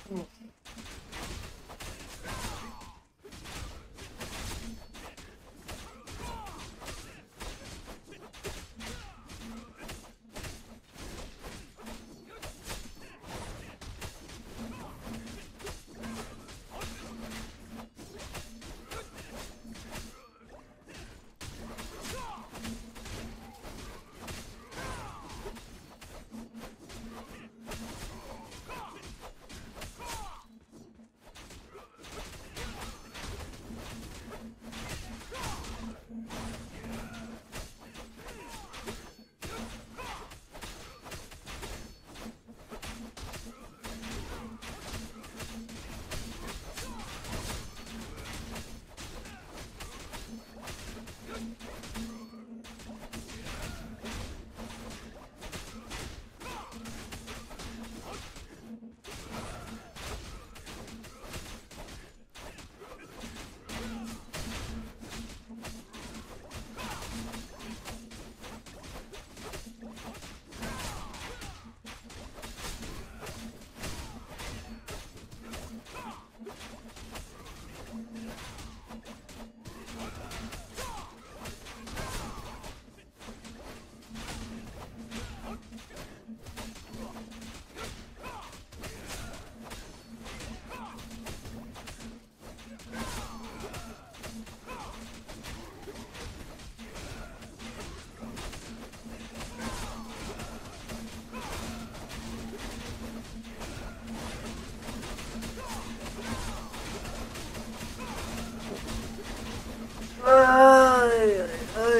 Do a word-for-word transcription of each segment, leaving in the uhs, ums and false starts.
Ay, ay, ay.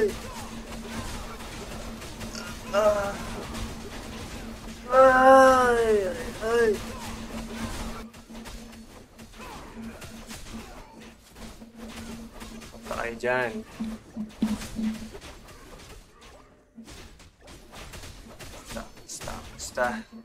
Ah. Ay, ay, ay. Patay dyan. Basta, basta, basta.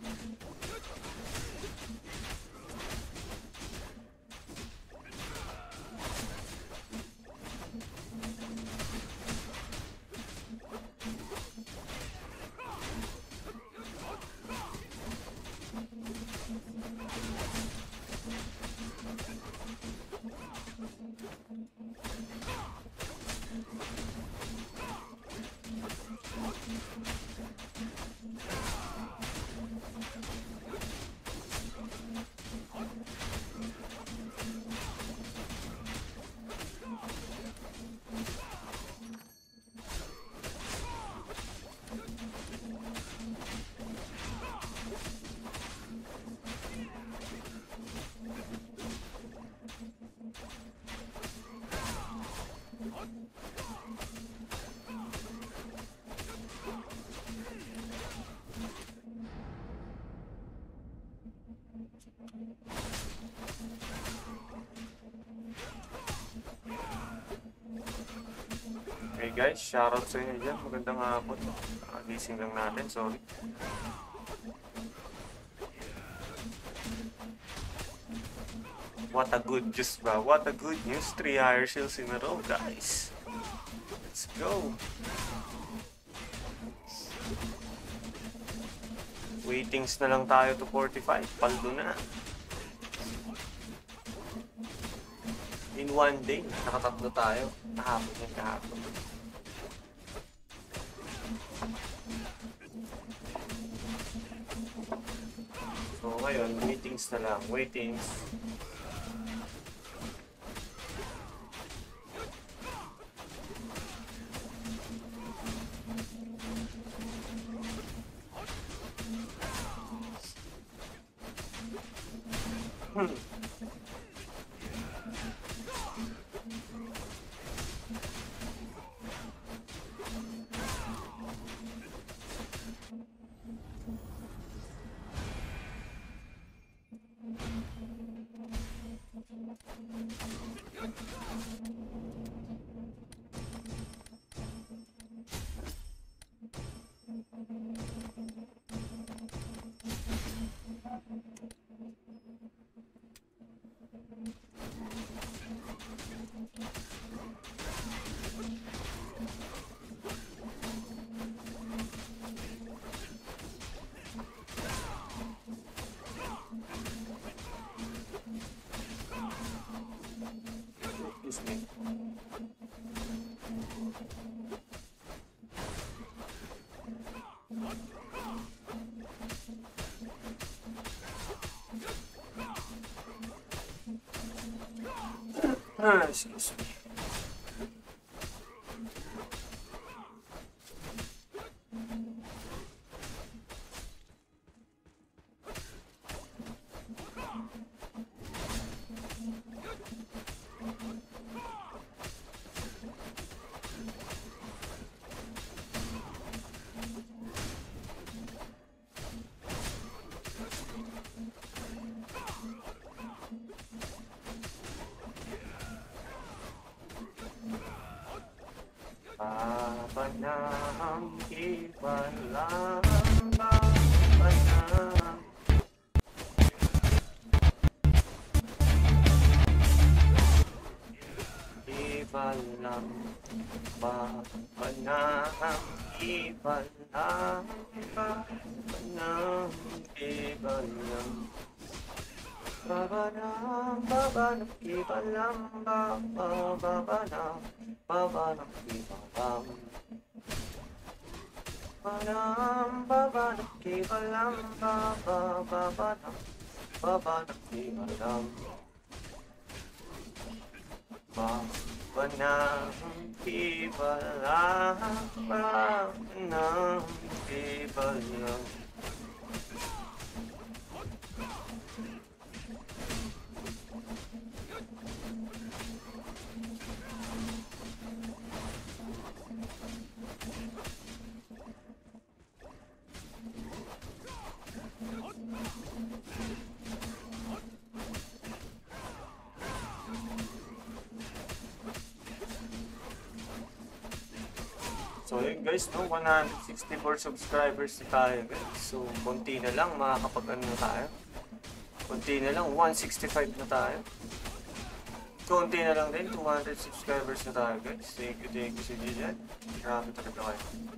Hey guys, shoutout sa inyo dyan. Magandang hapon. Gising lang natin, sorry. What a good news ba? What a good news. Three higher shields in a row, guys. Let's go. Waitings na lang tayo to forty-five. Paldo na. In one day, nakatatlo tayo. Kahapon yung kahapon. So ngayon, waitings na lang. Waitings. Hmm. Ah, excuse me. Babanang ibalang babanang ibalang babanang ibalang babanang ibalang babanang babanang ibalang babanang babanang ibalang Babanam, babanam, kibalam, baba, babanam, babanam, kibalam. Babanam, kibalam, babanam, kibalam. So yun guys, no, one hundred sixty-four subscribers na tayo guys. So konti na lang, makakapag ano na tayo. Konti na lang, one sixty-five na tayo. Konti na lang din, two hundred subscribers na tayo guys. Thank you, thank you sa inyo dyan. Grabe talaga kayo.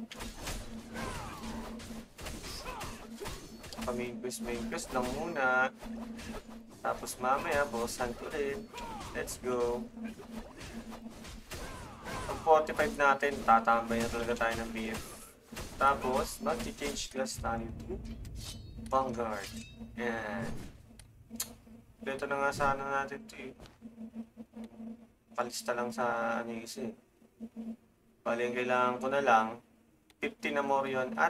Pamingkos, mingkos lang muna. Tapos mamaya, bossan ko rin. Let's go. Pag forty-five natin, tatambay na talaga tayo ng B F. Tapos, mag-change class tayo to Vanguard. Yan. Ito na nga sana natin ito eh. Palista lang sa ano yung isa eh. Bali, ang kailangan ko na lang, fifty na more yun at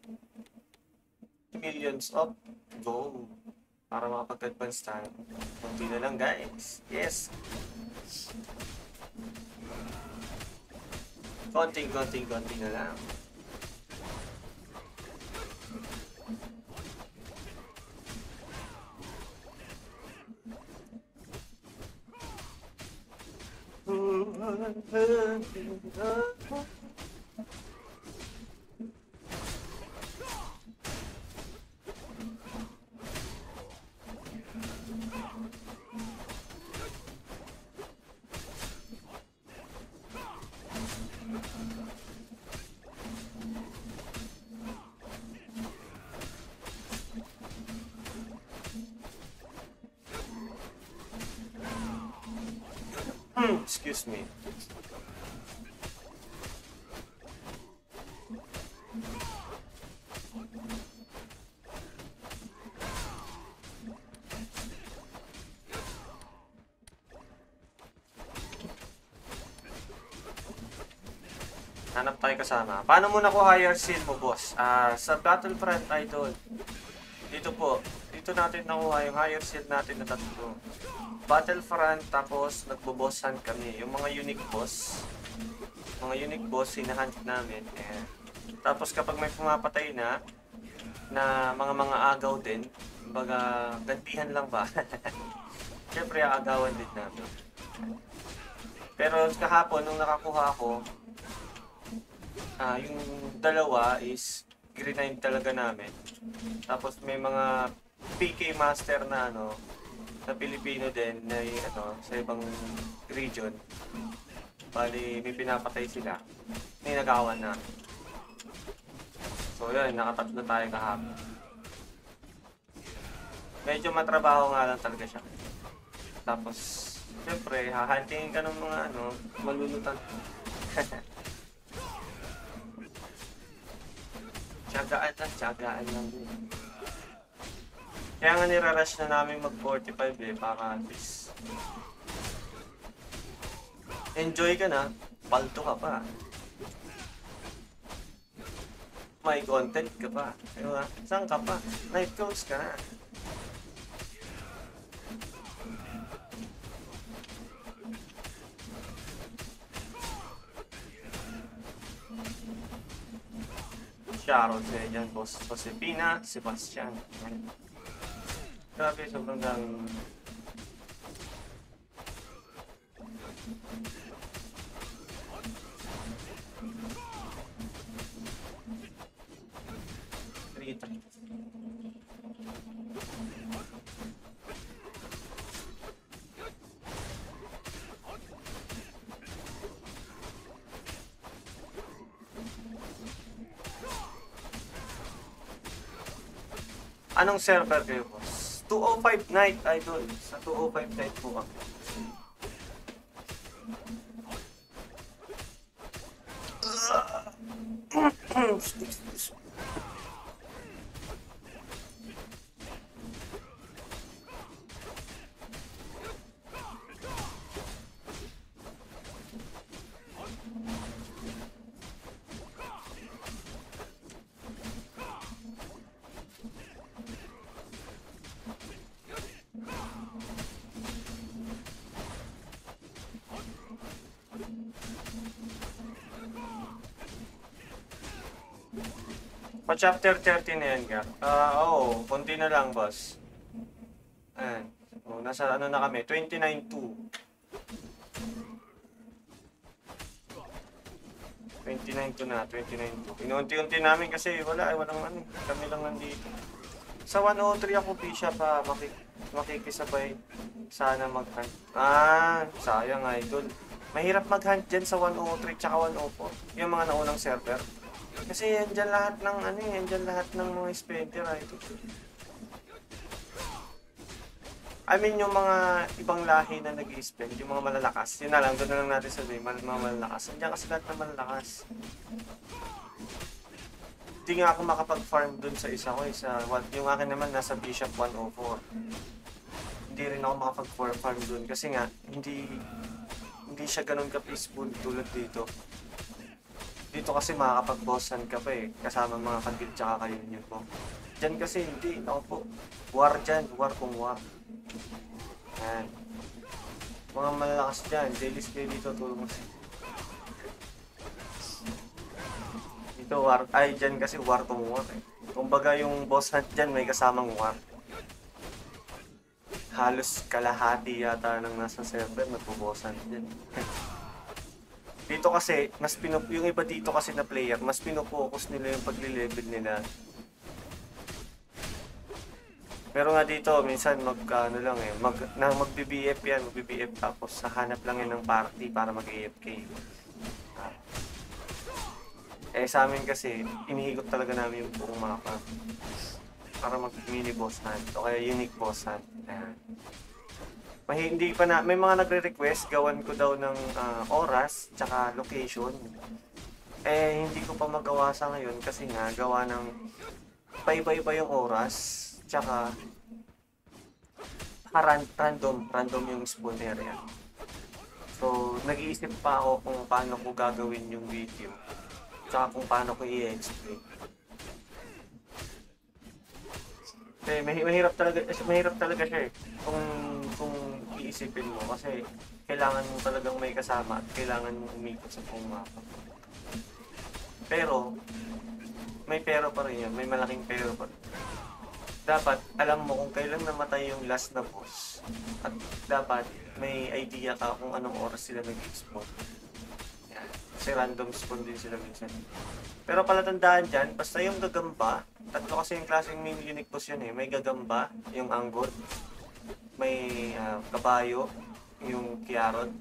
millions of gold para makapag-advance tayo. Kunti na lang guys. Yes! Konting, konting, konting na lang. Excuse me. Hanap tayo kasama. Paano mo nakuha higher seal mo, boss? Ah, sa Battlefront Idol. Dito po. Dito natin nakuha yung higher seal natin na tatlo. Battlefront, tapos nagbo-bossan kami. Yung mga unique boss. Mga unique boss, hinahunt namin. Eh. Tapos kapag may pumapatay na, na mga mga agaw din, baga, gantihan lang ba? Siyempre, agawan din namin. Pero kahapon, nung nakakuha ko, ah, yung dalawa is grind talaga namin. Tapos may mga P K master na ano, sa Pilipino din na ano, sa ibang region. Bali, may pinapatay sila. May nagawan na. So yun, nakatatlo tayo kahapon. Medyo matrabaho nga lang talaga siya. Tapos, siyempre, hahantingin ka ng mga ano, malulutan. Tiyagaan lang, tiyagaan lang din. Kaya nga nirarush na namin mag forty-five eh, para at least Enjoy ka na, palto ka pa. May content ka pa. Diba? Saan ka pa? Night coach ka na. Sharon siya dyan, boss. Josepina, Sebastian. Grabe, sobrang daming... three three. Anong server kayo, boss? two oh five night, idol. Sa two oh five night po kami. Pa chapter thirty na yan, Gar. Ah, uh, oo, konti na lang, boss. Ayan. Oh, nasa ano na kami, twenty-nine two. twenty-nine two na, twenty-nine two. Inunti-unti namin kasi wala, walang ano, kami lang nandito. Sa one oh three ako, Pisha, pa makik makikisabay. Sana mag-hunt. Ah, sayang, idol. Mahirap mag-hunt dyan sa one oh three tsaka one oh four. Yung mga naunang server. Kasi yan dyan lahat ng ano eh, yan dyan lahat ng mga spender ay ito. I mean yung mga ibang lahi na nag-i-spend, yung mga malalakas. Yun na lang, doon na lang natin sabihin, mga malalakas. Nandiyan kasi lahat ng malalakas. Hindi nga ako makapag-farm doon sa isa ko, isa, yung akin naman nasa Bishop one oh four. Hindi rin ako makapag-farm doon kasi nga, hindi, hindi siya ganun ka-peaceful tulad dito. Dito kasi makakapag-bossan ka pa eh, kasama mga kandil tsaka kayo nyo po. Diyan kasi hindi, ako po, war dyan, war kung war. Yan. Mga malalakas dyan, daily skill dito, tulong kasi. Dito war, ay dyan kasi war kung war eh. Kumbaga yung boss hunt dyan may kasamang war. Halos kalahati yata ng nasa server nagpo-boss hunt dyan. Dito kasi, mas pinup yung iba dito kasi na player, mas pinopokus nila yung pagli-level nila. Pero nga dito, minsan mag, ano lang eh, mag, na, mag-B B F yan, mag-B B F tapos hahanap lang yan ng party para mag-A F K. Ah. Eh sa amin kasi, inihigot talaga namin yung buong mapa. Para mag-mini boss hunt, o kaya unique boss hunt. Ayan. May, hindi pa na, may mga nagre-request, gawan ko daw ng uh, oras, tsaka location. Eh, hindi ko pa magawa sa ngayon kasi nga, gawa ng paiba-iba yung oras, tsaka ran random, random yung spawn area. So, nag-iisip pa ako kung paano ko gagawin yung video, tsaka kung paano ko i-explain. Eh, mahirap talaga, mahirap talaga siya eh. Kung, kung iisipin mo kasi kailangan mo talagang may kasama at kailangan mo umikot sa buong mapa. Pero, may pero pa rin yan, may malaking pero pa rin. Dapat, alam mo kung kailan namatay yung last na boss at dapat may idea ka kung anong oras sila nag-spawn. Yan. Kasi random spawn din sila minsan. Pero palatandaan dyan, basta yung gagamba, tatlo kasi yung klaseng mini unique boss yun eh. May gagamba, yung anggot, may uh, kabayo, yung kiarod.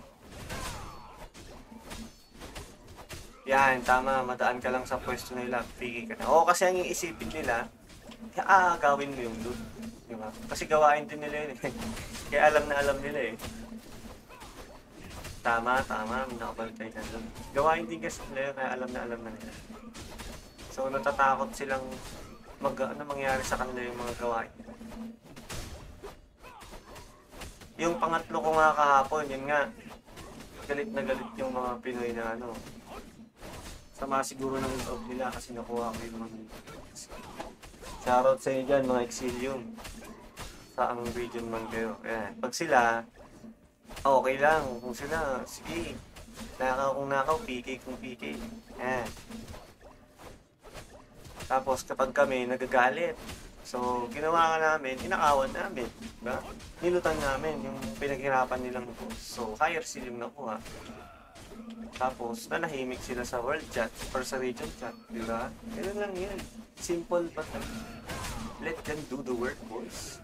Yan, tama, madaan ka lang sa pwesto nila, pigi ka na. Oo, kasi ang iisipin nila, ah, gawin mo yung loot. Diba? Kasi gawain din nila yun eh. Kaya alam na alam nila eh. Tama, tama, nakabalitay na doon. Gawain din kasi nila, kaya alam na alam na nila. So, natatakot silang mag, ano mangyari sa kanila yung mga gawain. Yung pangatlo ko nga kahapon, yun nga, galit na galit yung mga Pinoy na ano. Sama siguro ng loob nila kasi nakuha ko yung mga shoutout sa inyo dyan, mga Exilium. Saang region man kayo. Ayan. Pag sila, okay lang. Kung sila, sige. Nakaw kung nakaw, P K kung P K. Ayan. Tapos kapag kami nagagalit, so ginawa nga namin, inakawan namin. Diba? Nilutan namin yung pinaghirapan nilang boss. So higher seal yung nakuha. Tapos nanahimik sila sa world chat or sa region chat. Diba? Ganun lang yan. Simple but let them do the work, boys.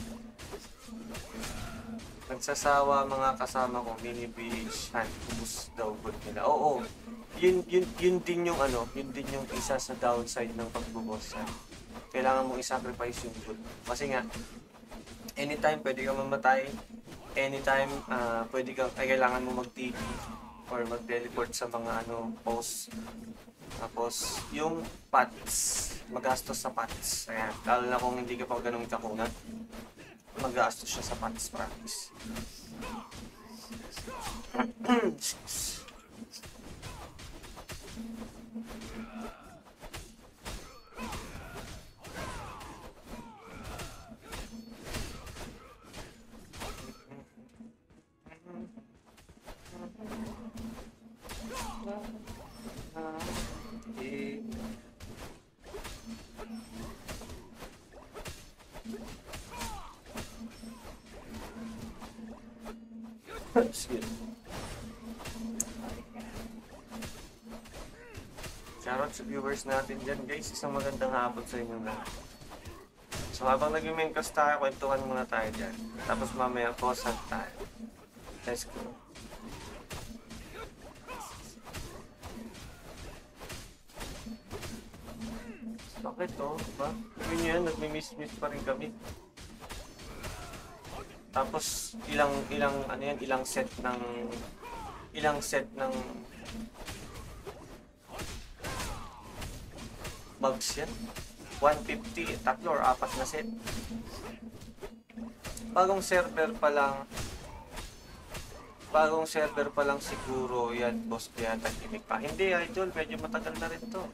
Nagsasawa mga kasama ko, mini B H, hand, ubus daw good nila. Oo, yun, yun, yun din yung ano, yun din yung isa sa downside ng pagbuboss. Kailangan mong i-sacrifice yung good. Kasi nga, anytime pwede kang mamatay, anytime uh, pwede kang, ay kailangan mo mag-T P or mag-teleport sa mga ano, post. Tapos, yung pots, magastos sa pots. Ayan, lalo na kung hindi ka pa ganun kakunat, magastos siya sa pots practice. Shoutout sa viewers natin dyan guys, isang magandang hapon sa inyo lahat. So habang nag-main cast tayo, kwentuhan muna tayo dyan. Tapos mamaya posan tayo. Let's go. Bakit to? Oh, diba? Sabi nyo yan, nagmi-miss-miss pa rin kami. Tapos ilang ilang ano yan, ilang set ng ilang set ng bugs yan. one fifty, tatlo or apat na set. Bagong server pa lang. Bagong server pa lang siguro yan, boss, kaya tagimik pa. Hindi, idol, medyo matagal na rin to.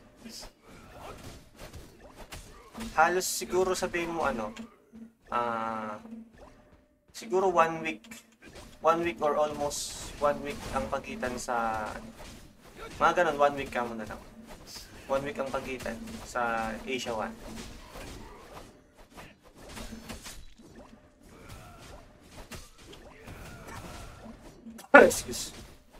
Halos siguro sabihin mo ano, ah, uh, siguro one week, one week or almost one week ang pagitan sa, mga ganun, one week ka muna lang. One week ang pagitan sa Asia one. Excuse.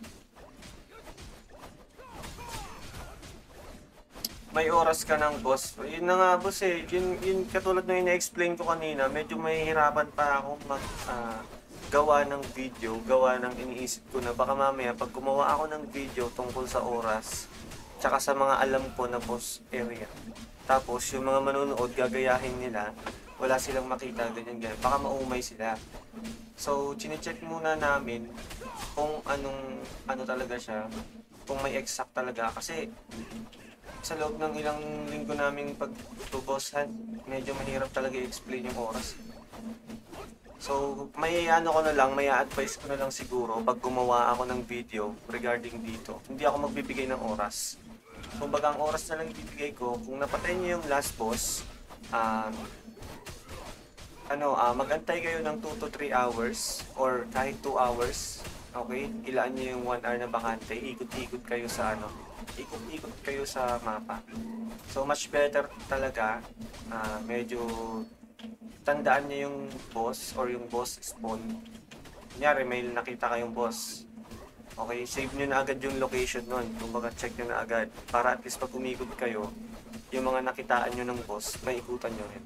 May oras ka ng boss. Yun na nga boss eh. Yun, yun katulad na ina-explain ko kanina, medyo mahihirapan pa ako mag uh, gawa ng video, gawa ng iniisip ko na baka mamaya pag gumawa ako ng video tungkol sa oras, tsaka sa mga alam ko na boss area. Tapos yung mga manonood gagayahin nila, wala silang makita, ganyan ganyan. Baka maumay sila. So, chine-check muna namin kung anong ano talaga siya, kung may exact talaga kasi sa loob ng ilang linggo naming pag-bossan, medyo mahirap talaga i-explain yung oras. So, may ano ko na lang, may advice ko na lang siguro pag gumawa ako ng video regarding dito. Hindi ako magbibigay ng oras. Kumbaga, ang oras na lang ibibigay ko, kung napatay niyo yung last boss, uh, ano, uh, magantay kayo ng two to three hours or kahit two hours. Okay? Ilaan niyo yung one hour na bakante, ikot-ikot kayo sa ano, ikot-ikot kayo sa mapa. So, much better talaga, uh, medyo tandaan niyo yung boss or yung boss spawn. Kunyari, may nakita kayong boss. Okay, save nyo na agad yung location nun. Kumbaga, check nyo na agad. Para at least pag umikot kayo, yung mga nakitaan nyo ng boss, maikutan nyo rin.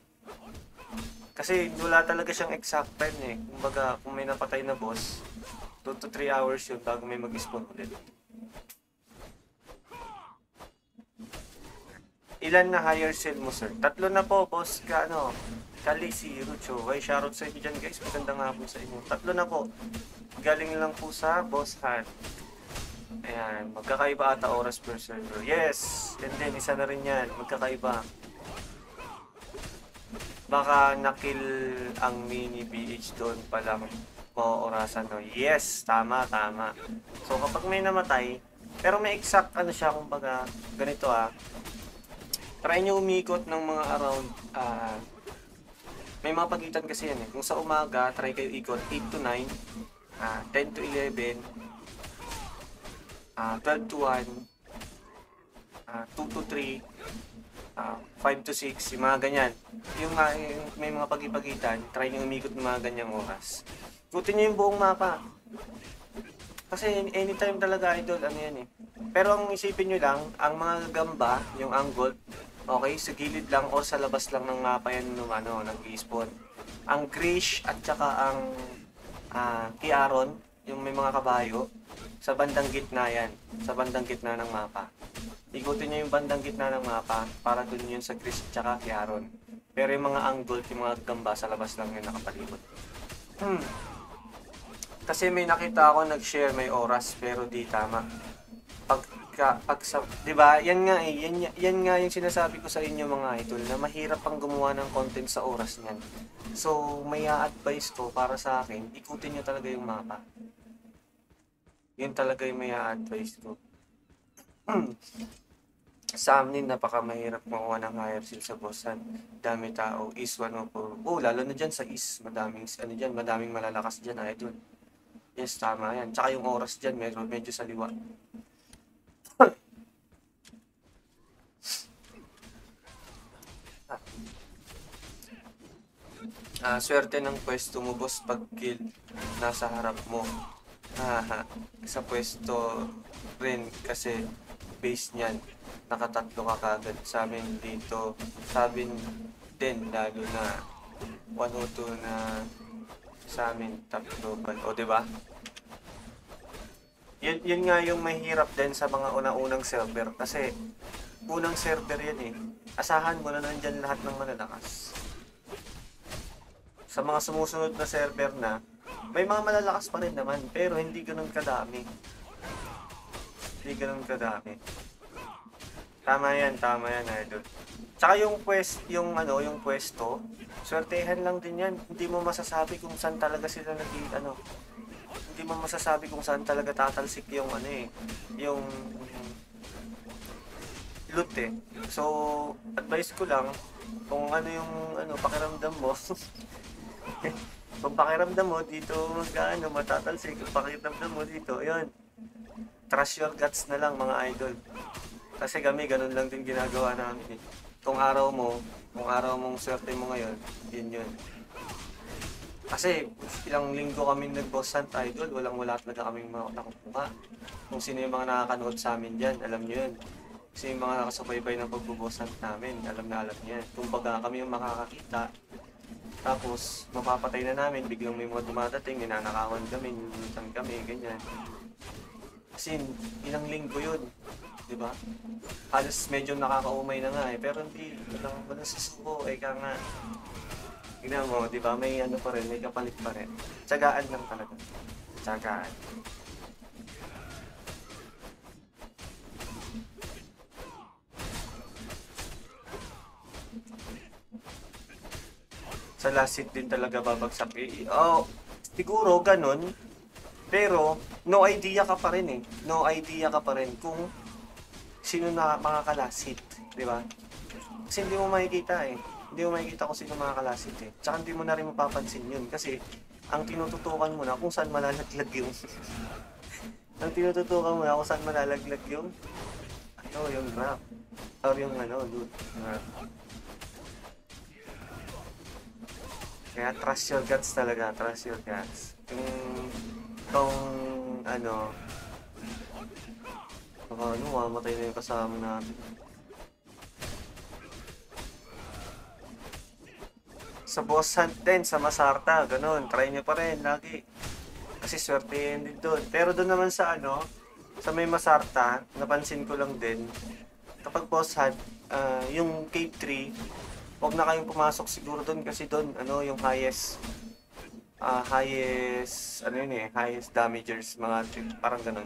Kasi wala talaga siyang exact time eh. Kumbaga, kung may napatay na boss, two to three hours yun bago may mag-spawn ulit. Ilan na higher sale mo, sir? Tatlo na po, boss. Ka, ano, Kali, si Rucho. Ay, shoutout sa inyo dyan, guys. Magandang hapon sa inyo. Tatlo na po. Galing lang po sa Boss Hunt. Ayan, magkakaiba ata oras per server. Yes! And then, isa na rin yan. Magkakaiba. Baka nakill ang mini B H doon pa lang. Maoorasan, no? Yes, tama, tama. So, kapag may namatay, pero may exact, ano siya, kumbaga, ganito ah, try nyo umikot ng mga around, ah, may mga pagitan kasi yan eh. Kung sa umaga, try kayo ikot eight to nine, ah, ten to eleven, ah, twelve to one, ah, two to three, ah, five to six, yung mga ganyan. Yung, ah, yung may mga pagipagitan, try nyo umikot ng mga ganyang oras. Ikutin nyo yung buong mapa. Kasi anytime talaga idol, ano yan eh. Pero ang isipin nyo lang, ang mga gamba, yung angle, okay, sa gilid lang o sa labas lang ng mapa yan nung ano, nag-i-spawn. Ang Grish at saka ang uh, Kiaron, yung may mga kabayo, sa bandang gitna yan. Sa bandang gitna ng mapa. Ikutin nyo yung bandang gitna ng mapa para dun yun sa Grish at saka Kiaron. Pero yung mga angle, yung mga gamba, sa labas lang yun nakapalibot. Hmm. Kasi may nakita ako nag-share may oras pero di tama. Pagka pag sa, 'di ba? Yan nga eh, yan, yan nga yung sinasabi ko sa inyo mga idol na mahirap pang gumawa ng content sa oras niyan. So, may a-advise ko para sa akin, ikutin niyo talaga yung mapa. Yun talaga yung may a-advise ko. Sa amin, napaka mahirap makuha ng higher seal sa bossan. Dami tao, is one of four. Oh, lalo na dyan sa is, madaming, ano dyan, madaming malalakas dyan, idol. Yes, tama yan. Tsaka yung oras dyan, medyo, medyo sa liwa. ah, swerte ng pwesto mo, boss, pag kill nasa harap mo. Haha, sa pwesto rin kasi base niyan, nakatatlo ka kagad. Sa amin dito, sabi din, lalo na one oh two na sa amin tatlo pa. O, diba? Yun, yun nga yung mahirap din sa mga una-unang server. Kasi, unang server yan eh. Asahan mo na nandyan lahat ng malalakas. Sa mga sumusunod na server na, may mga malalakas pa rin naman. Pero hindi ganun kadami. Hindi ganun kadami. Tama yan, tama yan, idol. Tsaka yung quest, yung ano, yung pwesto, swertehan lang din yan. Hindi mo masasabi kung saan talaga sila nag ano. Hindi mo masasabi kung saan talaga tatalsik yung ano eh, yung loot eh. So, advice ko lang kung ano yung ano pakiramdam mo. Kung pakiramdam mo dito magkaano matatalsik, kung pakiramdam mo dito, yun. Trust your guts na lang mga idol. Kasi kami ganun lang din ginagawa namin eh. Kung araw mo, kung araw mong swerte mo ngayon, yun yun. Kasi ilang linggo kami nag-boss hunt idol, walang wala talaga kaming nakukuha. Kung sino yung mga nakakanood sa amin dyan, alam nyo yun. Kasi yung mga nakasubaybay ng pag-boss hunt namin, alam na alam nyo yan. Kung baga kami yung makakakita, tapos mapapatay na namin, biglang may mga dumadating, ninanakawan kami, nilutan kami, ganyan. Kasi ilang linggo yun, di ba? Halos medyo nakakaumay na nga eh, pero hindi lang ba nasusuko, eh ka nga. Tignan mo, di ba? May ano pa rin, may kapalit pa rin. Tsagaan lang talaga. Tsagaan. Sa last hit din talaga babagsak eh. Oh, siguro ganun. Pero, no idea ka pa rin eh. No idea ka pa rin kung sino na makaka-last hit. Di ba? Kasi hindi mo makikita eh. Hindi mo makikita kung sino makaka-last hit eh. Tsaka hindi mo na rin mapapansin yun. Kasi, ang tinututukan mo na kung saan malalaglag yung... ang tinututukan mo na kung saan malalaglag yung... Ano, yung graph. Or yung ano, loot. Graph. Kaya trust your guts talaga, trust your guts. Yung kung ano, baka ano, mamatay na yung kasama natin. Sa boss hunt din, sa Masarta, ganun, try nyo pa rin lagi. Kasi swerte yun din doon. Pero doon naman sa ano, sa may Masarta, napansin ko lang din, kapag boss hunt, uh, yung Cave three, huwag na kayong pumasok siguro doon kasi doon, ano, yung highest, uh, highest, ano yun eh, highest damagers, mga parang ganun.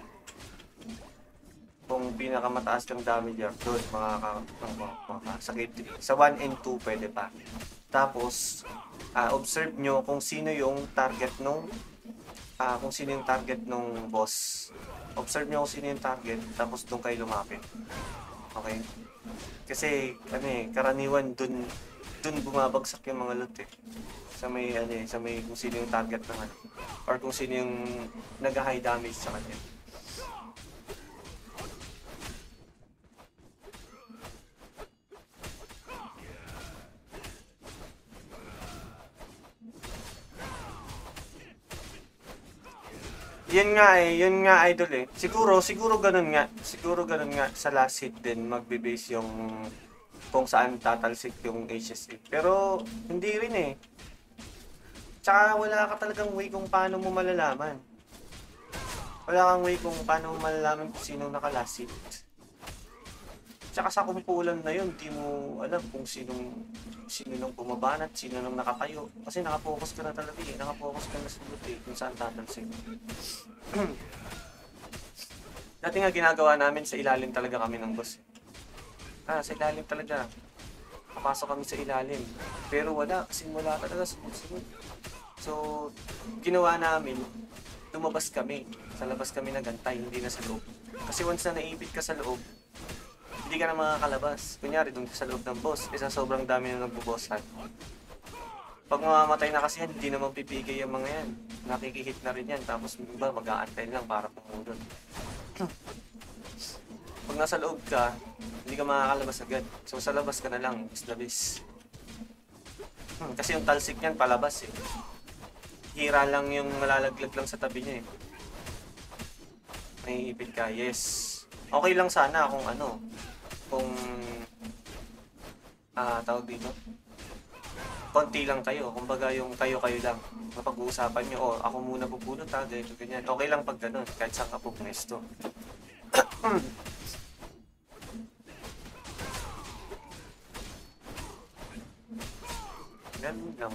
Kung pinakamataas yung damager doon, mga, mga, mga, mga sa Cave three. Sa one and two, pwede pa. Tapos, ah, observe nyo kung sino yung target nung ah, kung sino yung target nung boss. Observe nyo kung sino yung target, tapos doon kayo lumapit. Okay? Kasi, ano eh, karaniwan dun, dun bumabagsak yung mga loot eh. Sa may, ano eh, sa may kung sino yung target naman. Or kung sino yung nag-high damage sa kanya. Yun nga eh, yun nga idol eh. Siguro, siguro ganun nga. Siguro ganun nga sa last hit din magbe-base yung kung saan tatalsik yung H S A. Pero hindi rin eh. Tsaka wala ka talagang way kung paano mo malalaman. Wala kang way kung paano mo malalaman kung sino naka-last hit. Tsaka sa kumpulan na yun, di mo alam kung sinong sino nang bumabanat, sino nang nakatayo. Kasi nakapokus ka na talaga eh. Nakapokus ka na sa loot eh, kung saan tatalsik. Dati nga ginagawa namin sa ilalim talaga kami ng boss. Ah, sa ilalim talaga. Papasok kami sa ilalim. Pero wala, kasi wala talaga sunod-sunod. So, ginawa namin, lumabas kami. Sa labas kami nagantay, hindi na sa loob. Kasi once na naipit ka sa loob, hindi ka na makakalabas. Kunyari, doon sa loob ng boss, isa sobrang dami na nagbubossan. Pag mamamatay na kasi yan, hindi naman pipigay yung mga yan. Nakikihit na rin yan, tapos iba mag-aantay lang para pumunod. Pag nasa loob ka, hindi ka makakalabas agad. So sa labas ka na lang, is the best. Hmm, kasi yung talsik niyan palabas eh. Hira lang yung malalaglag lang sa tabi niya eh. Naiipit ka, yes. Okay lang sana kung ano, kung ah tawag dito, konti lang kayo, kumbaga yung kayo-kayo lang, mapag-uusapan nyo, oh, ako muna pupulot ha, ganito, ganyan. Okay lang pag ganun, kahit saan ka pupwesto. Ganun lang.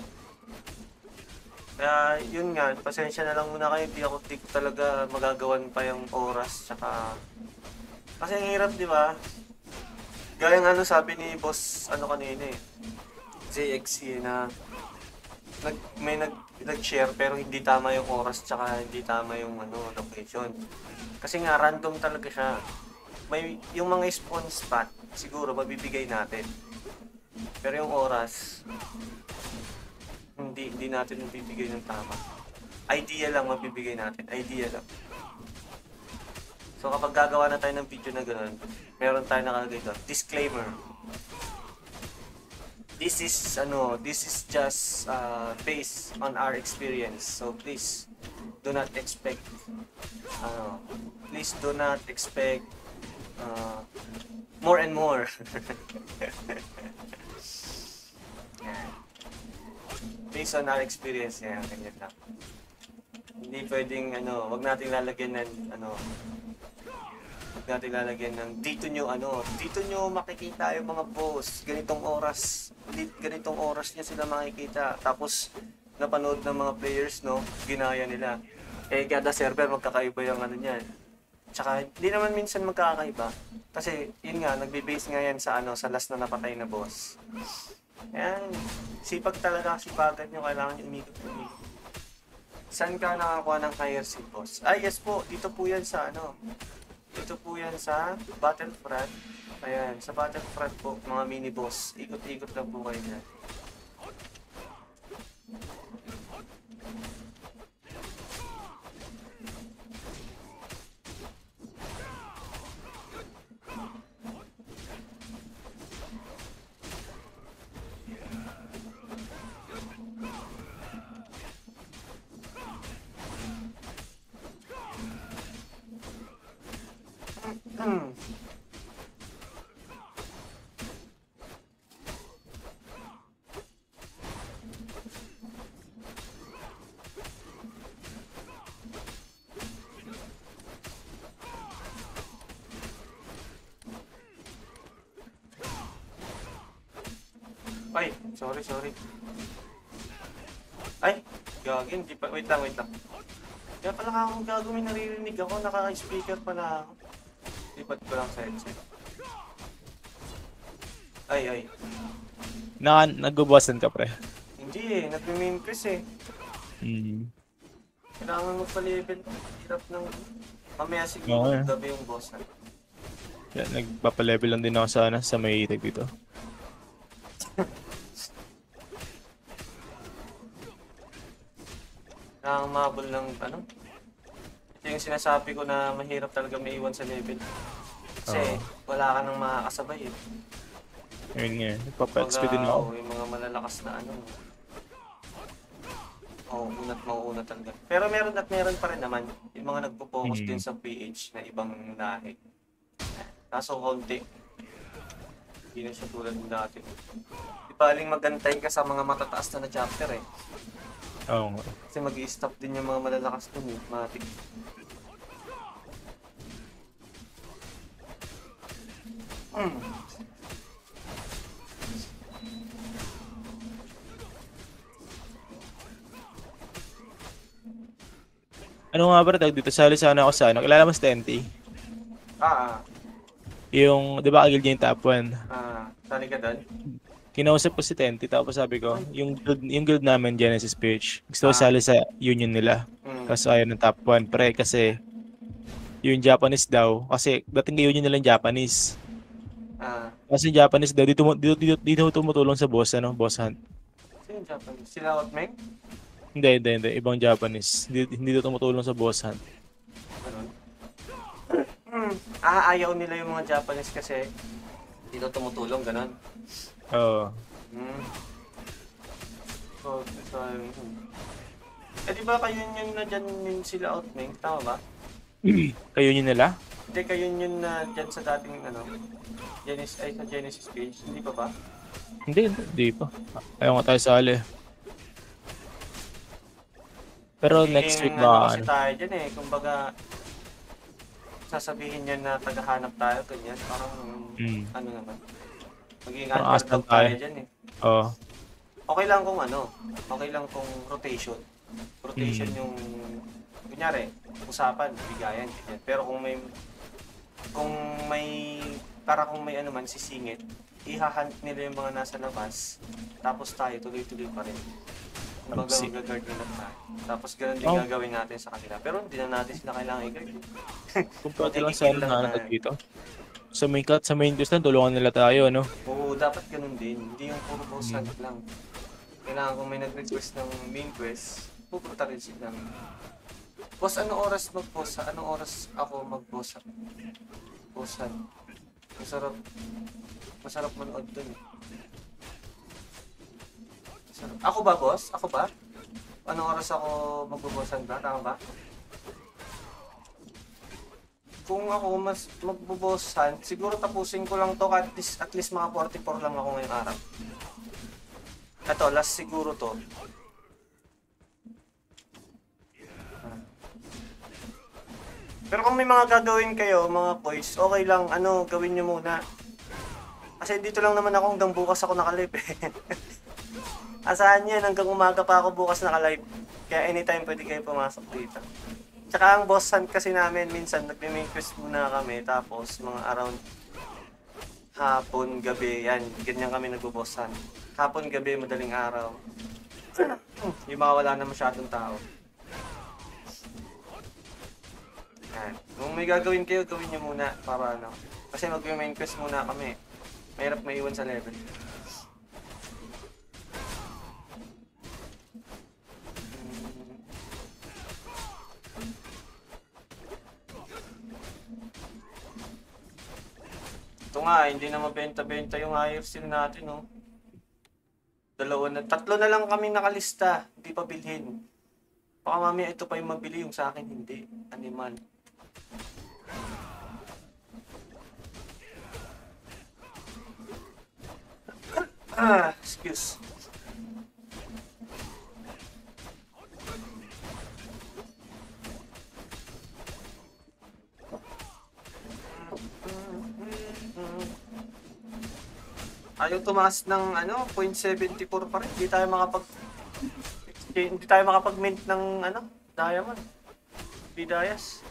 Kaya yun nga, pasensya na lang muna kayo, di ako di ko talaga magagawan pa yung oras, tsaka kasi ang hirap, di ba? Gaya ng ano sabi ni boss, ano kanina eh, J X C na nag, may nag, nag-share pero hindi tama yung oras tsaka hindi tama yung ano, location. Kasi nga random talaga siya. May yung mga spawn spot siguro mabibigay natin. Pero yung oras hindi hindi natin mabibigay ng tama. Idea lang mabibigay natin, idea lang. So kapag gagawa na tayo ng video na gano'n, meron tayo nakalagay doon, disclaimer. This is ano, this is just uh, based on our experience. So please do not expect uh, please do not expect uh, more and more. Based on our experience, yan, ganyan lang. Hindi pwedeng ano, wag nating lalagyan ng ano, wag natin lalagyan ng dito nyo ano, dito nyo makikita yung mga boss, ganitong oras, ganitong oras nyo sila makikita. Tapos napanood ng mga players, no, ginaya nila. Eh kada server magkakaiba yung ano niyan. Tsaka hindi naman minsan magkakaiba. Kasi yun nga, nagbe-base nga yan sa ano, sa last na napatay na boss. Ayan, sipag talaga, sipagan nyo, kailangan nyo umikot-umikot. Saan ka nakakuha ng higher seed boss? Ah, yes po, dito po yan sa ano, dito po yan sa Battlefront. Ayan, sa Battlefront po, mga mini boss. Ikot-ikot lang po kayo dyan. Hmm. Ay, sorry, sorry. Ay, gagawin, di pa, wait lang, wait lang. Kaya pala akong gagawin, naririnig ako, naka-speaker pala ako. Lipat ko lang sa headset. Ay, ay. Na, nag-bossan ka, pre. Hindi eh, nag-main quest eh. Hmm. Kailangan mo pa-level. Hirap ng... Mamaya Oo, siguro eh. gabi yung boss. Yan, nagpapalevel lang din ako sana sa may tag dito. Kailangan mabol ng ano. Ito yung sinasabi ko na mahirap talaga maiwan sa level. Kasi Oo. wala ka nang makakasabay eh. Ayun nga, nagpapa-X P din Pagka, ako. oh, yung mga malalakas na ano. Oo, oh, unat mauunat talaga. Pero meron at meron pa rin naman. Yung mga nagpo-focus din Hmm. sa P H na ibang lahi. Kaso konti. Hindi na siya tulad ng dati. Di baling magantay ka sa mga matataas na na chapter eh. Oo nga. Kasi mag-i-stop din yung mga malalakas dun eh. Matik. Hmm. Ano nga ba tag dito? Sali sana ako sa ano. Kilala mo si Tenty? Ah, Yung, di ba kagil niya yung top one? ah, sali ka doon? Kinausap ko si Tenty tapos sabi ko, yung guild, yung guild namin, Genesis Page, gusto ko Ah, sali sa union nila. hmm, Kaso ayaw ng top one. Pre, kasi yung Japanese daw, kasi dating kay union nila yung Japanese. ah. Kasi yung Japanese daw, dito, dito, dito, dito tumutulong sa boss, ano, boss hunt. Sino yung Japanese? Sila Outmeng? Hindi, hindi, hindi. Ibang Japanese. Hindi, hindi dito tumutulong sa boss hunt. Ganun. Hmm. Ah, ayaw nila yung mga Japanese kasi dito tumutulong, ganun. Oo. Hmm. So, so, hmm. Eh di ba kayo yun na dyan yun sila Outmeng? Tama ba? Kayo yun nila? Hindi kayo yun na dyan sa dating ano, Genesis, ay sa Genesis page, hindi pa ba? Hindi, hindi, hindi pa. Ayaw nga tayo sali. Pero next week Magiging ano baka kasi ano. tayo dyan eh, kumbaga sasabihin niya na tagahanap tayo, ganyan, parang Hmm. ano naman. Magiging Parang underdog aspan tayo. tayo dyan eh. Oo. Okay lang kung ano, okay lang kung rotation. Rotation Hmm. yung, kunyari, usapan, bigayan, ganyan. Pero kung may, kung may, para kung may ano man, sisingit, ihahunt nila yung mga nasa labas, tapos tayo tuloy-tuloy pa rin. Kumbaga Pag-si- mag-guard nila tayo. Tapos ganun din Oh, gagawin natin sa kanila. Pero hindi na natin sila kailangan i-guard. kung pwede lang Nakikill sana lang na ano tayo. dito. Sa main cut, sa main quest lang, tulungan nila tayo, no? Oo, dapat ganun din. Hindi yung puro boss Hmm. hunt lang. Kailangan kung may nag-request ng main quest, pupunta rin sila. Boss, anong oras mag-boss? Anong oras ako mag-boss? Boss hunt. Masarap. Masarap manood dun. eh. Masarap. Ako ba, boss? Ako ba? Anong oras ako mag-bossan ba? Tama ba? Kung ako mas magbubossan, siguro tapusin ko lang to at least, at least mga forty-four lang ako ngayong araw. Ito, last siguro to. Pero kung may mga gagawin kayo, mga boys, okay lang, ano, gawin nyo muna. Kasi dito lang naman ako hanggang bukas ako nakalive eh. Asahan yan, hanggang umaga pa ako bukas nakalive. Kaya anytime pwede kayo pumasok dito. Tsaka ang boss hunt kasi namin, minsan nagme-main quest muna kami, tapos mga around hapon, gabi, yan, ganyan kami nagbo-boss hunt. Hapon, gabi, madaling araw. Yung mga wala na masyadong tao. Yan. Kung may gagawin kayo, gawin nyo muna para ano. Kasi mag-main quest muna kami. Mahirap maiwan sa level. Ito nga, hindi na mabenta-benta yung higher steel natin, no? Dalawa na, tatlo na lang kami nakalista, hindi pa bilhin. Baka mamaya ito pa yung mabili, yung sa akin hindi. Animal. Ah, excuse. Ayaw tumaas ng ano, point seven four pa rin. Hindi tayo makapag hindi tayo makapag-mint ng ano, diamond. Bidayas.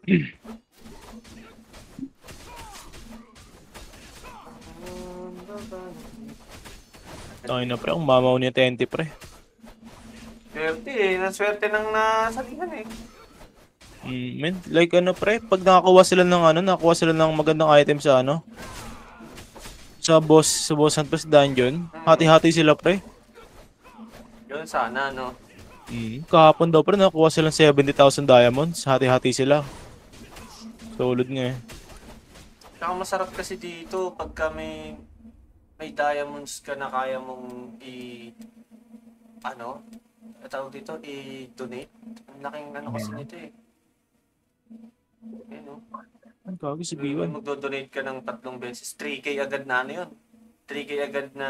Ay na pre, ang mamaw ni Tente pre. Swerte eh. Naswerte nang nasalihan eh. Mm, men, like ano pre, pag nakakuha sila ng ano, nakakuha sila ng magandang item sa ano, sa boss, sa boss hunt plus dungeon, hati-hati sila pre. Yun sana, no? Mm, kahapon daw pre, nakakuha silang seventy thousand diamonds, hati-hati sila. Solid nga eh. Saka masarap kasi dito pagka may may diamonds ka na kaya mong i ano, ang tawag dito, i-donate. Ang laking ano kasi nito eh. Ayun, no? Ang gagi si B Kung one. magdo-donate ka ng tatlong beses, three K agad na ano yun. three K agad na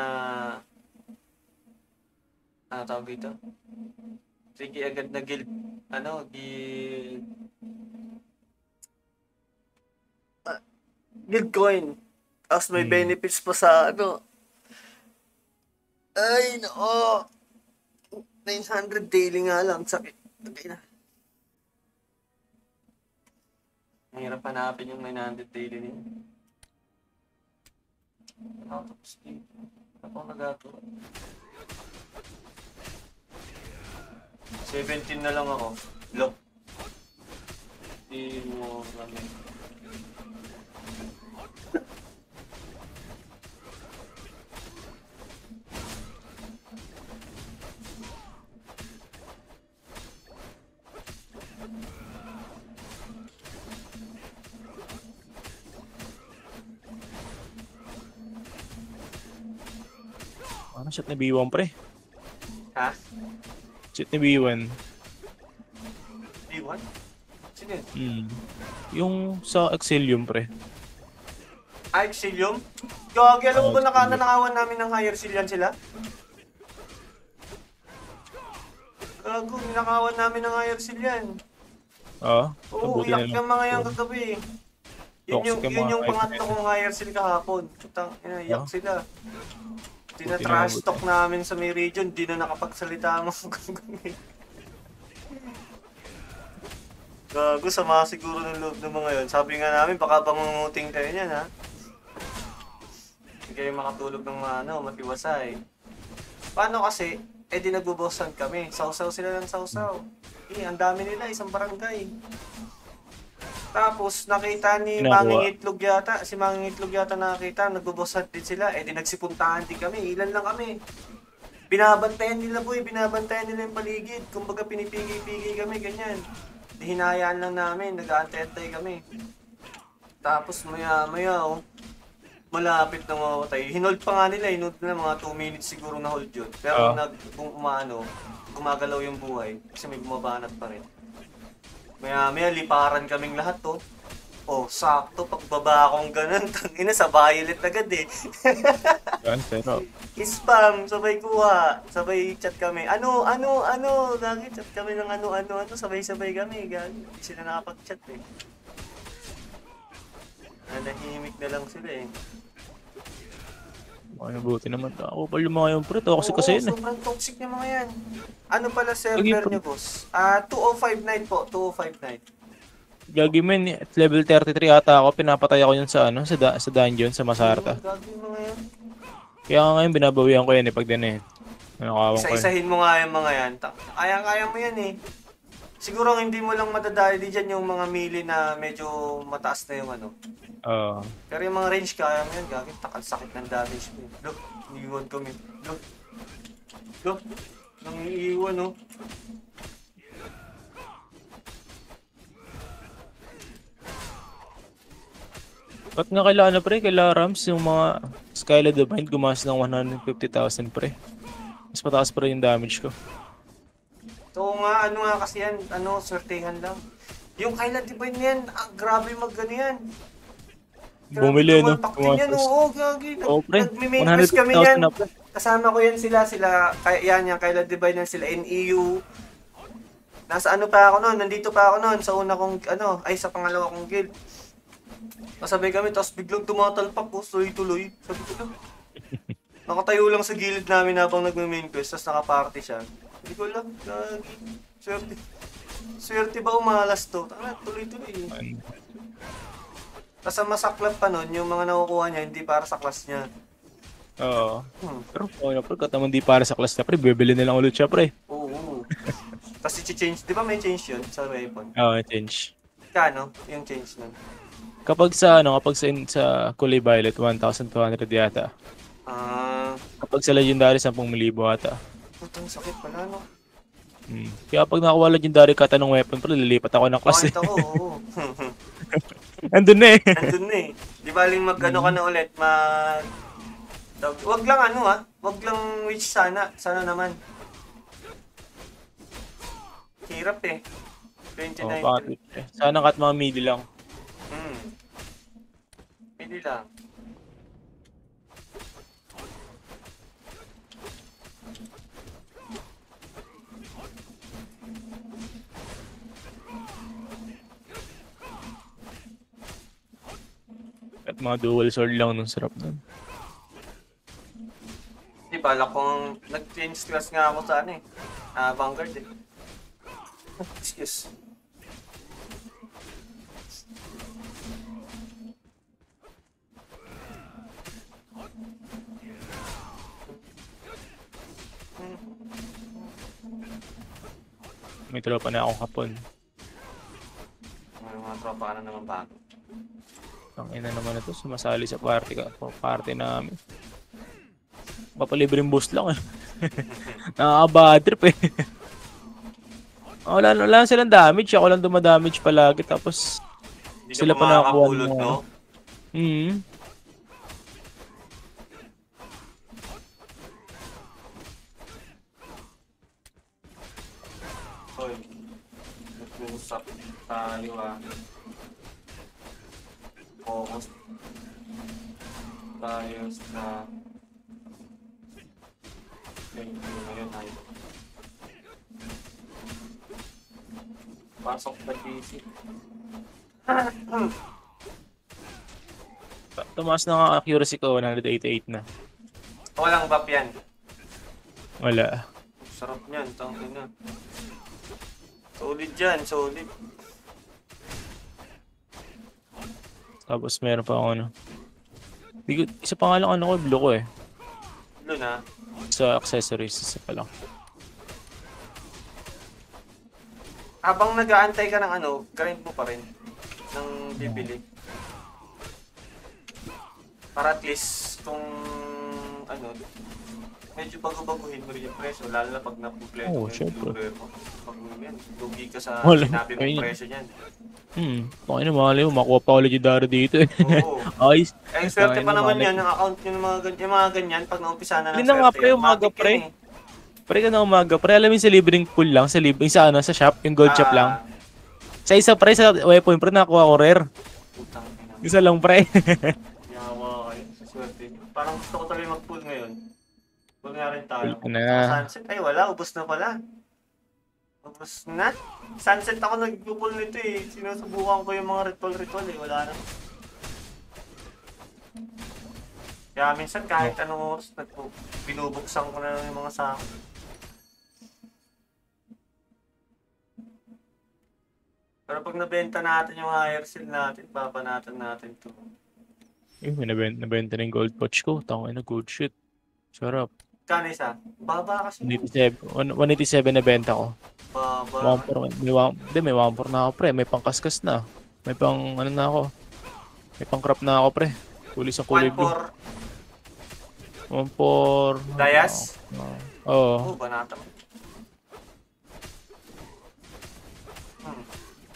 ano tawag dito? three K agad na guild, ano, guild ah, guild coin. Tapos may Hmm. benefits pa sa ano. Ay, no. nine hundred daily nga lang. Sakit. Okay na. Mahirap hanapin yung nine hundred daily niya. Ano tapos dito? Ano pang nagagawa? seventeen na lang ako. Look. Di mo kami. Ano shot ni B one pre? Ha? Shot ni B one. D one? Sino yun? Hmm. Yung sa Exilium pre. Ah, Exilium? Gagi, alam mo Ah, ba naka, Exilium. nanakawan namin ng higher seal yan sila? Gago, ninakawan namin ng higher seal yan. Ah, Oo, mabuti na iyak lang. yung mga yan kagabi. Yun yung, Toxic yung yun mga yung item pangatlo na kong higher seal kahapon. Chutang, ina, iyak Ah. sila. Buti Tina-trash na talk namin sa may region, di na nakapagsalita ang mga gagawin. Gago, sama siguro ng loob ng mga yun. Sabi nga namin, baka bangunguting kayo niyan, ha? Hindi kayo makatulog ng mga, ano, matiwasay. Paano kasi, eh di nagbubosan kami. Sausaw sila ng sausaw. Eh, ang dami nila, isang barangay. Tapos, nakita ni Ginagawa. Manging Itlog yata, si Manging Itlog yata nakita, nagbubosan din sila. Eh di nagsipuntahan din kami, ilan lang kami. Binabantayan nila boy, binabantayan nila yung paligid. Kumbaga pinipigay-pigay kami, ganyan. Di hinayaan lang namin, nag-aantay-antay kami. Tapos maya maya oh, malapit na mamatay. Hinold pa nga nila, hinold na mga two minutes siguro na hold yun. Pero Ah. nag, kung umano, gumagalaw yung buhay kasi may bumabanat pa rin. Maya maya liparan kaming lahat to. Oh, sakto, pagbaba akong ganun, tangina sa violet agad eh. Yan, pero Spam, sabay kuha, sabay chat kami. Ano, ano, ano, lagi chat kami ng ano, ano, ano, sabay-sabay kami. Gagi, hindi sila nakapag-chat eh. Nanahimik na lang sila eh. ay, mabuti naman. Ako pa yung mga yung pre, to kasi Oo, kasi yun eh. sobrang toxic yung mga yan. Ano pala server Lagi- niyo, boss? Ah, two oh five nine po, two oh five nine. Gagi men, at level thirty-three ata ako, pinapatay ako yun sa ano, sa, da- sa dungeon, sa Masarta. Gagi yung mga yan. Kaya nga ngayon binabawian ko yan eh, pag din eh. Nakakawang ko eh. Isa-isahin mo nga yung mga yan. Ta- Kaya-kaya mo yan eh. Siguro ang hindi mo lang madadali dyan yung mga melee na medyo mataas na yung ano. Oo. Pero yung mga range kaya mo yan, gagawin takal sakit ng damage mo. Look, iniiwan kami. Look. Look. Nang iiwan, no? Ba't nga kailangan na pre, kailangan Rams yung mga Skyla Divine gumas ng one hundred fifty thousand pre. Mas mataas pa rin yung damage ko. Oo nga, ano nga kasi yan, ano, swertehan lang. Yung Kyla Divine yan, ah, grabe mag ano yan. Grabe Bumili no? tumalpak din yan, Tumakas. oo, gagi. Nag, Oo pre, nagme-main quest kami one hundred fifty thousand yan. na pre. Kasama ko yan sila, sila, kaya yan, yan, Kyla Divine yan, sila N E U. Nasa ano pa ako noon, nandito pa ako noon, sa una kong, ano, ay sa pangalawa kong guild. Kasabay kami, tapos biglang tumatalpak ko, tuloy-tuloy. Sabi ko lang, nakatayo lang sa gilid namin habang nagme-main quest, tapos nakaparty siya. Hindi ko lang, lagi, swerte. Swerte ba umalas to? Tara, tuloy-tuloy. Ano. Tapos ang masaklap pa nun, yung mga nakukuha niya, hindi para sa class niya. Oo. Hmm. Pero okay na pre, kahit naman di para sa class na pre, bibili na lang ulit siya pre. Oo. Tapos i-change, di ba may change yun sa weapon? Oo, change. Kano yung change nun? Kapag sa ano, kapag sa, sa kulay violet, one thousand two hundred yata. Ah, Kapag sa legendary, ten thousand ata. putang sakit pala, no? Hmm. Kaya pag nakuha legendary ka ng weapon, pre, lilipat ako ng class eh. Bakit ako, oo. Andun na eh. Nandun na eh. Di baling mag-ano ka na ulit, mag... Wag lang ano ah, wag lang witch sana, sana naman. Hirap eh. twenty Oh, nineteen. bakit eh. Sana kat mga midi lang. Hmm. Hindi lang. At mga dual sword lang nung sarap nun. Di bala kung nag-change class nga ako sa ano eh. Ah, Vanguard eh. Excuse. May tropa na akong kapon. May mga tropa ka na naman bago. Ang ina naman na to, sumasali sa party ka. Party namin. Papalibreng boost lang eh. Nakaka-bad trip eh. Wala, wala silang damage. Ako lang dumadamage palagi. Tapos Hindi sila ka pa pa nakakuha makakapulot, ng no? ano. Hmm. Hoy, nag-uusap tayo ah. Focus tayo sa... Thank you ngayon ay. Pasok na P C. Tumaas na nga accuracy ko, one eighty-eight na. Walang buff yan. Wala. Sarap niyan, tangin na. Solid yan, solid. Tapos meron pa ako ano. Di ko, isa pa nga lang ano ko, blue ko eh. Blue na. Sa accessories, isa pa lang. Habang nag-aantay ka ng ano, grind mo pa rin. Ng bibili. Para at least kung ano, medyo bago-baguhin mo rin yung presyo, lalo na pag napumpleto Oo, mo yung syempre. blue mo. Pag yan, lugi ka sa Wala. sinabi mong Ayun. presyo niyan. Hmm. Okay na, mahal mo. Makuha pa ako legendary dito eh. Oo. Ayos. Eh, swerte Ayun pa na, naman mahal. yan, ang account nyo ng mga, gan- yung mga ganyan, pag naumpisa na ng Hindi na nga, pre, yan, umaga, matik pre. yan eh. Pre ka na umaga. Pre, alam mo yung sa libreng pool lang. Sa libreng, sa ano, sa shop. Yung gold shop Ah, lang. Sa isa, pre, sa weapon, pre, nakuha ko rare. Putang ina. Isa lang, pre. Yawa kayo, sa swerte. Parang gusto ko tuloy mag-pull ngayon. Pull nga rin tayo. Pull ka na. Sa sunset, ay wala, ubos na pala. Ubos na? Sunset ako nag-pull nito eh. Sinusubukan ko yung mga ritual-ritual eh, wala na. Kaya minsan kahit anong oras, nagpo- binubuksan ko na lang yung mga sako. Pero pag nabenta natin yung higher seal natin, babanatan natin to. Eh, may nabenta, nabenta na yung gold pouch ko. Tangay na, good shit. Sarap. Kano isa? Baba kasi. one eighty-seven, one eighty-seven na benta ko. Baba. one four, may one, hindi, may one four na ako, pre. May pangkaskas na. May pang, ano na ako. May pang crop na ako, pre. Kulay sa kulay one blue. four. one four. Dayas? Oo. Oo, banata mo. Hmm.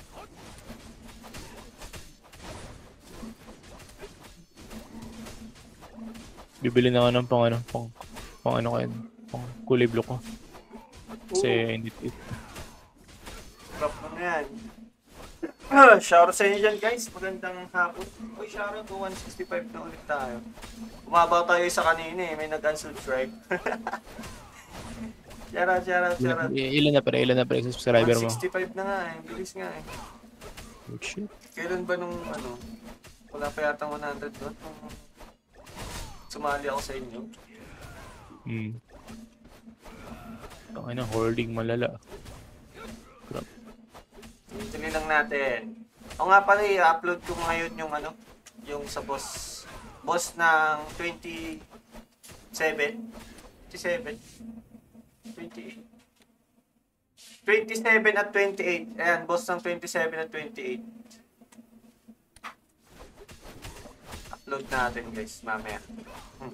Bibili na ako ng pang ano, pang, pang ano kayo, pang kulay blue ko. Kasi hindi, Crop mo na yan. Shoutout sa inyo dyan guys. Magandang hapon. Uy, shoutout to one sixty-five na ulit tayo. Umabaw tayo sa kanina eh. May nag-unsubscribe. Shoutout, shoutout, shoutout. ilan, ilan na pre, ilan na pre, subscriber mo. one sixty-five na nga eh. Bilis nga eh. Oh, shit. Kailan ba nung ano? Wala pa yata one hundred doon. Nung sumali ako sa inyo. Hmm. Okay na, hoarding malala. lang natin. O nga pala, i-upload ko ngayon yung ano, yung sa boss. Boss ng twenty-seven. twenty-seven. twenty-eight. twenty-seven at twenty-eight. Ayan, boss ng twenty-seven at twenty-eight. Upload natin guys, mamaya. Hmm.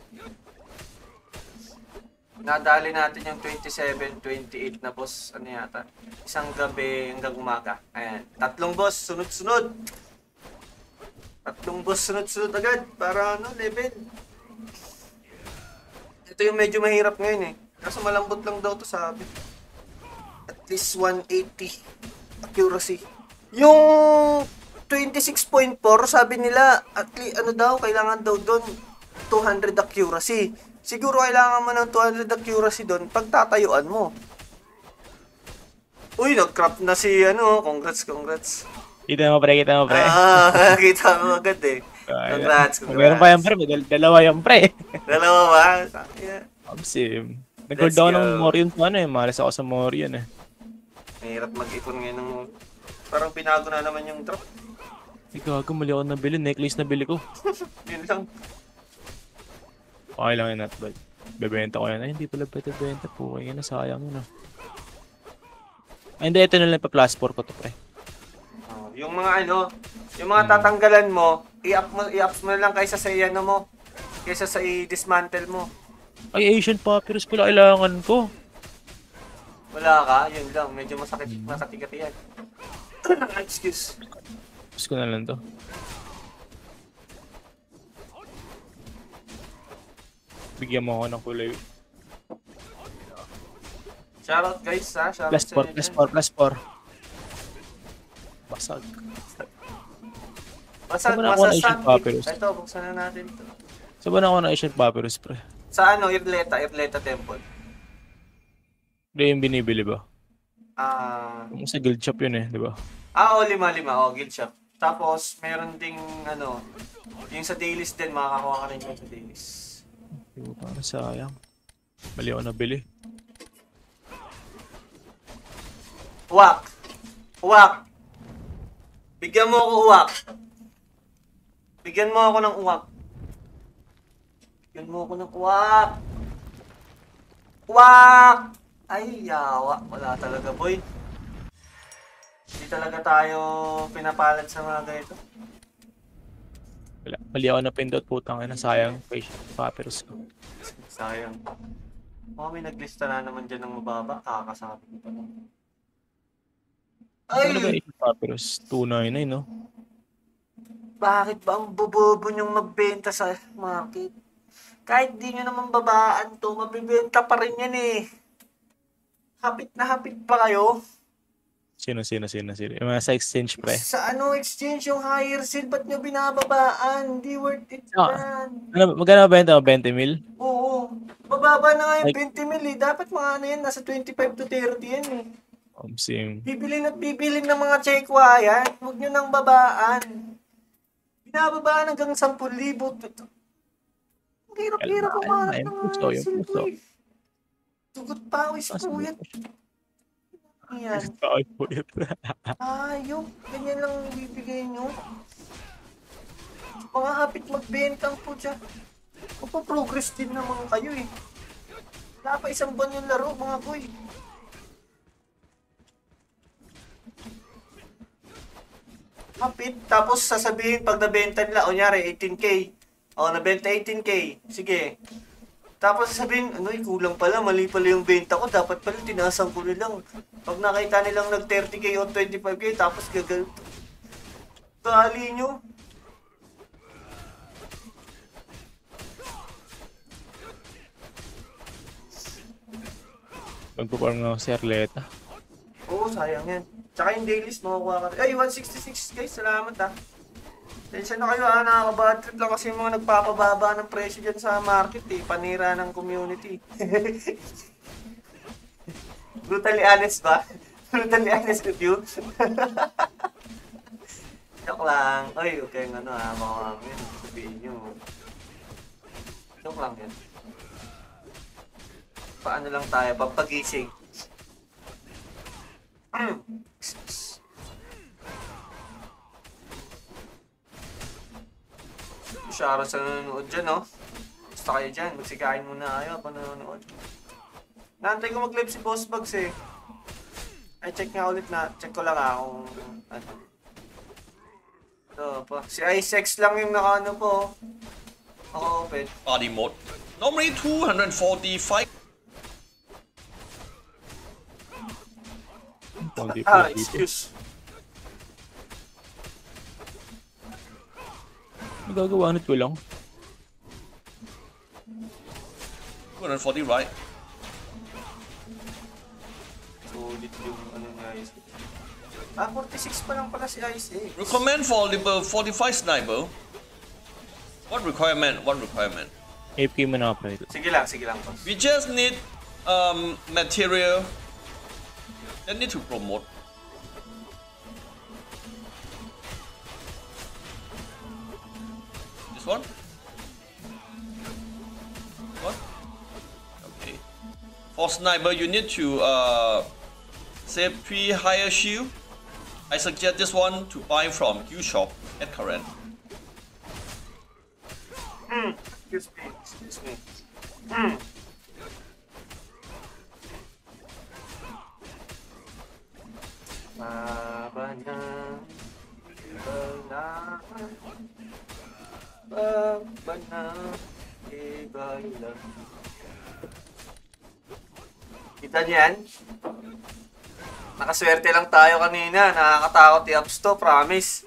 Nadali natin yung twenty-seven, twenty-eight na boss. Ano yata? Isang gabi hanggang umaga. Ayan. Tatlong boss, sunod-sunod. Tatlong boss, sunod-sunod agad. Para ano, level. Ito yung medyo mahirap ngayon eh. Kaso malambot lang daw to sabi. At least one eighty accuracy. Yung twenty-six point four sabi nila, at least ano daw, kailangan daw doon two hundred accuracy. Siguro kailangan mo ng two hundred accuracy doon pag tatayuan mo. Uy, nag-crop na si ano, congrats, congrats. Kita mo pre, kita mo pre. Ah, kita mo agad eh. Congrats, congrats. Meron pa yan pre, may dal- dalawa yan pre. Dalawa ba? Yeah. Absim. Nag-hold Let's ako go. ng Morion pa ano eh, malas ako sa Morion eh. Mahirap mag-ipon ngayon ng... Parang binago na naman yung drop. Ay gago, mali ako nabili, necklace na bili ko. Yun lang. Okay lang yun, not bad. Bebenta ko yan. Ay, hindi pala pwede benta po. Kaya na, sayang yun ah. Ay, hindi, ito na lang pa plus four ko to pre. Oh, yung mga ano, yung mga tatanggalan mo, i-up mo, i-up mo na lang kaysa sa ano mo. Kaysa sa i-dismantle mo. Ay, Asian Papyrus pala kailangan ko. Wala ka, yun lang. Medyo masakit, masakit yan. Excuse. Tapos ko na lang to. Bigyan mo ako ng kulay. Shoutout guys ha. Shoutout Plus sa four, inyo plus dyan. four, plus four. Basag. Basta, Saan ba nakuha basta na Asian sa- Papyrus? Ito, buksan na natin ito. Saan ba na ako ng Asian Papyrus pre? Sa ano, Irleta, Irleta Temple. Hindi yung binibili ba? Ah, Yung sa guild shop yun eh, di ba? ah, oh, lima, lima. Oh, guild shop. Tapos, meron ding, ano, yung sa dailies din, makakakuha ka rin yung sa dailies. Yung parang sayang. Mali ako nabili. Uwak! Uwak! Bigyan mo ako uwak. Bigyan mo ako ng uwak. Bigyan mo ako ng uwak. Uwak! Ay, yawa. Wala talaga, boy. Hindi talaga tayo pinapalad sa mga ganito. Wala. Mali ako napindot, putang ina, sayang. Asian Papyrus ko. Sayang. Oh, may naglista na naman dyan ng mababa. Kakasabi ko pa lang. Ano ba Ay! Asian Papyrus? two ninety-nine no? Bakit ba ang bobobo niyong magbenta sa market? Kahit di nyo naman babaan to, mabibenta pa rin yan eh. Hapit na hapit pa kayo. Sino, sino, sino, sino? Yung mga sa exchange pre. Sa ano exchange yung higher sale, ba't nyo binababaan? Hindi worth it Ah. yan. Ano, magkano ba benta mo? twenty mil? Oo. Bababa na nga yung Like- twenty mil eh. Dapat mga ano yan, nasa twenty-five to thirty yan eh. Um, same. Bibilin at bibilin ng mga tsekwa yan. Huwag nyo nang babaan. Binababaan hanggang ten thousand. Ang hirap-hirap Kalma, umanap kalma. ng Yung puso, yung silk puso. eh. Tugot pawis po yan. Yan. Bakit po yun? Ayok. Ganyan lang ang ibibigay nyo. Mga hapit magbentang po dyan. Magpa-progress din naman kayo eh. Wala pa isang buwan yung laro mga boy. Hapit. Tapos sasabihin pag nabenta nila, o nyari eighteen K. O nabenta eighteen K. Sige. Tapos sasabihin, ano eh, kulang pala, mali pala yung benta ko. Dapat pala, tinasan ko nilang. Pag nakita nilang nag thirty K o twenty-five K, tapos gagal. Gali nyo. Magpaparm nga ako si Arleta. Oo, sayang yan. Tsaka yung dailies, makukuha ka. Ay, one sixty-six guys, salamat ha. Tensya na kayo ha, nakaka-bad trip lang kasi yung mga nagpapababa ng presyo dyan sa market eh. Panira ng community. Brutally honest ba? Brutally honest with you? Joke lang. Ay, okay ng ano ha, mga mamin. Sabihin nyo. Joke lang yan. Paano lang tayo, pampagising. Shoutout sa nanonood dyan, no? Basta kayo dyan, magsikain muna kayo pa nanonood. Naantay ko mag-live si Boss Bugs eh. Ay, check nga ulit na. Check ko lang ah kung ano. Ito pa. Si Icex lang yung naka-ano po. Naka-open. Party mode. Normally two forty-five. Ah, excuse. Magagawa nito lang. two forty, right? Sulit yung ano nga Ice. Ah, forty-six pa lang pala si Ice eh. Recommend for level forty-five sniper. What requirement? What requirement? A F K mo na pre. Sige lang, sige lang boss. We just need um material. Then need to promote. This one? What? Okay. For sniper, you need to uh save three higher shield. I suggest this one to buy from U Shop at current. Hmm. Excuse me, excuse me. Hmm. Mabanang ibalahan, mabanang ibalahan. Kita niyo yan? Nakaswerte lang tayo kanina. Nakakatakot i-ups to, promise.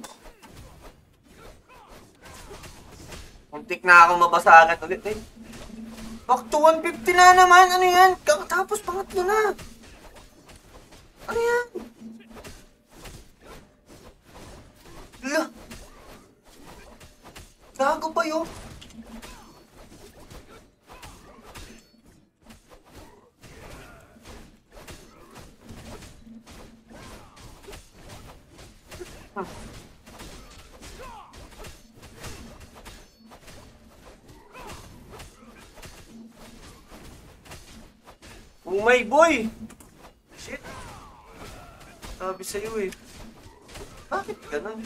Muntik na akong mabasagan ulit eh. Back to one fifty na naman. Ano yan? Kakatapos pangatlo na. Ano yan? Ala. Gago pa yun. Oh my boy! Shit! Sabi sa'yo eh. Bakit ganun?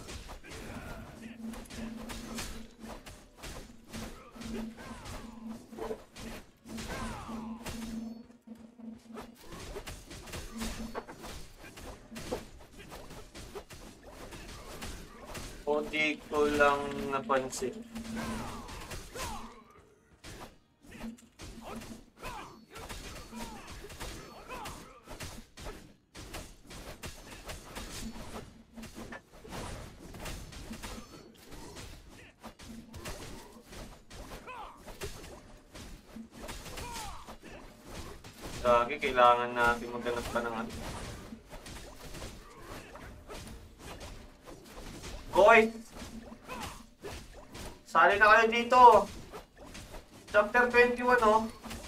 O di ko lang napansin. Lagi, kailangan natin maghanap pa ng ano. Boy! Sali na kayo dito! Chapter twenty-one, oh!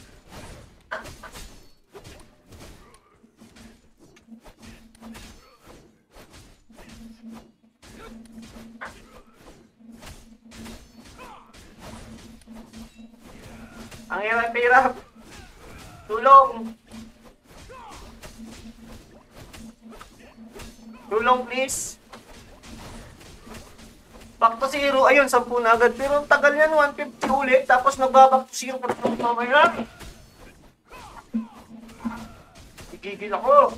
Ang hirap-hirap! Tulong! Tulong, please! Back to zero. Ayun, sampu na agad. Pero ang tagal yan, one fifty ulit. Tapos nagbaback to zero pa rin mamaya. Igigil ako.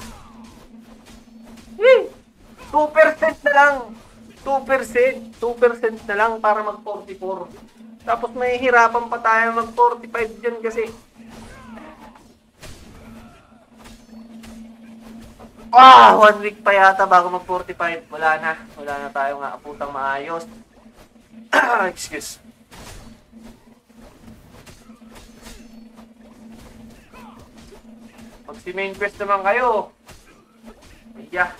Eh, two percent na lang. two percent. two percent na lang para mag forty-four. Tapos may hirapan pa tayo mag forty-five dyan kasi. Ah, one week pa yata bago mag forty-five. Wala na. Wala na tayong aaputang maayos. Excuse. Pag si main quest naman kayo. Yeah.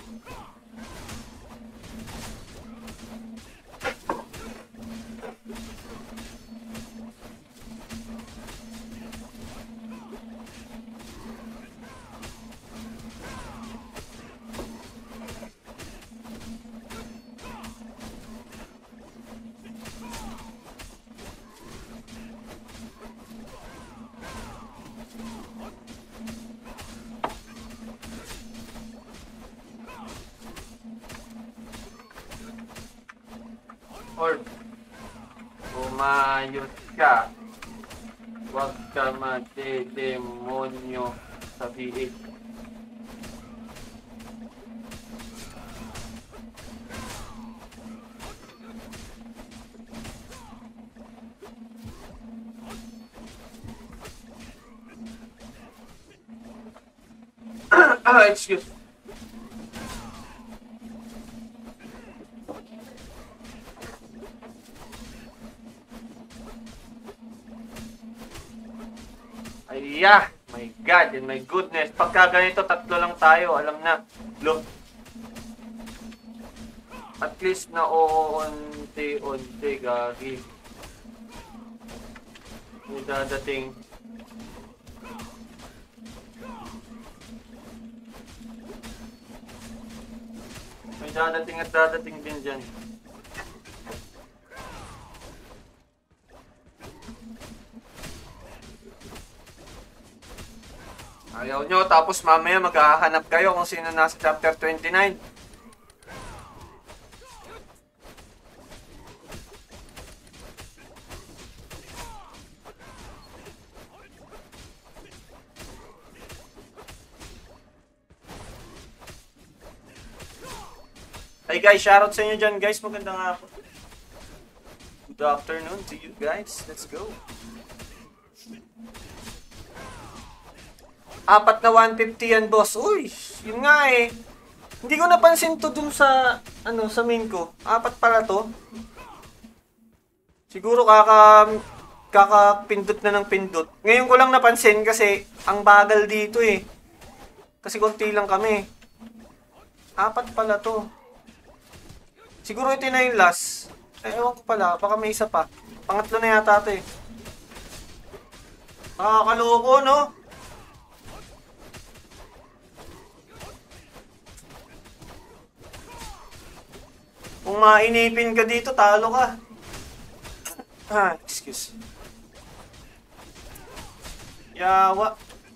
Or Umayos ka. Huwag ka madedemonyo sa biig. Ah, excuse. Ayya! My God and my goodness. Pagka ganito, tatlo lang tayo. Alam na. Look. At least na uunti-unti gagi. May dadating. May dadating at dadating din dyan. Ayaw nyo, tapos mamaya maghahanap kayo kung sino nasa chapter twenty-nine. Hey guys, shoutout sa inyo dyan guys. Magandang hapon. Good afternoon to you guys. Let's go. Apat na one fifty yan, boss. Uy, yun nga eh. Hindi ko napansin to dun sa, ano, sa main ko. Apat pala to. Siguro kaka, kakapindot na ng pindot. Ngayon ko lang napansin kasi ang bagal dito eh. Kasi konti lang kami. Apat pala to. Siguro ito na yung last. Eh, ewan ko pala. Baka may isa pa. Pangatlo na yata ito eh. Nakakaloko, no? Kung mainipin ka dito, talo ka. Ah, excuse. Yawa.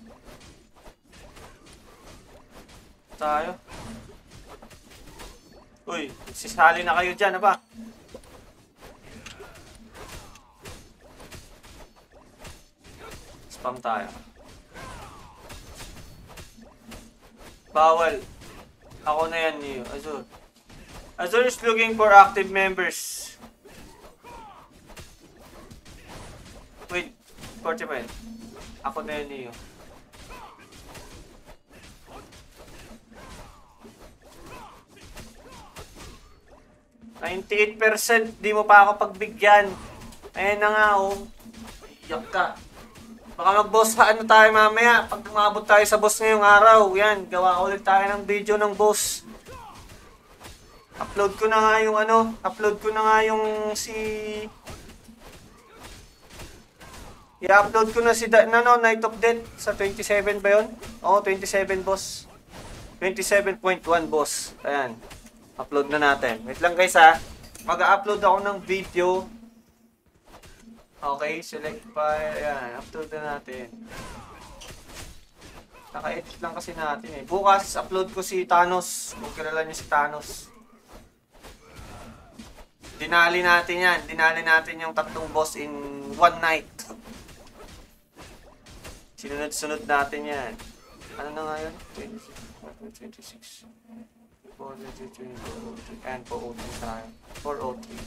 Tayo. Uy, sisali na kayo dyan, ba? Spam tayo. Bawal. Ako na yan, Neo. Azur. Azur is looking for active members. Wait, forty-five. Ako na yan, Neo. ninety-eight percent, di mo pa ako pagbigyan. Ayan na nga, oh. Iyak ka. Baka mag-boss ha, ano tayo mamaya. Pag umabot tayo sa boss ngayong araw, yan, gawa ulit tayo ng video ng boss. Upload ko na nga yung ano, upload ko na nga yung si... I-upload ko na si da, no, Night of Death sa twenty-seven ba yun? Oo, twenty-seven boss. twenty-seven point one boss. Ayan. Upload na natin. Wait lang guys ha. Mag-upload ako ng video. Okay, select file. Ayan, upload na natin. Naka-edit lang kasi natin eh. Bukas, upload ko si Thanos. Kung kilala niyo si Thanos. Dinali natin yan. Dinali natin yung tatlong boss in one night. Sinunod-sunod natin yan. Ano na nga yun? twenty-six, twenty-six. four oh three, and four oh three tayo. four oh three.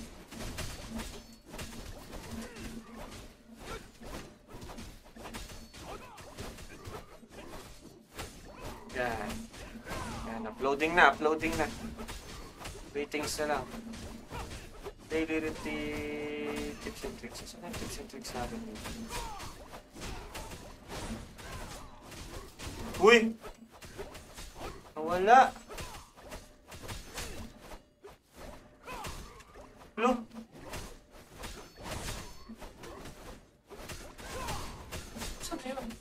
Yan. Yan. Uploading na. Uploading na. Waitings na lang. Daily routine tips and tricks. Saan yung tips and tricks natin? Uy! Nawala! Hello? Saan na yun?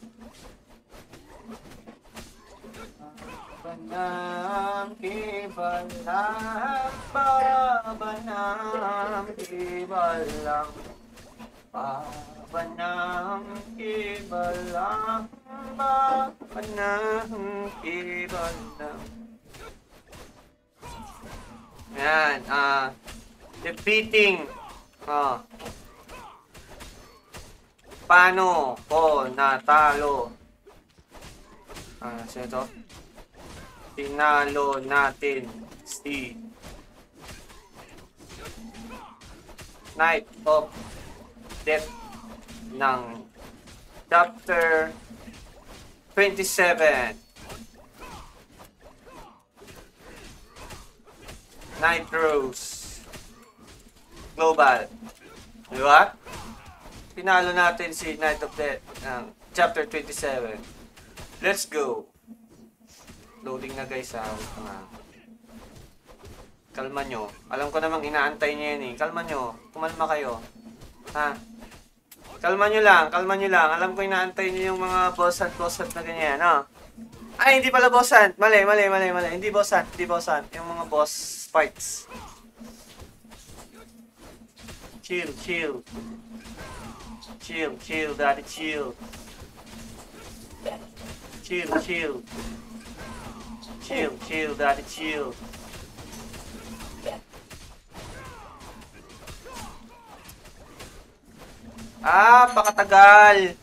Banam ibalang Banam ibalang Banam ibalang Banam ibalang. Yan, ah uh, defeating ah Paano ko natalo? Ah, sino to? Tinalo natin si Knight of Death ng Chapter twenty-seven. Night Rose Global. Di ba? Tinalo natin si Knight of Death ng Chapter twenty-seven. Let's go. Loading na guys ha. Ah. Kalma nyo. Alam ko namang inaantay nyo yan eh. Kalma nyo. Kumalma kayo. Ha? Kalma nyo lang. Kalma nyo lang. Alam ko inaantay nyo yung mga boss hunt, boss hunt na ganyan. No? Ay, hindi pala boss hunt. Mali, mali, mali, mali. Hindi boss hunt. Hindi boss hunt. Yung mga boss fights. Chill, chill. Chill, chill, daddy, chill. Chill, chill. Chill, chill, daddy, chill. Ah, pakatagal.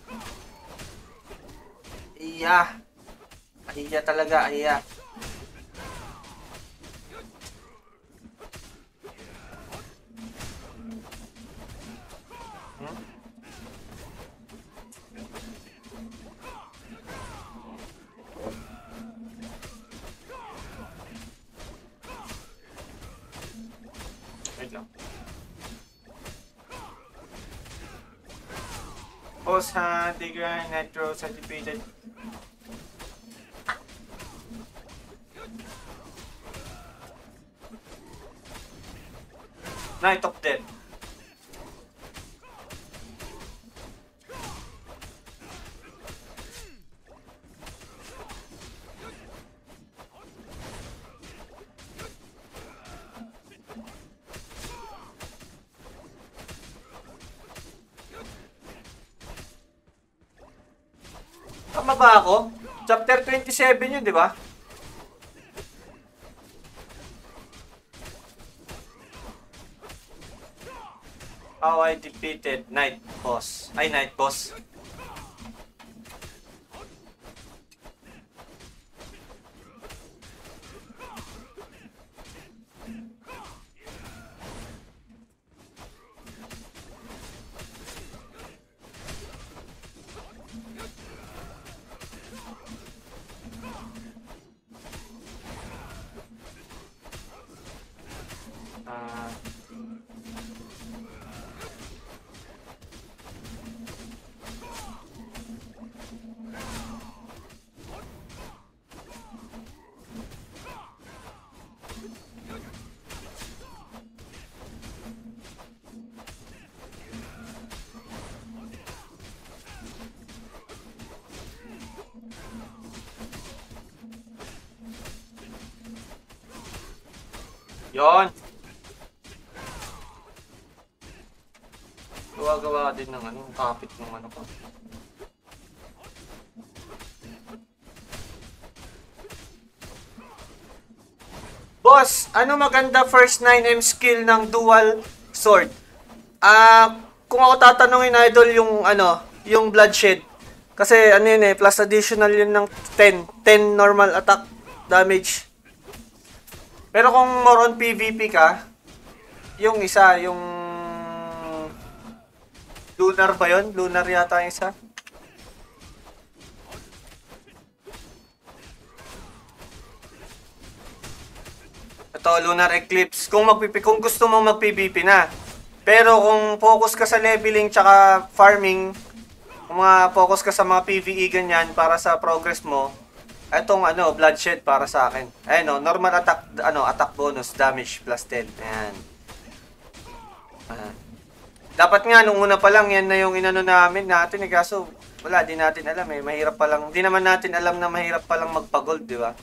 Iya. Iya talaga, iya. Hmm? Wait lang. Boss ha, Digger, Nitro, certificated. Night of Death. Tama ba ako? Chapter twenty-seven yun, di ba? How I defeated Night Boss. Ay, Night Boss. Ah... Yon. Gawa-gawa din ng ano, kapit ng ano ko. Boss, ano maganda first nine M skill ng dual sword? Ah, uh, kung ako tatanungin idol yung ano, yung bloodshed. Kasi ano yun eh, plus additional yun ng ten, ten normal attack damage. Pero kung more on PvP ka, yung isa, yung Lunar ba yun? Lunar yata yung isa. Ito, Lunar Eclipse. Kung, magpipi kung gusto mong mag-PvP na. Pero kung focus ka sa leveling tsaka farming, kung mga focus ka sa mga PvE ganyan para sa progress mo, etong ano, bloodshed para sa akin. Ayun no, normal attack, ano, attack bonus, damage plus ten. Ayan. Ah. Dapat nga, nung una pa lang, yan na yung inano namin natin eh. Kaso, wala, di natin alam eh. Mahirap pa lang. Di naman natin alam na mahirap pa lang magpa-gold, di ba?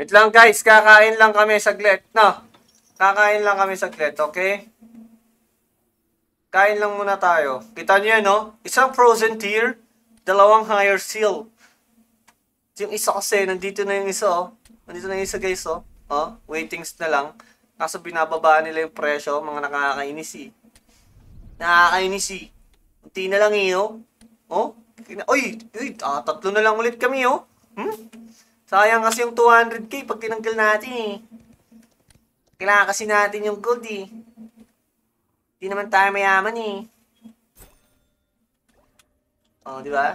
Wait lang guys, kakain lang kami saglit, no? Kakain lang kami saglit, okay? Kain lang muna tayo. Kita niyo yan, no? Isang frozen tier, dalawang higher seal. Yung isa kasi, nandito na yung isa, oh. Nandito na yung isa, guys, oh. Oh, waitings na lang. Kaso binababa nila yung presyo, mga nakakainis, eh. Nakakainis, eh. Unti na lang, eh, oh. Oh? Uy, uy, ah, tatlo na lang ulit kami, oh. Hmm? Sayang kasi yung two hundred K pag tinanggal natin, eh. Kailangan kasi natin yung gold, eh. Di naman tayo mayaman, eh. Oh, di ba?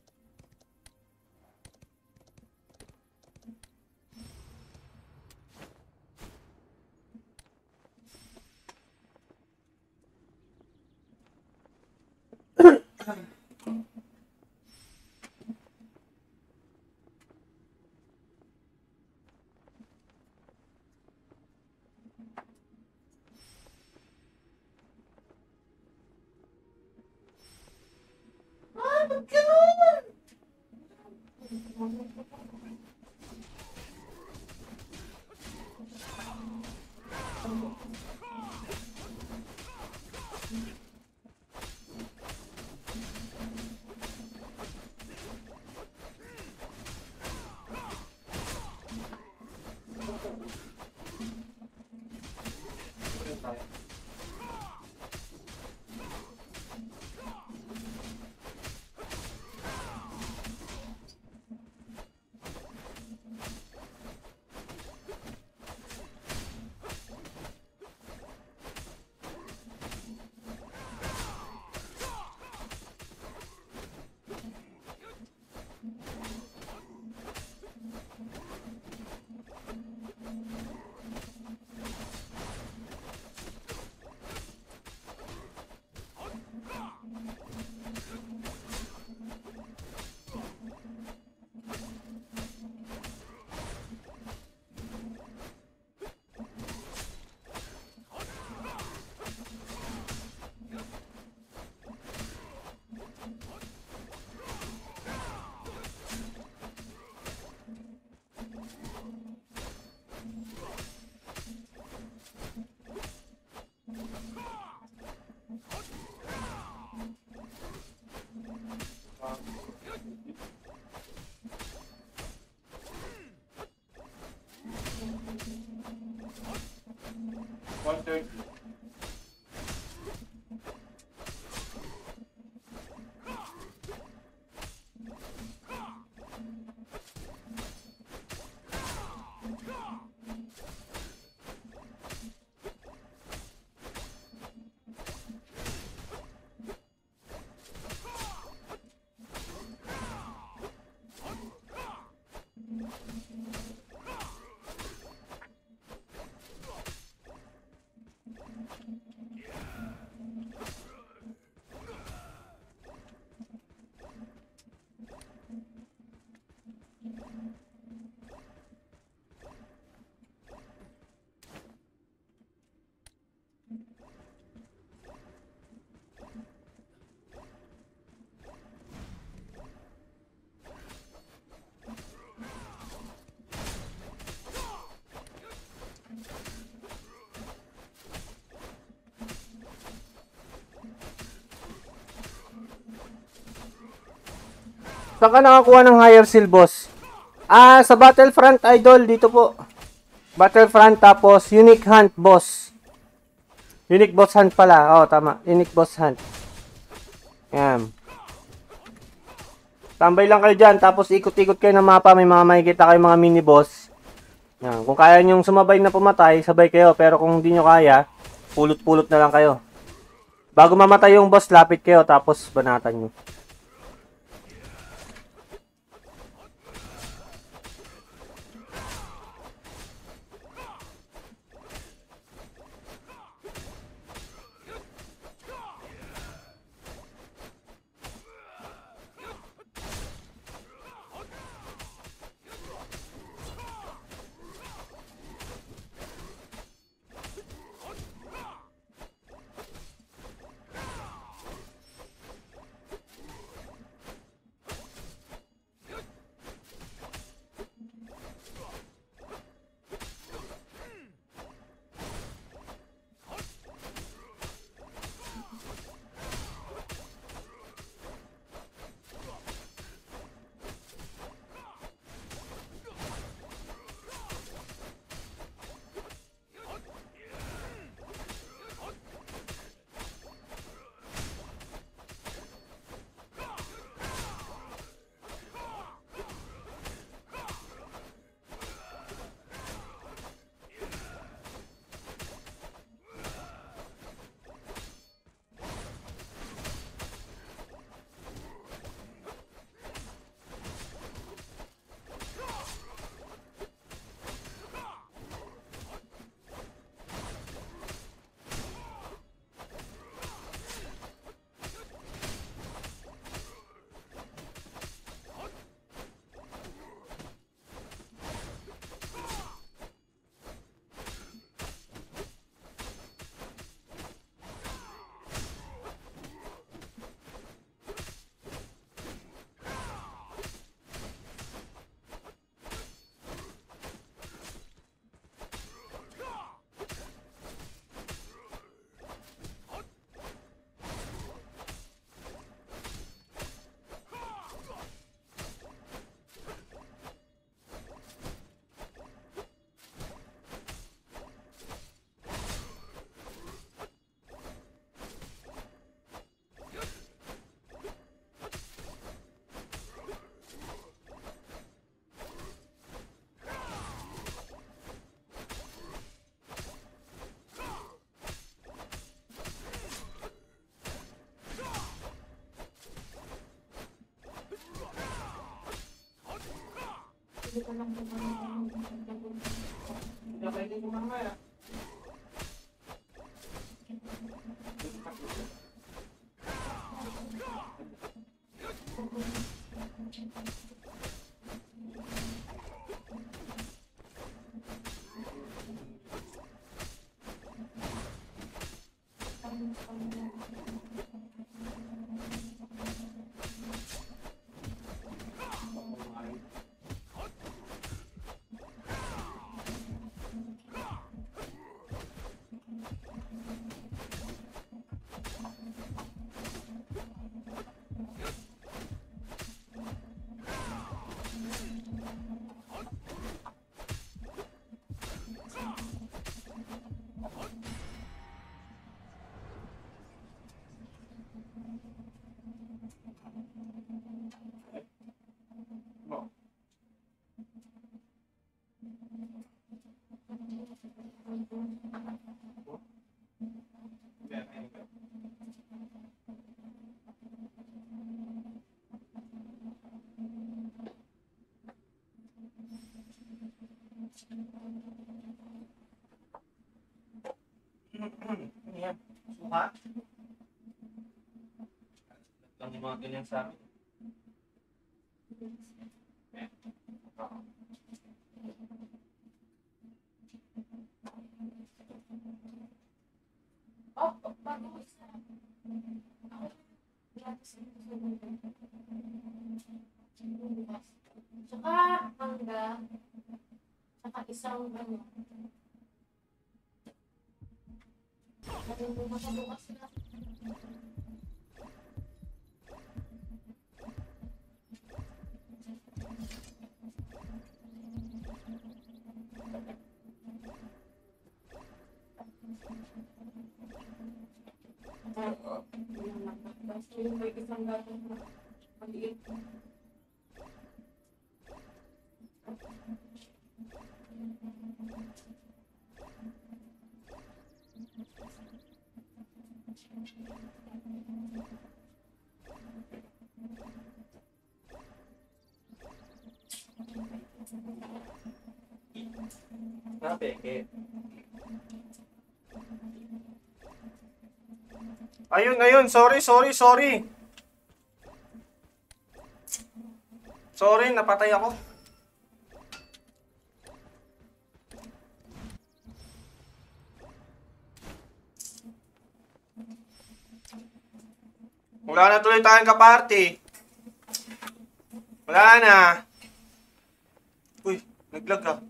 one thirty. Saan ka nakakuha ng higher seal, boss? Ah, sa Battlefront, idol. Dito po. Battlefront, tapos Unique Hunt, boss. Unique Boss Hunt pala. Oh, tama. Unique Boss Hunt. Yan. Tambay lang kayo dyan. Tapos ikot-ikot kayo ng mapa. May mga makikita kayo mga mini-boss. Yan. Kung kaya nyong sumabay na pumatay, sabay kayo. Pero kung hindi nyo kaya, pulot-pulot na lang kayo. Bago mamatay yung boss, lapit kayo. Tapos banatan nyo. Pwede ko mamaya. Yan. Suka. Lang yung mga ganyan sa amin. Oh, bago isa. Tsaka mangga. Tsaka isang ano. Bukas na. Yung may isang gatong maliit. Napeke. Ayun, ayun. Sorry, sorry, sorry. Sorry, napatay ako. Wala na tuloy tayong kaparty. Wala na. Uy, naglag ka.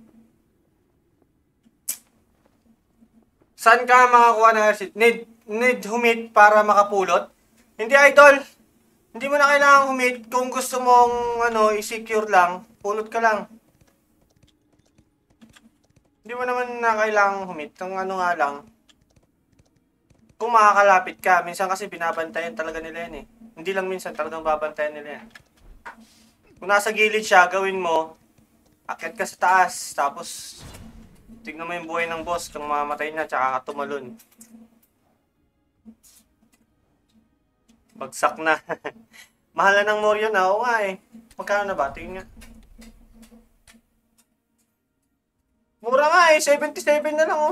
Saan ka makakuha ng airship? Need, need humit para makapulot? Hindi, idol. Hindi mo na kailangan humit. Kung gusto mong ano, i-secure lang, pulot ka lang. Hindi mo naman na kailangan humit. Ang ano nga lang, kung makakalapit ka, minsan kasi binabantayan talaga nila yan eh. Hindi lang minsan, talagang babantayan nila yan. Kung nasa gilid siya, gawin mo, akyat ka sa taas, tapos tignan mo yung buhay ng boss kung mamamatay na, tsaka ka tumalon. Bagsak na. Mahal na ng Morion na, oo nga eh. Magkano na ba? Tingin nga. Mura nga eh, seventy-seven na lang oh.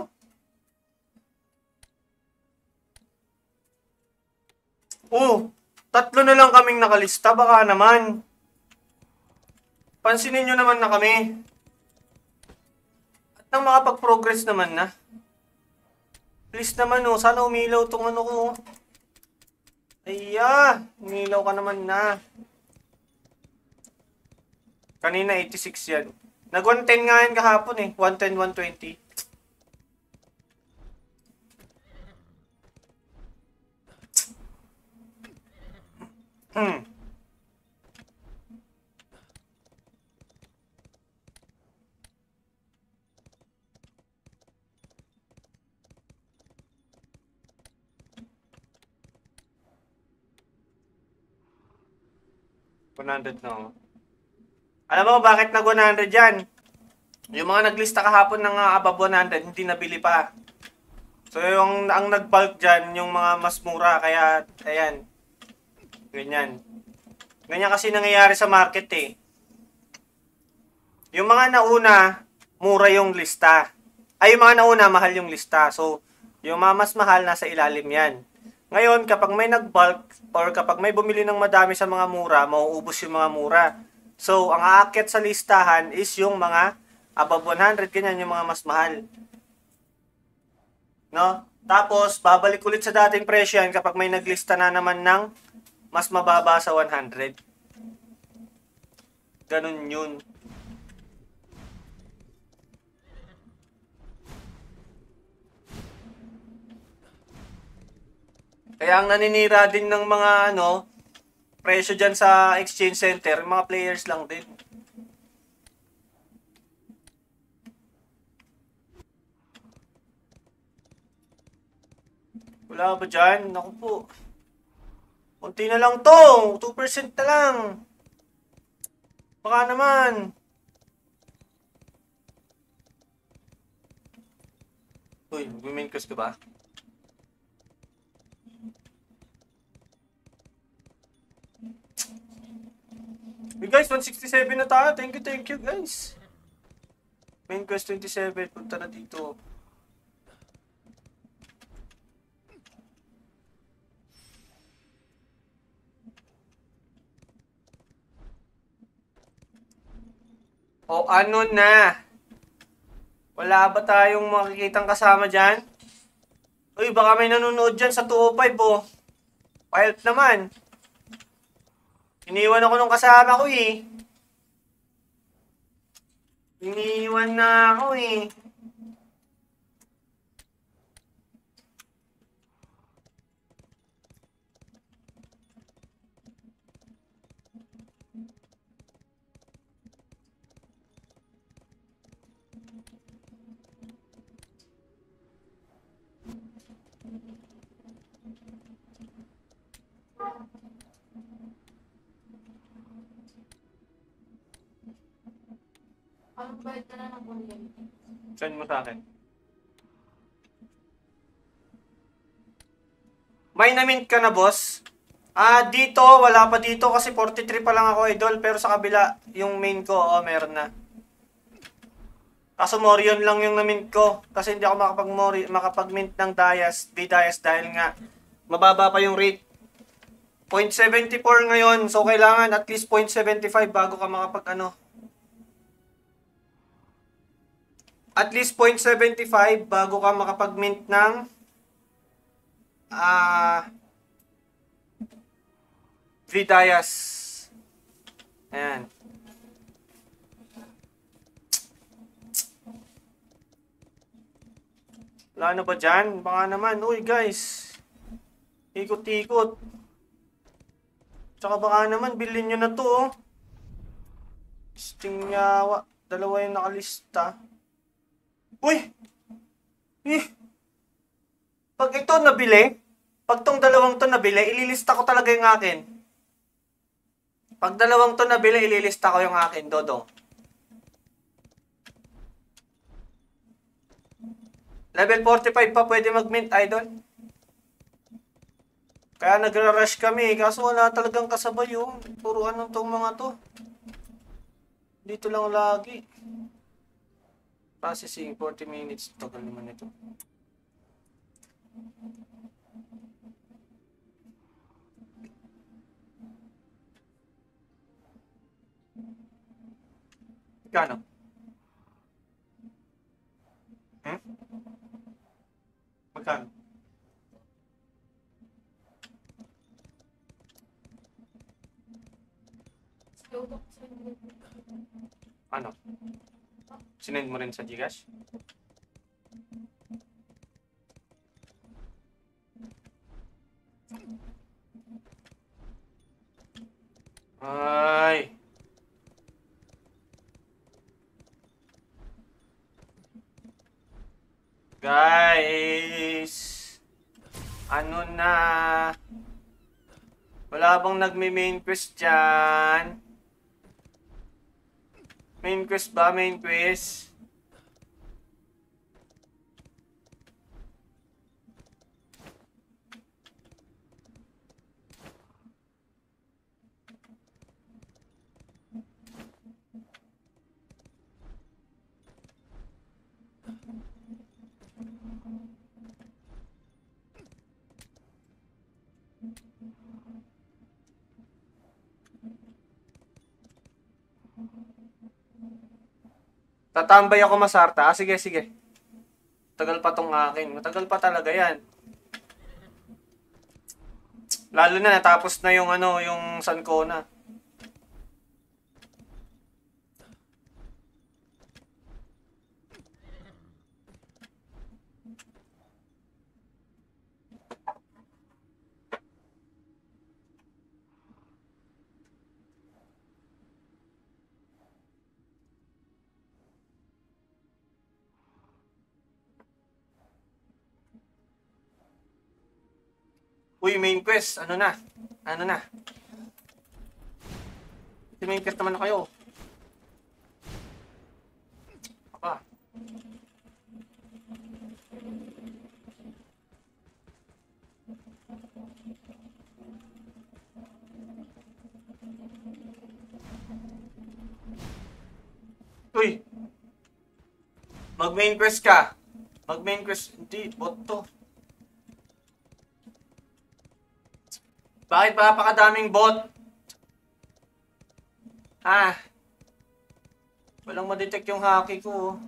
Oh, tatlo na lang kaming nakalista, baka naman. Pansinin nyo naman na kami. At nang makapag-progress naman na. Please naman oh, sana umilaw tong ano ko. Ayya, umilaw ka naman na. Kanina eighty-six yan. Nag one ten nga yan kahapon eh, one ten, one twenty. Hmm. one hundred na. Alam mo bakit nag one hundred yan? Yung mga naglista kahapon ng uh, above one hundred, hindi nabili pa. So yung ang nag-bulk dyan, yung mga mas mura, kaya ayan. Ganyan. Ganyan kasi nangyayari sa market eh. Yung mga nauna, mura yung lista. Ay, yung mga nauna, mahal yung lista. So, yung mga mas mahal, nasa ilalim yan. Ngayon, kapag may nag-bulk or kapag may bumili ng madami sa mga mura, mauubos yung mga mura. So, ang aakyat sa listahan is yung mga above one hundred, ganyan yung mga mas mahal. No? Tapos, babalik ulit sa dating presyo yan kapag may naglista na naman ng mas mababa sa one hundred. Ganun yun. Kaya ang naninira din ng mga ano, presyo dyan sa exchange center, mga players lang din. Wala ba dyan? Naku po. Kunti na lang to. two percent na lang. Baka naman. Uy, mag-main course ka ba? Hey guys, one sixty-seven na tayo. Thank you, thank you guys. Main quest twenty-seven. Punta na dito. O ano na? Wala ba tayong makikitang kasama dyan? Uy, baka may nanonood dyan sa two oh five oh. Pa-help naman. Iniwan ako nung kasama ko eh. Iniwan na ako eh. Ano ba ito na ng kuryente? Send mo sa akin. May na-mint ka na, boss? Ah, dito, wala pa dito kasi forty-three pa lang ako, idol. Pero sa kabila, yung main ko, oh, meron na. Kaso Morion lang yung na-mint ko. Kasi hindi ako makapag-mori, makapag-mint ng Dias, D-Dias dahil nga mababa pa yung rate. zero point seven four ngayon, so kailangan at least zero point seven five bago ka makapag ano. At least zero point seven five bago ka makapag-mint ng ah uh, V-Dias. Ayan. Wala na ba dyan? Baka naman. Uy guys. Ikot-ikot. Tsaka baka naman bilhin nyo na to oh. Sting yawa. Dalawa yung nakalista. Uy! Eh! Pag ito nabili, pag tong dalawang to nabili, ililista ko talaga yung akin. Pag dalawang to nabili, ililista ko yung akin, Dodong. Level forty-five pa pwede mag-mint, idol. Kaya nagra-rush kami, kaso wala talagang kasabay yung turuan ng tong mga to. Dito lang lagi. Processing, forty minutes. Tagal naman ito. Magkano? Hmm? Magkano? Ano? Sinend mo rin sa Gcash? Ay! Guys! Ano na? Wala bang nagme-main quest dyan? Main quest ba? Main quest? Tatambay ako Masarta. Ah, sige, sige. Tagal pa tong akin. Matagal pa talaga yan. Lalo na natapos na yung ano, yung Sancona. Uy, main quest. Ano na? Ano na? Si main quest naman na kayo. Apa? Uy! Mag-main quest ka. Mag-main quest. Hindi, bot to. Bakit ba napakadaming bot? Ah. Walang ma-detect yung haki ko. Oh.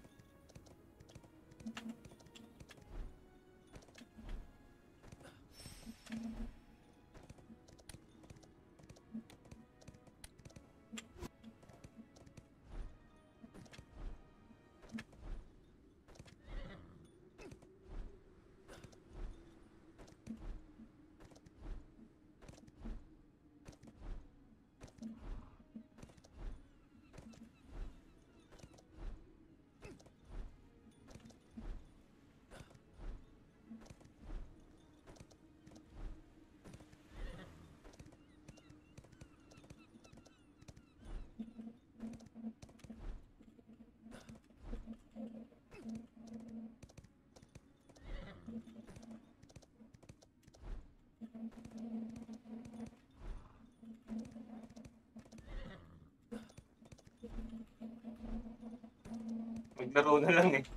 Maglaro na lang eh.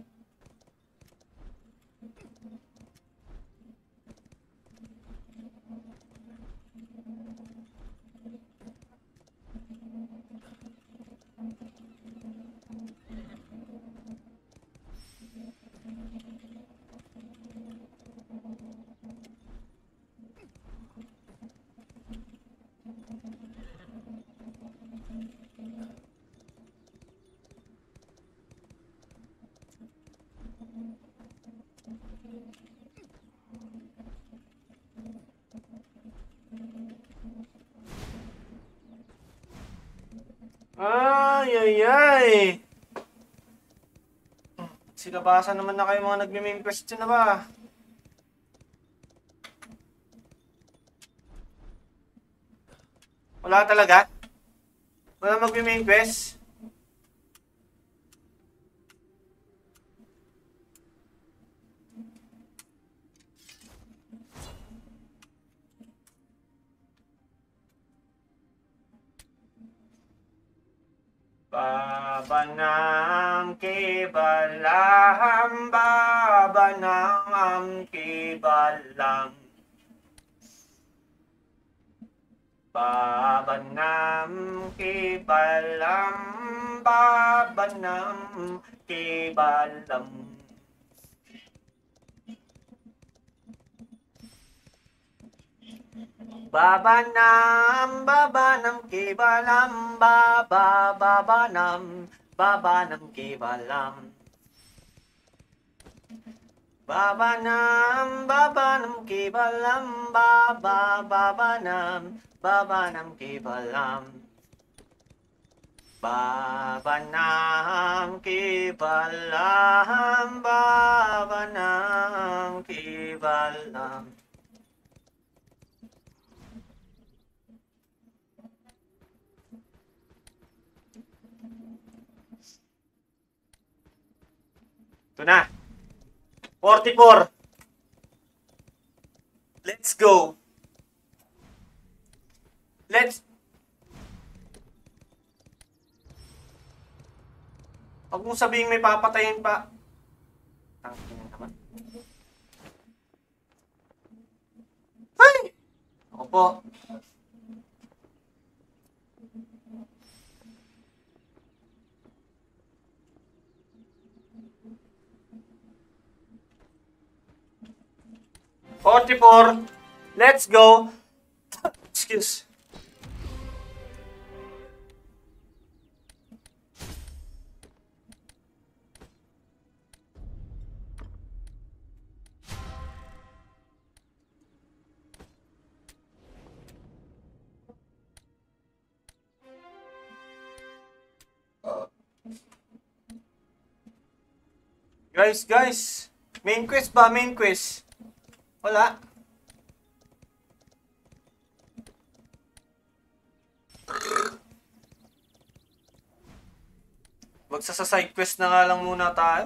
Ay, ay, ay. Sinabasa naman na kayo mga nagme-main question na ba? Wala talaga? Wala magme-main quest? Babanam kibalam, babanam kibalam. Babanam kibalam, babanam kibalam. Babanam, babanam kibalam, baba, babanam, babanam kibalam. Babanam, babanam kibalam, baba, babanam, babanam kibalam. Babanam kibalam, babanam kibalam. Ito na. forty-four. Let's go. Let's... Huwag mong sabihin may papatayin pa. Tangin naman. Ay! Ako po. forty-four. Let's go. Excuse. Guys, guys. Main quest ba? Main quest. Wala. Magsasa-side quest na nga lang muna tayo.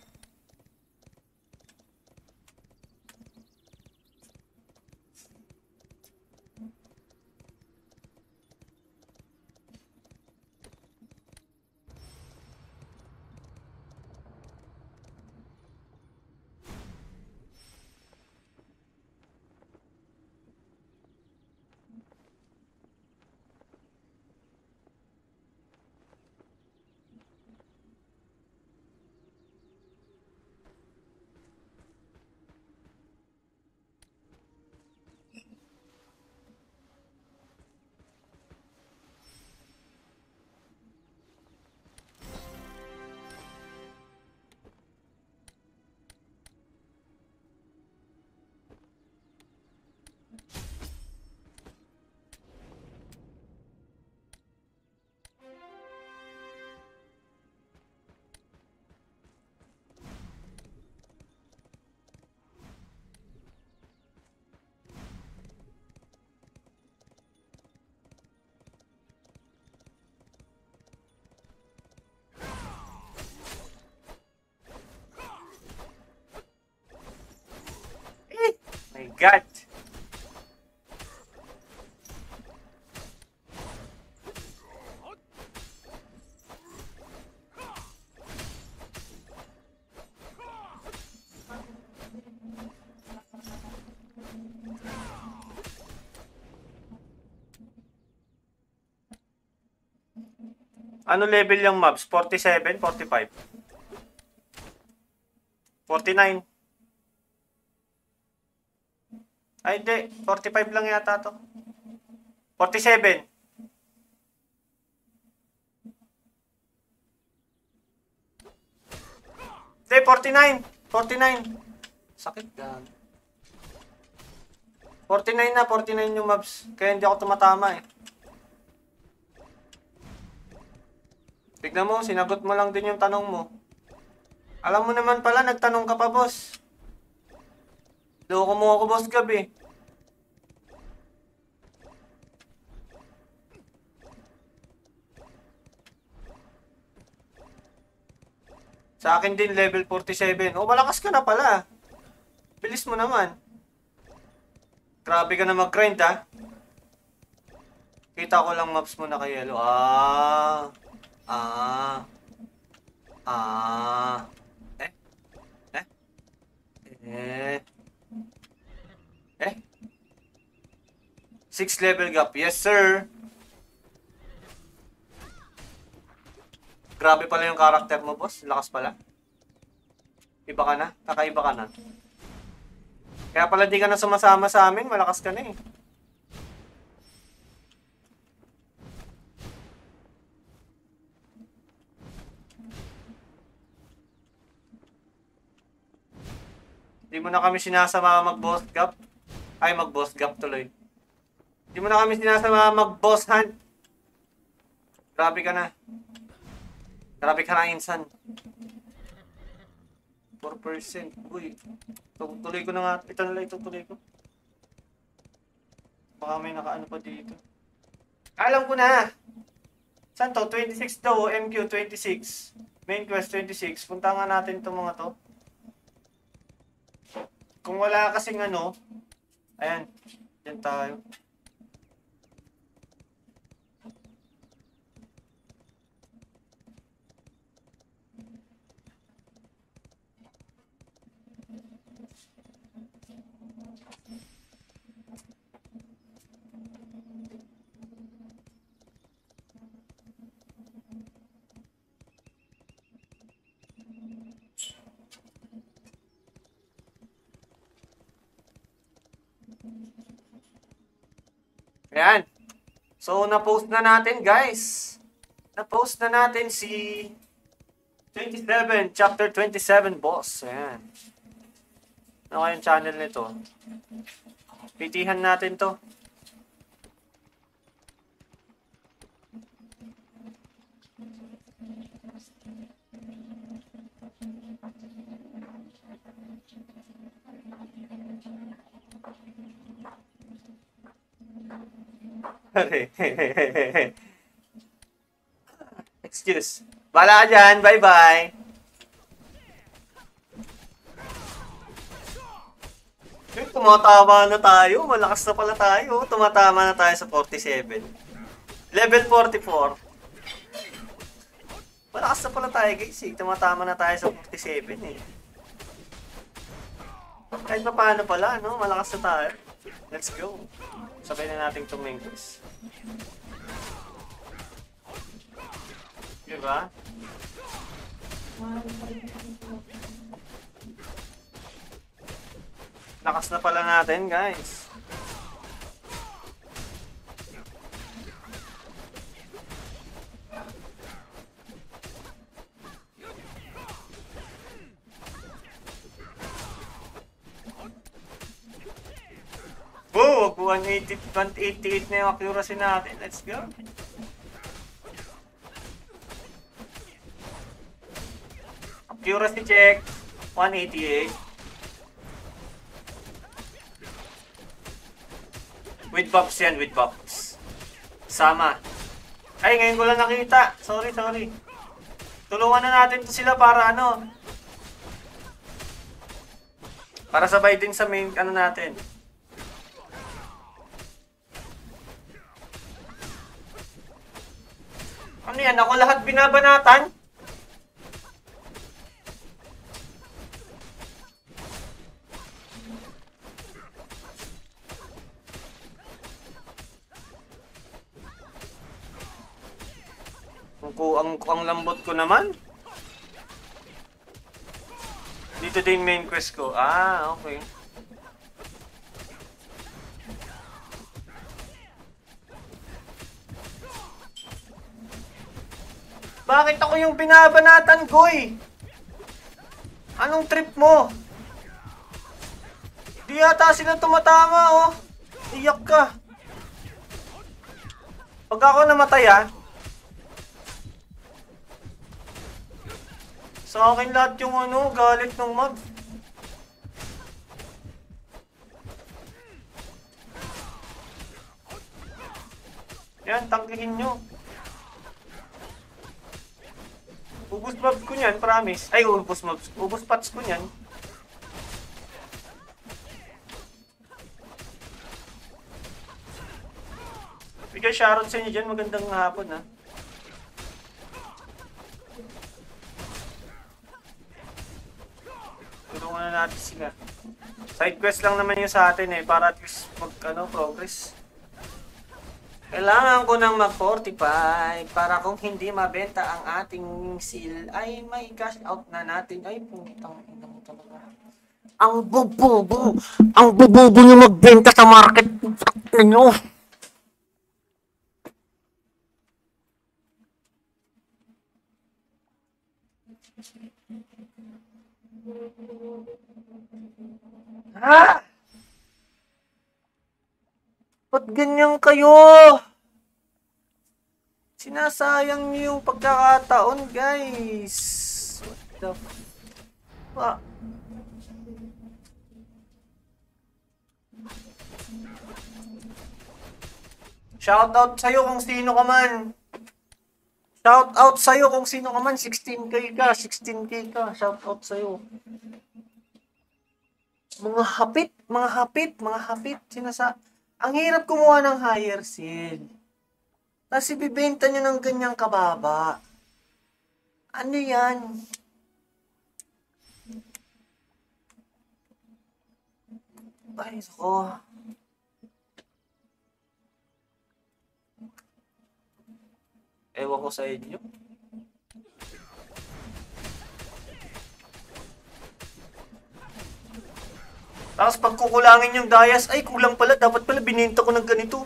My God. Ano level yung mobs? forty-seven, forty-five? forty-nine? Ay, hindi. forty-five lang yata to. forty-seven. Hindi, forty-nine. forty-nine. Sakit yan. forty-nine na, forty-nine yung mobs. Kaya hindi ako tumatama eh. Tignan mo, sinagot mo lang din yung tanong mo. Alam mo naman pala, nagtanong ka pa, boss. Loko mo ako, boss Gab eh. Sa akin din, level forty-seven. Oh, malakas ka na pala. Bilis mo naman. Grabe ka na mag-grind, ha? Kita ko lang maps mo na kay Yellow. Ah. Ah. Ah. Eh? Eh? Eh? Eh? Six level gap. Yes, sir. Grabe pala yung karakter mo, boss. Lakas pala. Iba ka na. Kakaiba ka na. Kaya pala di ka na sumasama sa amin. Malakas ka na eh. Di mo na kami sinasama mag-boss gap. Ay, mag-boss gap tuloy. Di mo na kami sinasama mag-boss hunt. Grabe ka na. Grabe ka na, insan. four percent. Uy. Tuloy ko na nga. Ito na lang itutuloy ko. Baka may nakaano pa dito. Alam ko na. Saan to? twenty-six daw. M Q twenty-six. Main quest twenty-six. Punta nga natin itong mga to. Kung wala kasing ano. Ayan. Diyan tayo. Ayan. So, na-post na natin, guys. Na-post na natin si twenty-seven, chapter twenty-seven, boss. Ayan. Ano kayong channel nito? Pitihan natin to. Excuse. Bala ka dyan. Bye-bye. Eh, tumatama na tayo. Malakas na pala tayo. Tumatama na tayo sa forty-seven. Level forty-four. Malakas na pala tayo, guys. Eh. Tumatama na tayo sa forty-seven eh. Kahit pa paano pala, no? Malakas na tayo. Let's go. Sabay na natin itong main quest. Diba? Lakas na pala natin, guys. Whoa! one eighty-eight na yung accuracy natin. Let's go. Accuracy check. one eighty-eight. With buffs yan, with buffs. Sama. Ay, ngayon ko lang nakita. Sorry, sorry. Tulungan na natin to sila para ano. Para sabay din sa main ano natin. Ano yan? Ako lahat binabanatan? Ang, ang lambot ko naman. Dito din main quest ko. Ah, okay. Bakit ako yung binabanatan, Goy? Anong trip mo? Di yata sila tumatama, oh. Iyak ka. Pag ako namatay, ah. Sa akin lahat yung ano, galit ng mob. Yan, tangkihin nyo. Ubus mobs ko niyan, promise. Ay, ubus mobs. Ubus pots ko niyan. Bigay Sharon sa inyo dyan. Magandang hapon, ha. Tulungan na natin sila. Side quest lang naman yun sa atin, eh. Para at least mag, ano, progress. Kailangan ko nang mag-fortify para kung hindi mabenta ang ating seal ay may cash out na natin. Ay, putang ina mo talaga. Ang bububo! Ang bububo nyo magbenta sa market ninyo! Ha? Ba't ganyan kayo? Sinasayang niyo yung pagkakataon, guys. What the fuck? Shout out sa'yo kung sino ka man. Shout out sa'yo kung sino ka man. sixteen K ka, sixteen K ka. Shout out sa'yo. Mga hapit, mga hapit, mga hapit. Sinasa... Ang hirap kumuha ng higher seal. Tapos ibibenta nyo ng ganyang kababa. Ano yan? Ay, ko. Ewan ko sa inyo. Tapos pag kukulangin yung Dayas, ay kulang pala, dapat pala bininta ko ng ganito.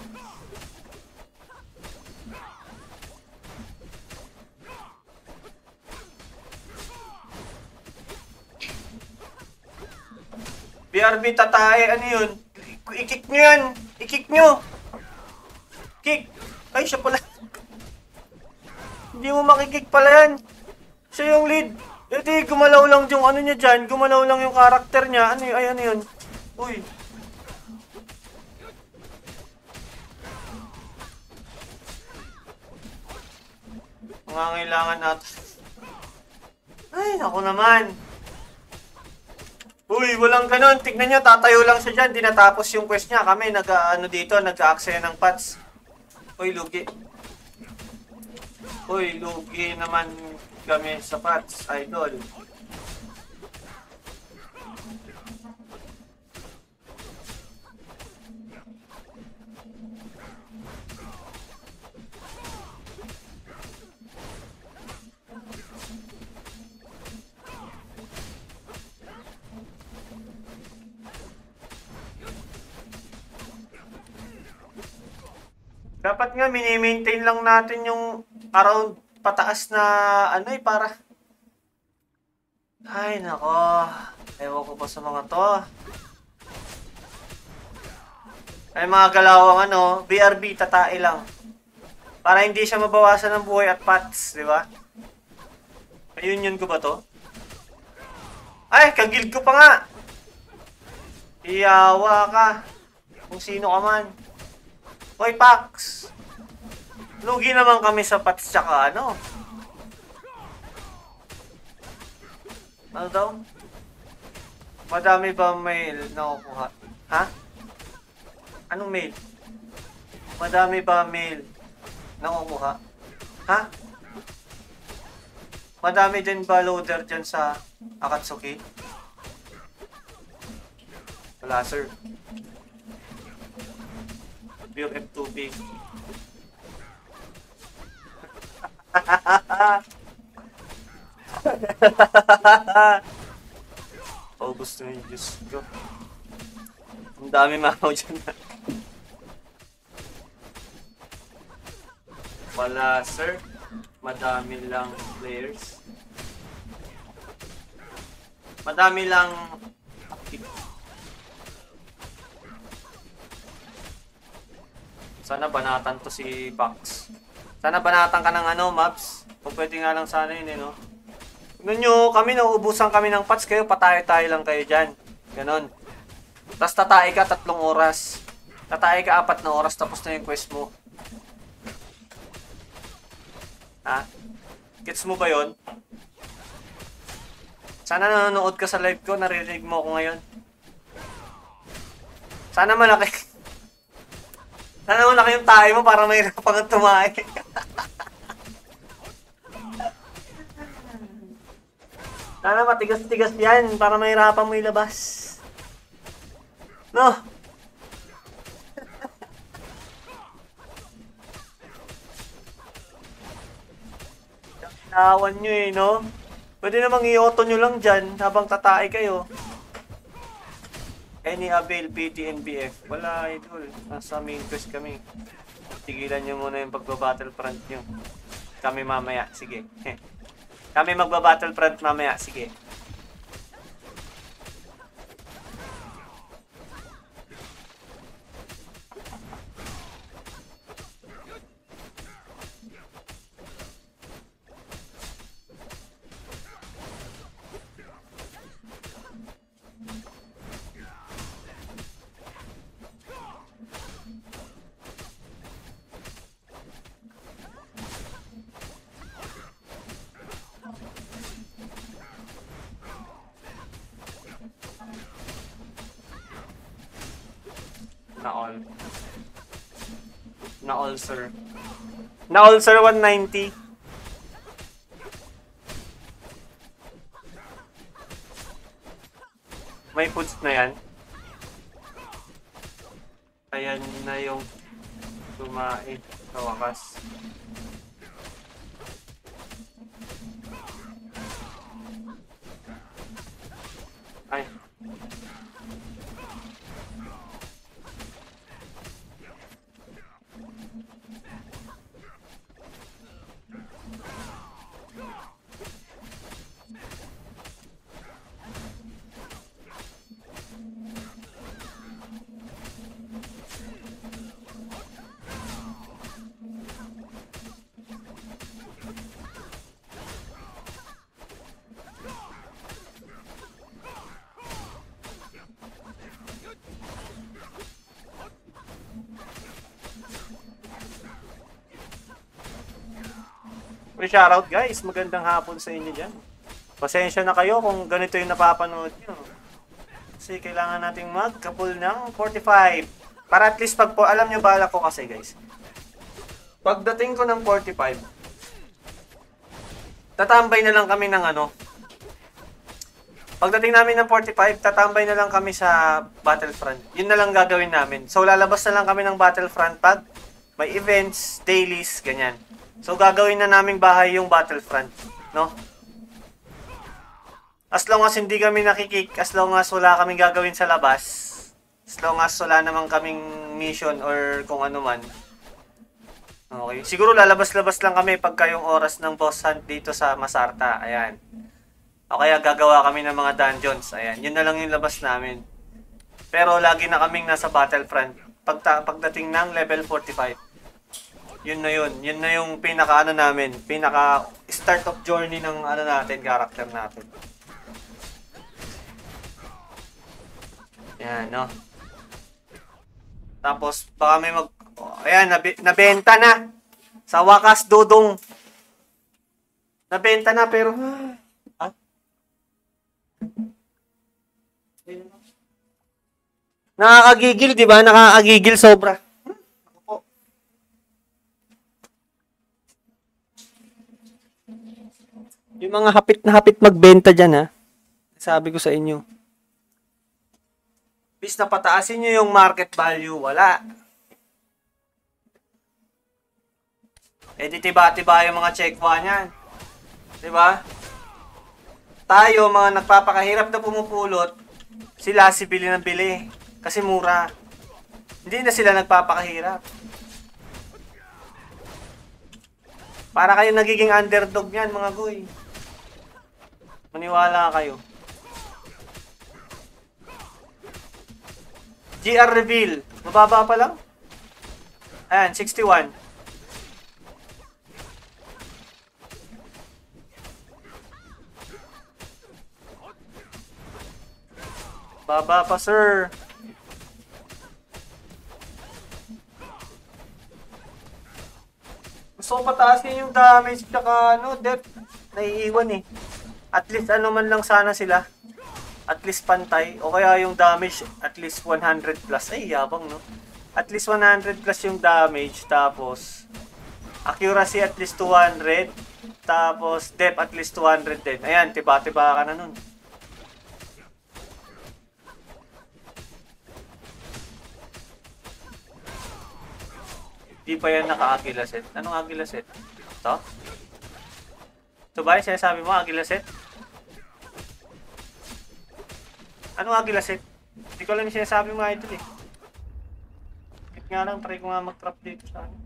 B R B tatae, ano yun? I-kick nyo yan! I-kick nyo! Kick! Ay, siya pala. Hindi mo makikick pala yan. Siya yung lead. E di, gumalaw lang yung ano niya dyan. Gumalaw lang yung karakter niya. Ano yun? Ay, ano yun? Uy. Mangangailangan natin. Ay, naku naman. Uy, walang ganun. Tignan nyo, tatayo lang siya dyan. Di natapos yung quest niya. Kami, nag-ano dito, nag-aaksaya ng pats. Uy, lugi. Uy, lugi naman kami sa pats, idol. Dapat nga mini-maintain lang natin yung around pataas na ano eh para. Ay nako. Ewan ko pa sa mga to. Ay mga galawang ano, B R B tatae lang. Para hindi siya mabawasan ng buhay at pats, di ba? Ayun yun ko ba to? Ay, kagild ko pa nga. Iyawa ka. Kung sino ka man. Hoy, Pax! Lugi naman kami sa pats tsaka ano. Ano daw? Madami ba mail na kukuha? Ha? Anong mail? Madami ba mail na kukuha? Ha? Madami din ba loader dyan sa Akatsuki? Wala, sir. Pure F two B. Oh, gusto niyo, Diyos ko. Ang dami mamaw dyan. Wala, sir. Madami lang players. Madami lang active. Sana banatan to si Pax. Sana banatan ka ng ano, Maps. Kung pwede nga lang sana yun eh, no? Tignan nyo, kami nauubusan kami ng pats kayo, patay-tayo lang kayo dyan. Ganon. Tapos tatay ka tatlong oras. Tatay ka apat na oras, tapos na yung quest mo. Ha? Gets mo ba yun? Sana nanonood ka sa live ko, naririnig mo ako ngayon. Sana malaki. Sana malaki yung tayo mo para mahirapan kang tumae. Sana matigas-tigas yan para mahirapan mo ilabas. No? Nawan nyo eh, no? Pwede namang i-auto nyo lang dyan habang tatay kayo. Any avail B T N B F? Wala, idol. Nasa main quest kami. Tigilan nyo muna yung pagbabattlefront nyo. Kami mamaya. Sige. Kami magbabattlefront mamaya. Sige. Na-all. Na-all, sir. Na-all, sir, one ninety. May foods na yan. Ayan na yung tumae sa wakas. Ay. Siyempre, shoutout guys. Magandang hapon sa inyo dyan. Pasensya na kayo kung ganito yung napapanood nyo. Kasi kailangan nating magkapul ng forty-five. Para at least pag po, alam nyo bala ko kasi guys. Pagdating ko ng forty-five, tatambay na lang kami ng ano. Pagdating namin ng forty-five, tatambay na lang kami sa Battlefront. Yun na lang gagawin namin. So lalabas na lang kami ng Battlefront pag may events, dailies, ganyan. So gagawin na naming bahay yung Battlefront, no? As long as hindi kami nakikik, as long as wala kaming gagawin sa labas, as long as wala namang kaming mission or kung ano man. Okay. Siguro lalabas-labas lang kami pagka yung oras ng boss hunt dito sa Masarta. Ayan. O kaya gagawa kami ng mga dungeons. Ayan. Yun na lang yung labas namin. Pero lagi na kaming nasa Battlefront. Pagta pagdating ng level forty-five. Yun na yun. Yun na yung pinaka ano namin. Pinaka start of journey ng ano natin, character natin. Ayan, no? Tapos, baka may mag... Oh, ayan, nabi nabenta na. Sa wakas, Dudong. Nabenta na, pero... Ah? Nakakagigil, di ba? Nakakagigil sobra. Yung mga hapit na hapit magbenta dyan, ha? Sabi ko sa inyo. Bis na pataasin nyo yung market value, wala. Eh di tiba-tiba yung mga checkwa niyan. Diba? Tayo, mga nagpapakahirap na pumupulot, sila si bili ng bili. Kasi mura. Hindi na sila nagpapakahirap. Para kayo nagiging underdog niyan, mga goy. Maniwala kayo. G R reveal. Mababa pa lang. Ayan, sixty-one. Baba pa, sir. Gusto ko pataasin yung damage tsaka ano, depth. Naiiwan eh. At least ano man lang sana sila. At least pantay. O kaya yung damage at least one hundred plus. Ay, yabang no. At least one hundred plus yung damage. Tapos accuracy at least two hundred. Tapos depth at least two hundred din. Ayan, tiba-tiba ka na nun. Di pa yan naka-Agila set. Anong Agila set? Ito? Ito ba yung sinasabi mo, Agila set? Anong Agila set? Hindi ko alam yung sinasabi mo ito eh. Wait nga lang, try ko nga mag-trap dito sa ano.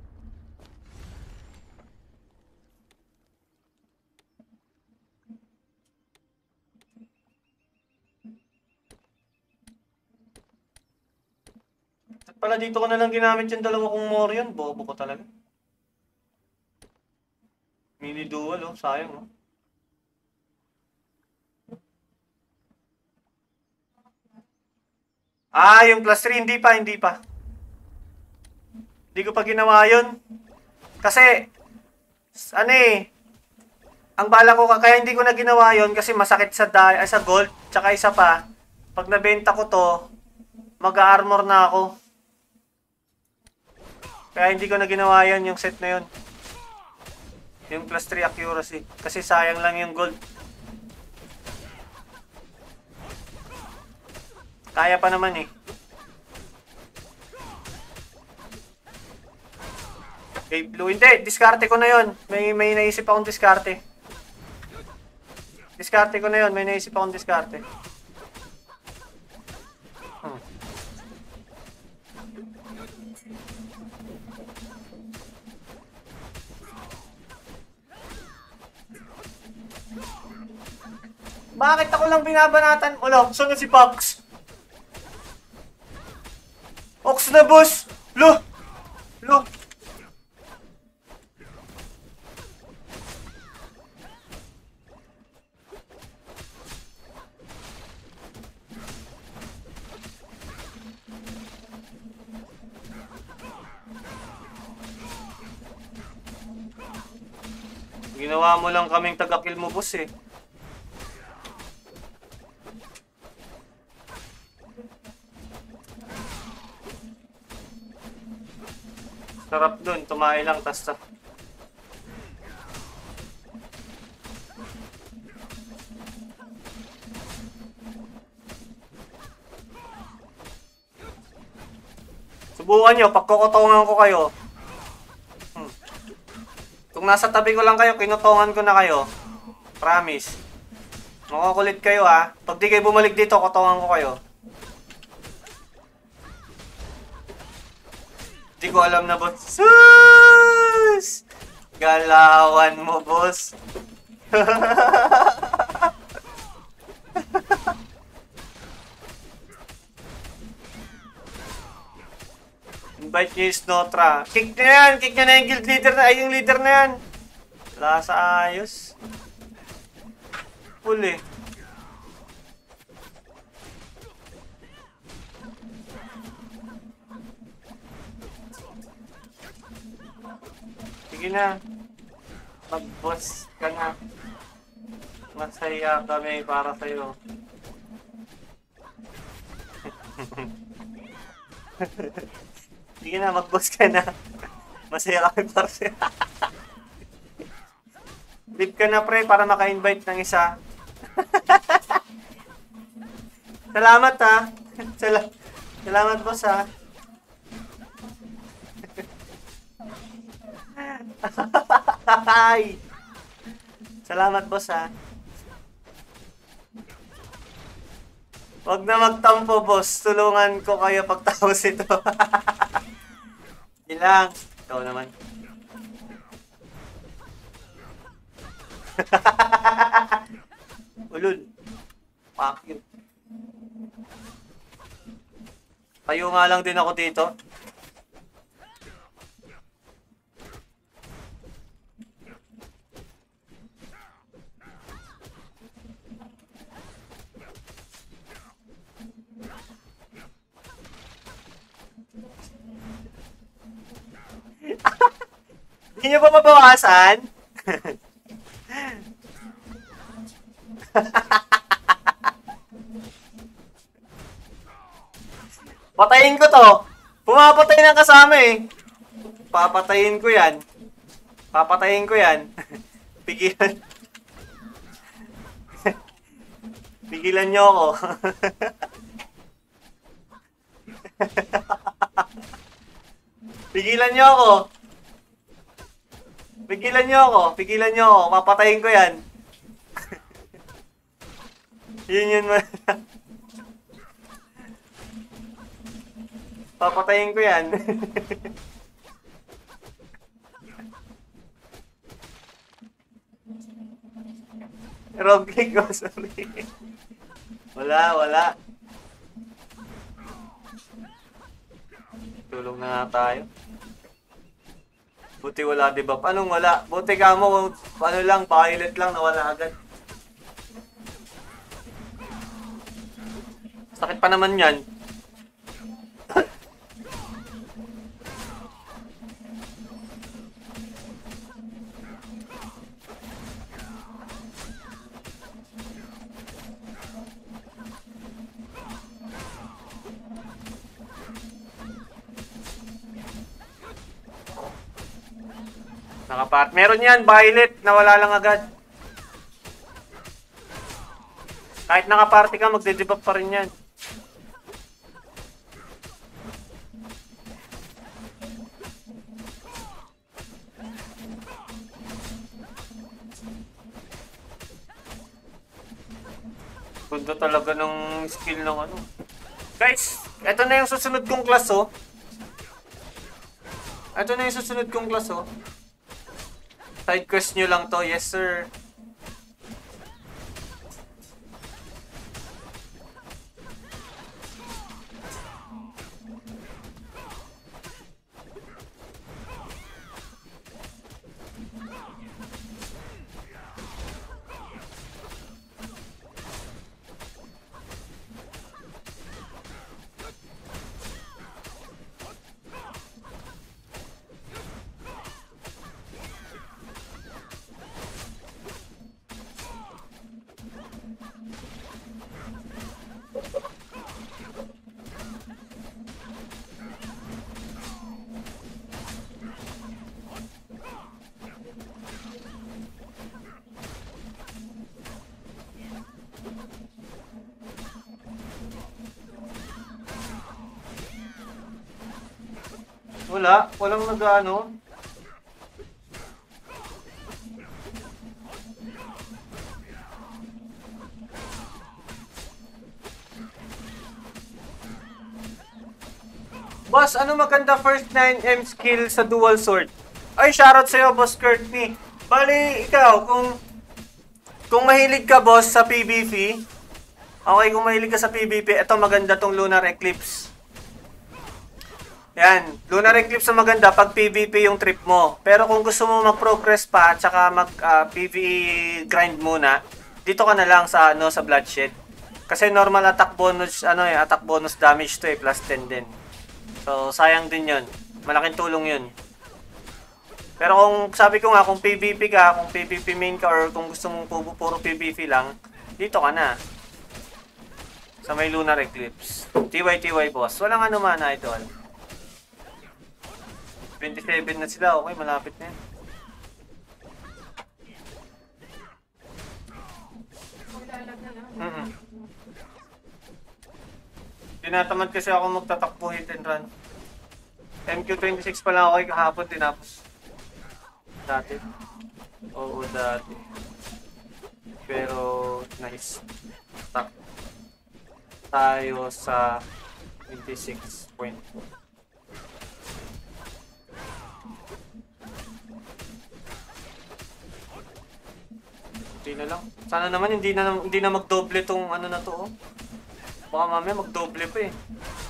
Pala dito ko na lang ginamit yung dalawa kong Morion. Bobo ko talaga. Mini dual oh. Sayang oh. Ah, yung plus three. Hindi pa, hindi pa. Hindi ko pa ginawa yun. Kasi, ano eh. Ang bala ko, kaya hindi ko na ginawa yun kasi masakit sa, die, ay, sa gold. Tsaka isa pa, pag nabenta ko to, mag-armor na ako. Kaya hindi ko na ginawa yan, yung set na yun. Yung plus three accuracy. Kasi sayang lang yung gold. Kaya pa naman eh. Okay, blue. Hindi, diskarte ko na yun. May, may naisip akong diskarte. Diskarte ko na yun. May naisip akong diskarte. Hmm. Bakit ako lang binabanatan? Wala, saan na si Pox? Ox na, boss! Lo! Lo! Sige Ginawa mo lang kaming taga-kill mo, boss eh. Sarap dun, tumae lang, tas sa... Subukan nyo, pagkukutungan ko kayo. Hmm. Kung nasa tabi ko lang kayo, kinutungan ko na kayo. Promise. Makukulit kayo ha. Pag di kayo bumalik dito, kutungan ko kayo. Di ko alam na, boss. Sus! Galawan mo, boss. Invite niyo yung Snotra. Kick na yan! Kick niya na yung guild leader na, ay yung leader na yan. Wala sa ayos. Full eh. Sige na. Mag-boss ka na. Masaya kami para sa'yo. Sige na, mag-boss ka na. Masaya kami para sa'yo. Leave ka na, pre, para maka-invite ng isa. Salamat, ha. Sal- Salamat, boss, ha. Ay! Salamat, boss, ha. Huwag na magtampo, boss. Tulungan ko kayo pagtapos ito. Ilang. Ikaw naman. Ulul. Fuck you. Tayo nga lang din ako dito. Hindi nyo ba mabawasan? Patayin ko to. Pumapatay ng kasama eh. Papatayin ko yan. Papatayin ko yan. Pigilan. Pigilan nyo ako. Pigilan nyo ako. Pigilan nyo ako. Pigilan nyo ako. Papatayin ko yan. Yun yun man. Papatayin ko yan. Rogue League, oh, sorry. Wala, wala. Tulong na nga tayo. Buti wala, diba? Anong wala? Buti ka mo, ano lang, pilot lang, nawala agad. Sakit pa naman yan. Nakapart. Meron yan, violet, nawala lang agad. Kahit nakaparty ka, magde-debuff pa rin yan. Ganda talaga ng skill ng ano. Guys, eto na yung susunod kong class, oh. Eto na yung susunod kong class, oh. Side quest nyo lang to. Yes, sir. Wala. Walang nag-ano. Boss, ano maganda first nine M skill sa dual sword? Ay, shoutout sa'yo, Boss Courtney. Bali, ikaw, kung kung mahilig ka, boss, sa PvP, okay, kung mahilig ka sa PvP, ito maganda tong Lunar Eclipse. Yan, Lunar Eclipse na maganda pag PvP yung trip mo. Pero kung gusto mo mag-progress pa at saka mag-PvE grind muna, dito ka na lang sa ano sa Bloodshed. Kasi normal attack bonus, ano eh, attack bonus damage to eh, plus ten din. So, sayang din yun. Malaking tulong yun. Pero kung sabi ko nga, kung PvP ka, kung PvP main ka, or kung gusto mong puro, puro PvP lang, dito ka na. Sa may Lunar Eclipse. T Y T Y boss. Walang ano man, idol. twenty-seven na sila. Okay, malapit na yan. Mm-mm. Tinatamad kasi ako magtatakbo hit and run. M Q twenty-six pa lang ako eh, kahapon tinapos. Dati. Oo, dati. Pero, nice. Stuck tayo sa twenty-six point. Hindi na lang. Sana naman hindi na hindi na magdoble tong ano na to, oh. Baka mamaya magdoble pa eh.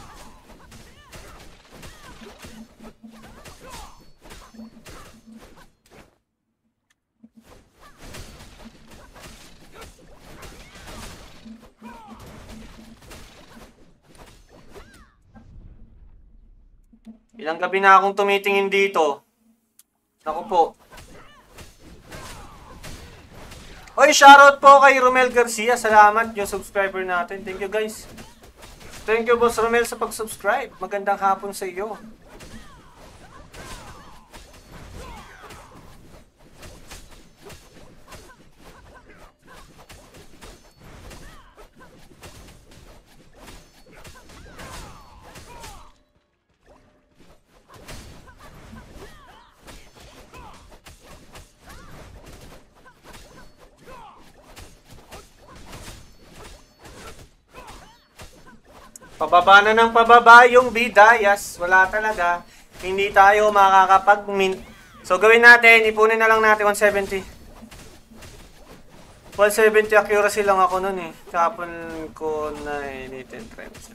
Ilang gabi na akong tumitingin dito. Naku po. Oy, shoutout po kay Romel Garcia. Salamat yung subscriber natin. Thank you guys. Thank you Boss Romel sa pag-subscribe. Magandang hapon sa iyo. Pababa na ng pababa yung bidayas. Wala talaga. Hindi tayo makakapag-mint. So gawin natin, ipunin na lang natin one seventy. one seventy accuracy lang ako nun eh. Kapon ko na initin trends.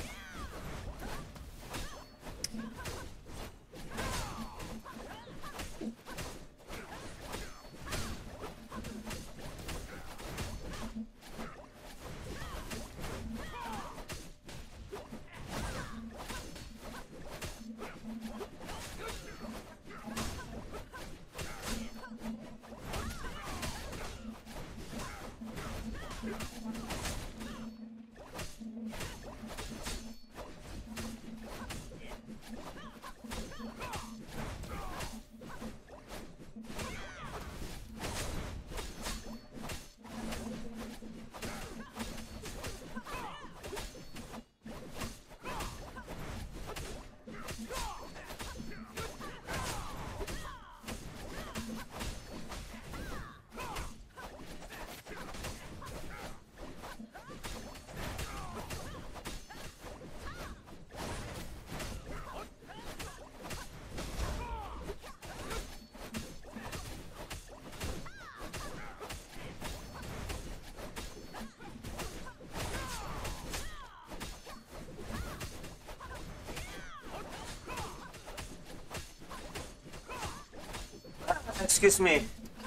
Excuse me.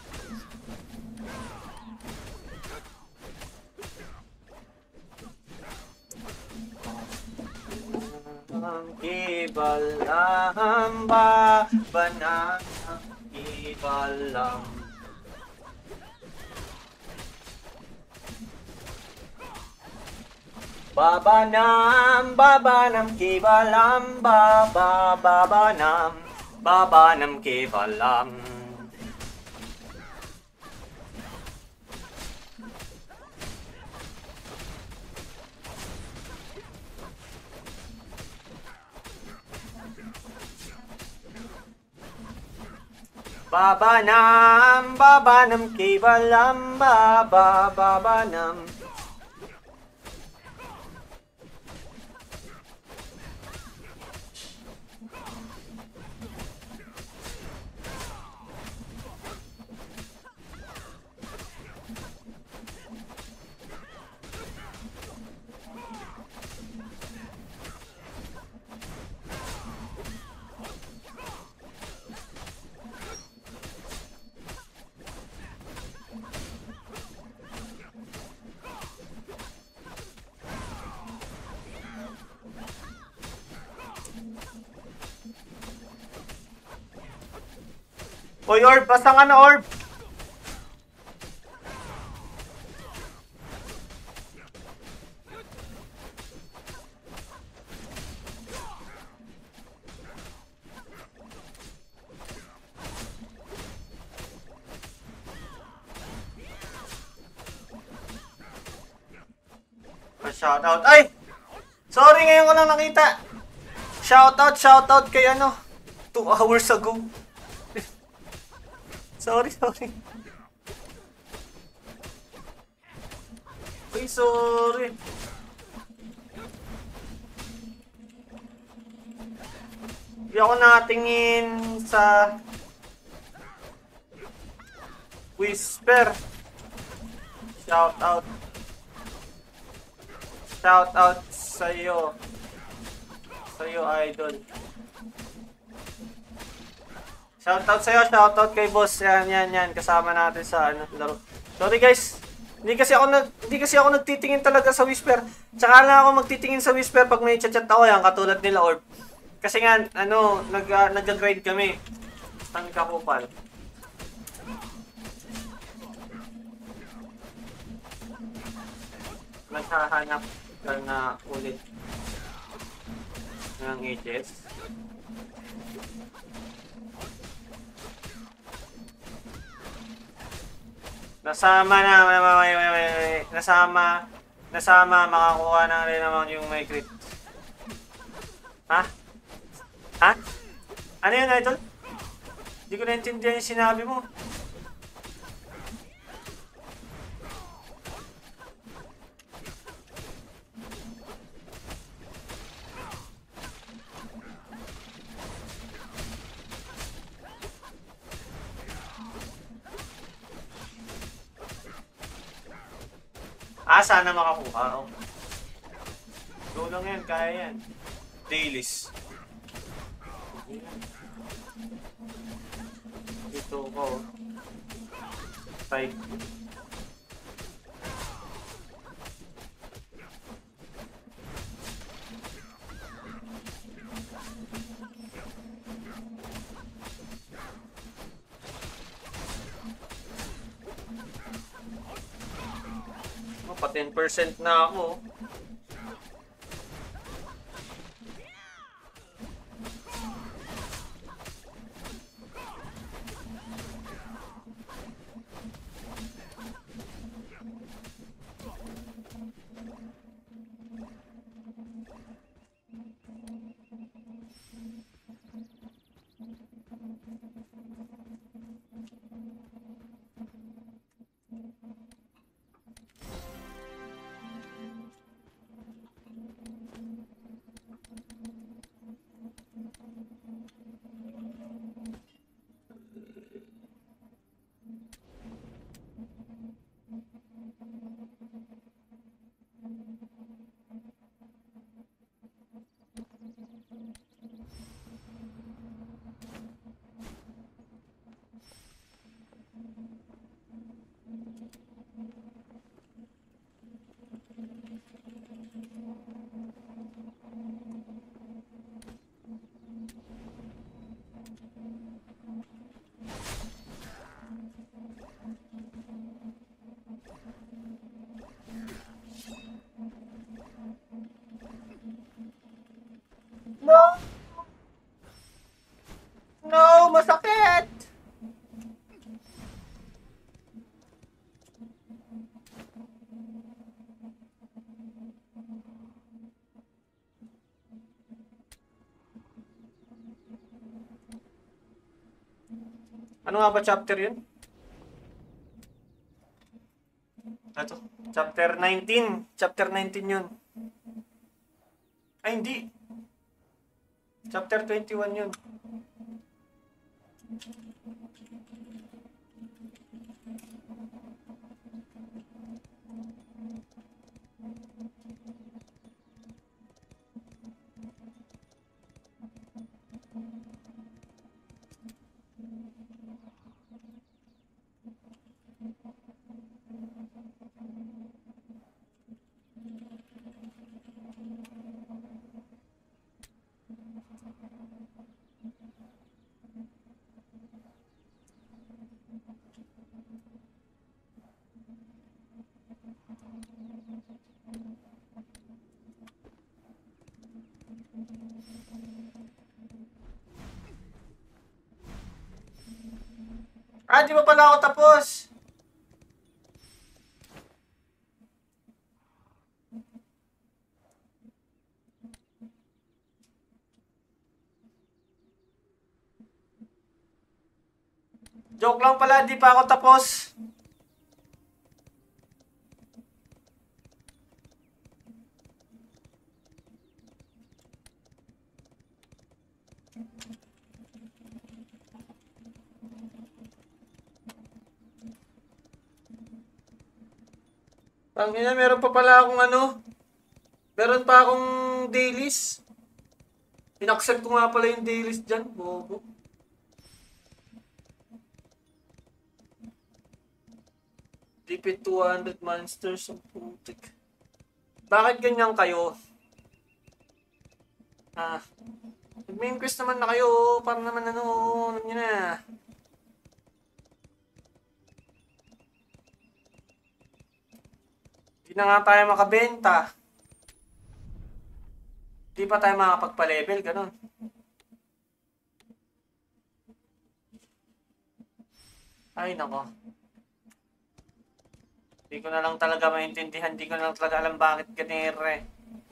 Ibalam ba banang ibalam. Babanam babanam kibalam baba babanam babanam kibalam. Babanam, babanam, kibalam, baba, babanam. Oy, Orb! Basta nga na, Orb! Shoutout. Ay! Sorry, ngayon ko lang nakita. Shoutout, shoutout kay ano. Two hours ago. Sorry, sorry. Uy, sorry. Hindi ako nakatingin sa Whisper. Shout out. Shout out sa'yo. Sa'yo, idol. Shoutout sa'yo, shoutout kay boss. Yan, yan, yan. Kasama natin sa ano, laro. Sorry guys. Hindi kasi ako nag hindi kasi ako nagtitingin talaga sa Whisper. Tsaka lang ako magtitingin sa Whisper pag may chat-chat ako yan, katulad nila Orb. Kasi nga, ano, nag, uh, nag-grind kami. Tang kakupal. Naghahanap ka na ulit ng H S. Nasama na, may, may, may, may, nasama, nasama, makakuha na rin naman yung may crit. Ha? Ha? Ano yun, idol? Hindi ko naintindihan yung sinabi mo. Ah, sana makakuha. Oh. Go lang yan, kaya yan. Dailies. Dito ko. Five. Pa ten percent na ako. Ano nga ba chapter yun? Ito. Chapter nineteen. Chapter nineteen yun. Ay, hindi. Chapter twenty-one yun. Ah, di ba pala ako tapos? Joke lang pala, di pa ako tapos. Tangina, meron pa pala akong ano. Meron pa akong dailies. Inaccept ko nga pala yung dailies dyan. Bobo. Defeat two hundred monsters of putik. Bakit ganyan kayo? Ah. Nag-main quest naman na kayo. Para naman ano. Alam nyo na. Di na nga tayo makabenta. Di pa tayo makapagpa-level, ganun. Ay, nako. Di ko na lang talaga maintindihan. Di ko na lang talaga alam bakit ganire.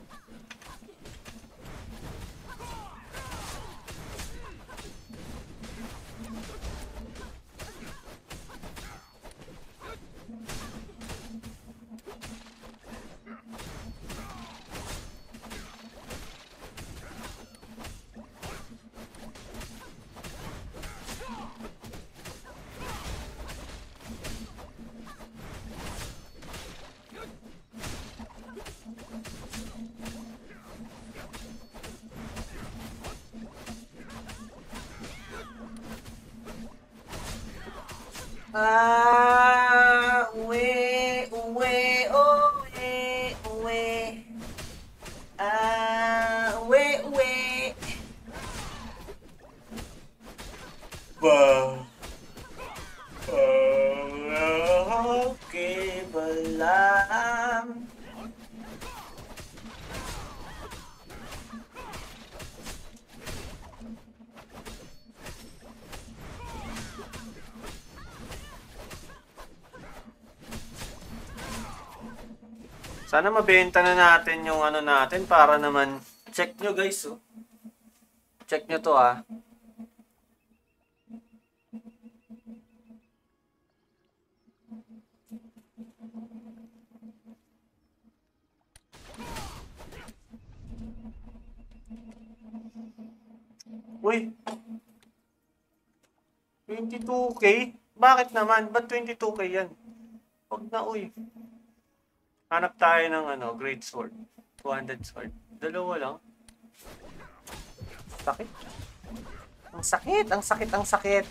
Ah, uwi, uwi, uwi, uwi. Ah, uwi, uwi. Ba. Oh, okay, balam. Sana mabenta na natin yung ano natin para naman check nyo guys oh. Check nyo to ah. Uy. twenty-two K? Bakit naman? Ba't twenty-two K yan? Huwag na uy. Hanap tayo ng ano, great sword. two hundred sword. Dalawa lang. Sakit. Ang sakit, ang sakit, ang sakit.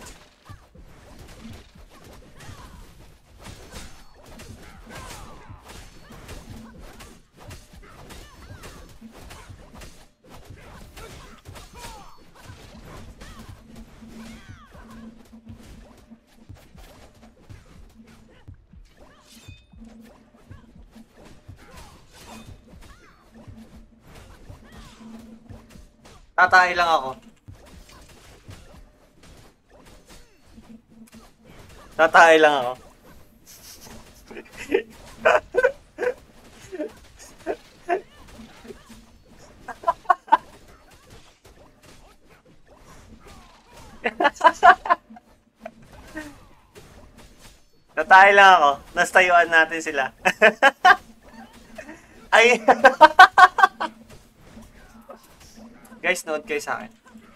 Tatay lang ako. Tatay lang ako. Tayo lang ako. Nastayuan natin sila. Ay. Guys, nood kayo sa akin.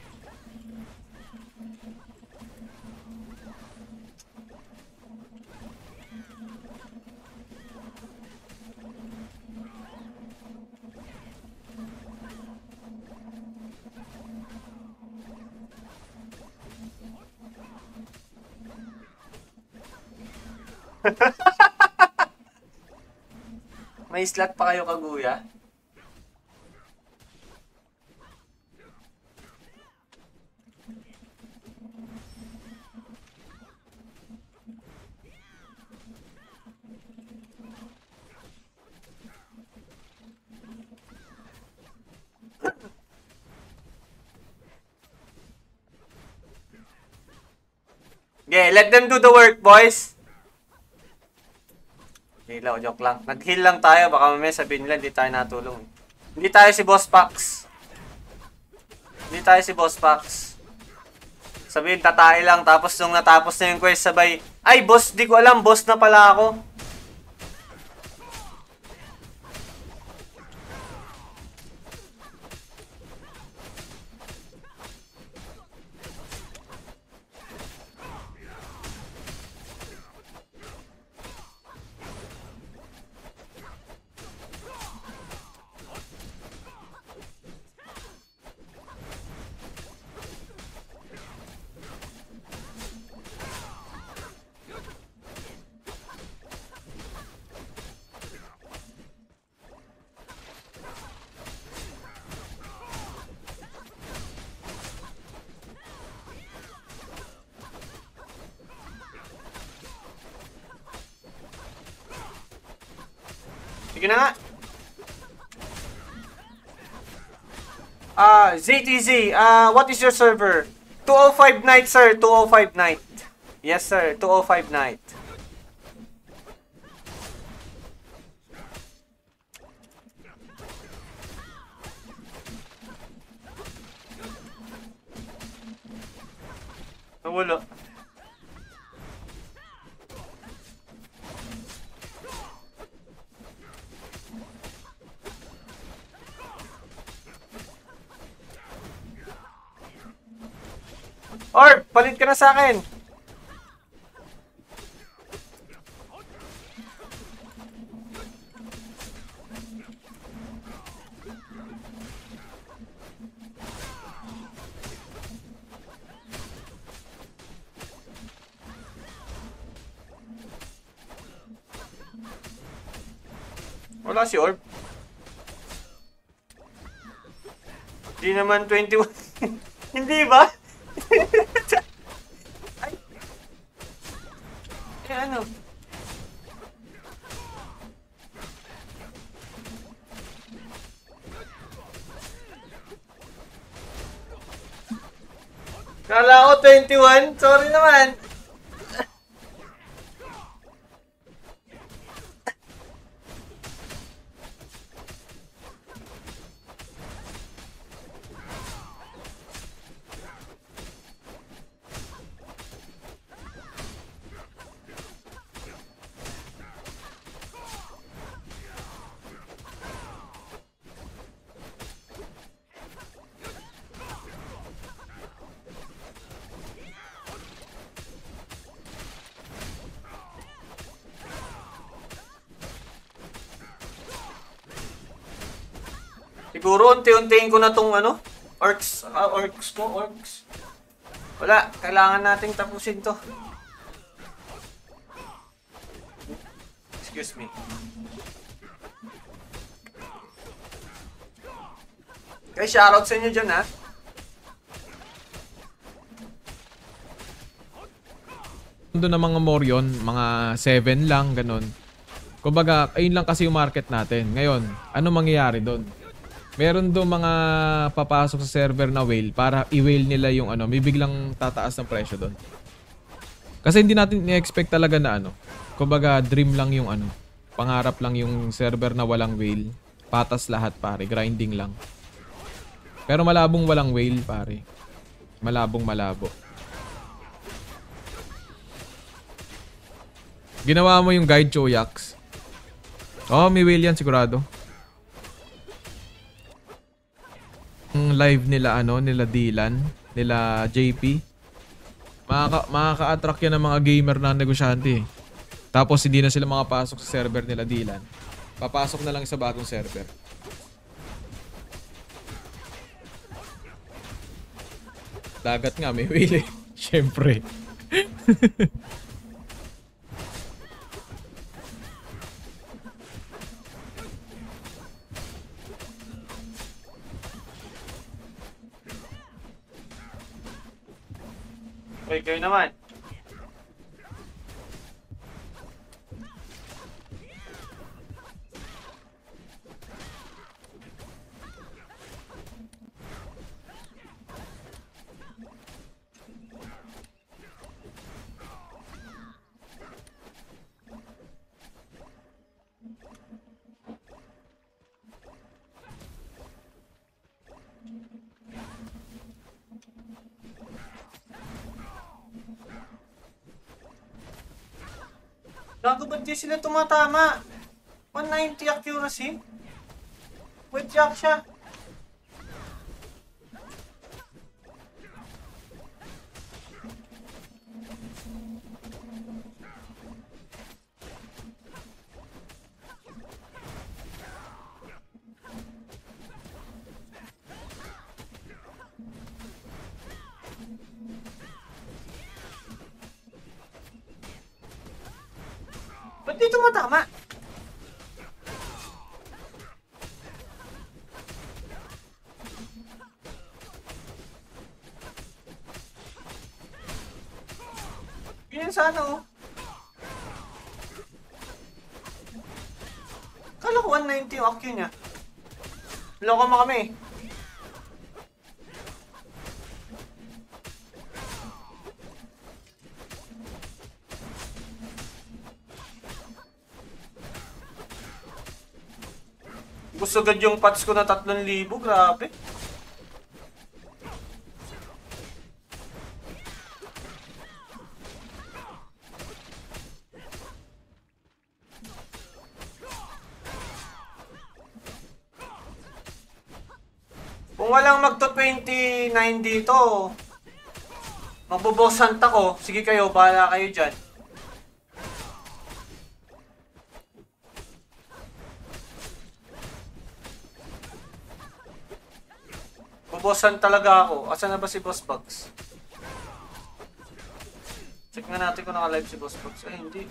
May slot pa kayo, Kaguya? Okay, let them do the work, boys. Hilaw, joke lang. Nag-heal lang tayo. Baka mamaya sabihin nila, hindi tayo natulong. Hindi tayo si Boss Pax. Hindi tayo si Boss Pax. Sabihin, tatay lang. Tapos nung natapos na yung quest, sabay, ay, boss, di ko alam. Boss na pala ako. Sige na nga. Ah, Z T Z, ah, what is your server? two oh five night, sir. two oh five night. Yes, sir. two oh five night. Nawala. Orb, palit ka na sa akin. Wala si Orb. Di naman twenty-one. Hindi ba? Ay. Eh ano? Kala ko twenty-one. Sorry naman. Siguro unti-untiin ko na tong ano, orcs, ah, orcs ko, orcs. Wala, kailangan nating tapusin to. Excuse me. Guys, shoutout sa inyo dyan, ha? Doon na mga Morion, mga seven lang, ganun. Kumbaga, ayun lang kasi yung market natin. Ngayon, ano mangyayari doon? Meron doon mga papasok sa server na whale para i-whale nila yung ano, may biglang tataas ng presyo doon. Kasi hindi natin i-expect talaga na ano. Kumbaga, dream lang yung ano. Pangarap lang yung server na walang whale. Patas lahat, pare. Grinding lang. Pero malabong walang whale, pare. Malabong malabo. Ginawa mo yung guide Choyax. Oh, may whale yan sigurado. Yung live nila ano, nila Dylan, nila J P. Makaka makaka-attract yan ng mga gamer na negosyante. Tapos hindi na sila makapasok sa server nila Dylan. Papasok na lang sa bagong server. Dagat nga, may whale eh. Siyempre. Uy, kayo naman. Gago, ba't di sila tumatama? one ninety accuracy? Wait, jack siya. Ba't di tumatama? Ganyan sana oh. Kala ko one ninety yung accu niya. Loko mo kami. Gusto agad yung patch ko na tatlong libo, grabe. Kung walang magto twenty-nine dito, magbobosant ako. Sige kayo, bahala kayo dyan. Bossan talaga ako. Asan na ba si Boss Bugs? Check nga natin kung naka-live si Boss Bugs. Ay, hindi.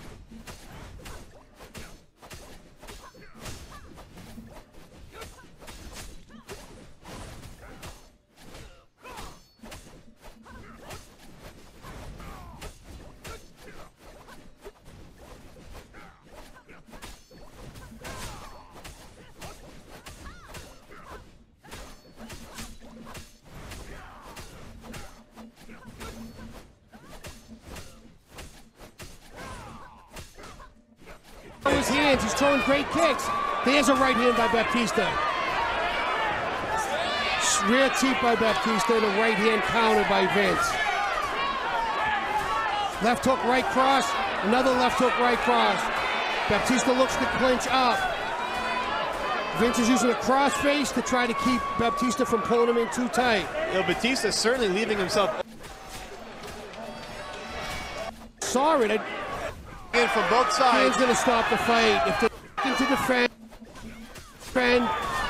His hands, he's throwing great kicks. There's a right hand by Baptista. Rear teep by Baptista and a right hand counter by Vince. Left hook, right cross, another left hook, right cross. Baptista looks to clinch up. Vince is using a cross face to try to keep Baptista from pulling him in too tight. You know, Batista certainly leaving himself Saw it. in from both Han's sides. going to stop the fight. If they're looking to defend, defend,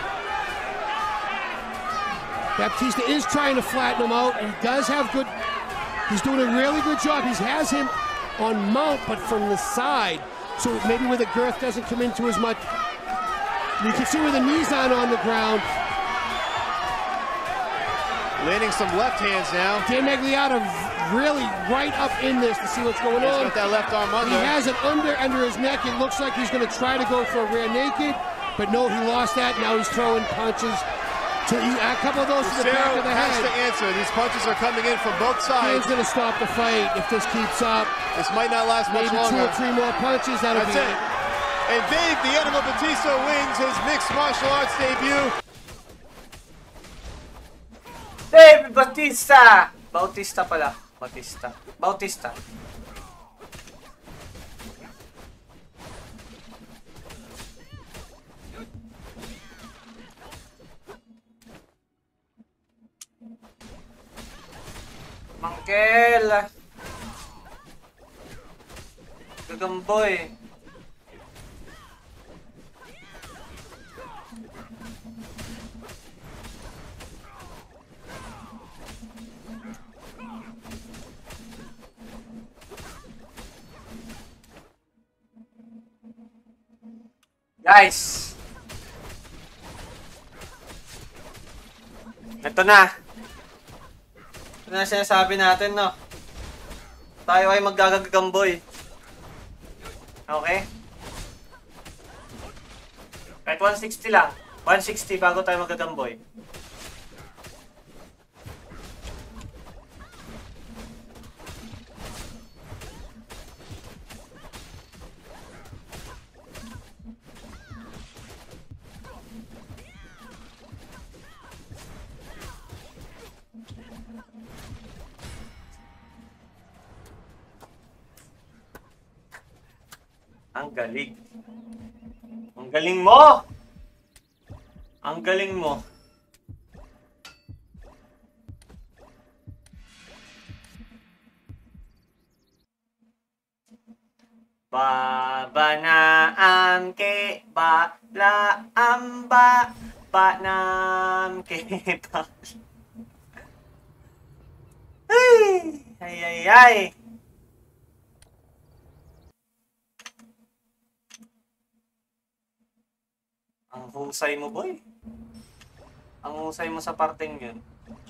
Baptista is trying to flatten him out. He does have good, he's doing a really good job. He has him on mount, but from the side. So maybe where the girth doesn't come into as much. You can see where the knees aren't on the ground. Landing some left hands now. Dan Magliata really right up in this to see what's going He's on. got that left arm He under. has it under under his neck. It looks like he's going to try to go for a rear naked, but no, he lost that. Now he's throwing punches. To, a couple of those to the back Cero of the has to head. answer. These punches are coming in from both Dan's sides. going to stop the fight if this keeps up. This might not last much Maybe two longer. or three more punches. That'll That's be it. And Dave, the Animal Batista wins his mixed martial arts debut. Dave Bautista! Bautista pala. Bautista. Bautista. Strikel! Gagamboy. Guys! Ito na. Ito na sinasabi natin, no? Tayo ay maggagagamboy. Okay? Kahit one sixty lang. one sixty bago tayo magagamboy. Ang galing. Ang galing mo! Ang galing mo. Babanaam ke balaam ba banam ke ba. Ay ay ay ay. Ang husay mo, boy. Ang husay mo sa parteng yun.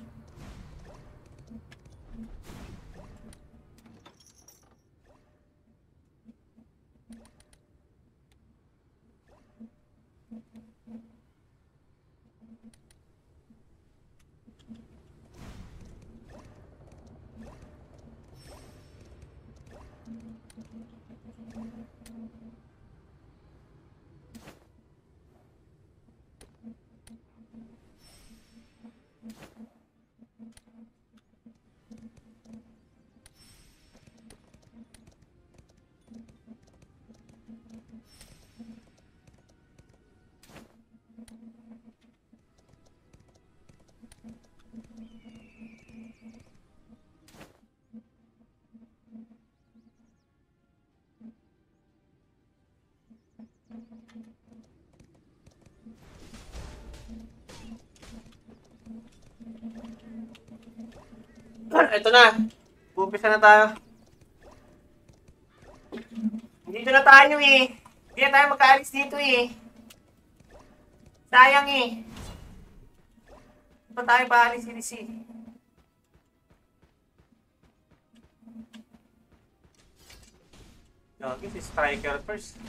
Ito na. Umpisa na tayo. Dito na tayo eh. Hindi na tayo magkaalis dito eh. Sayang eh. Pa tayo paalis-alis eh. Lagi si Striker first.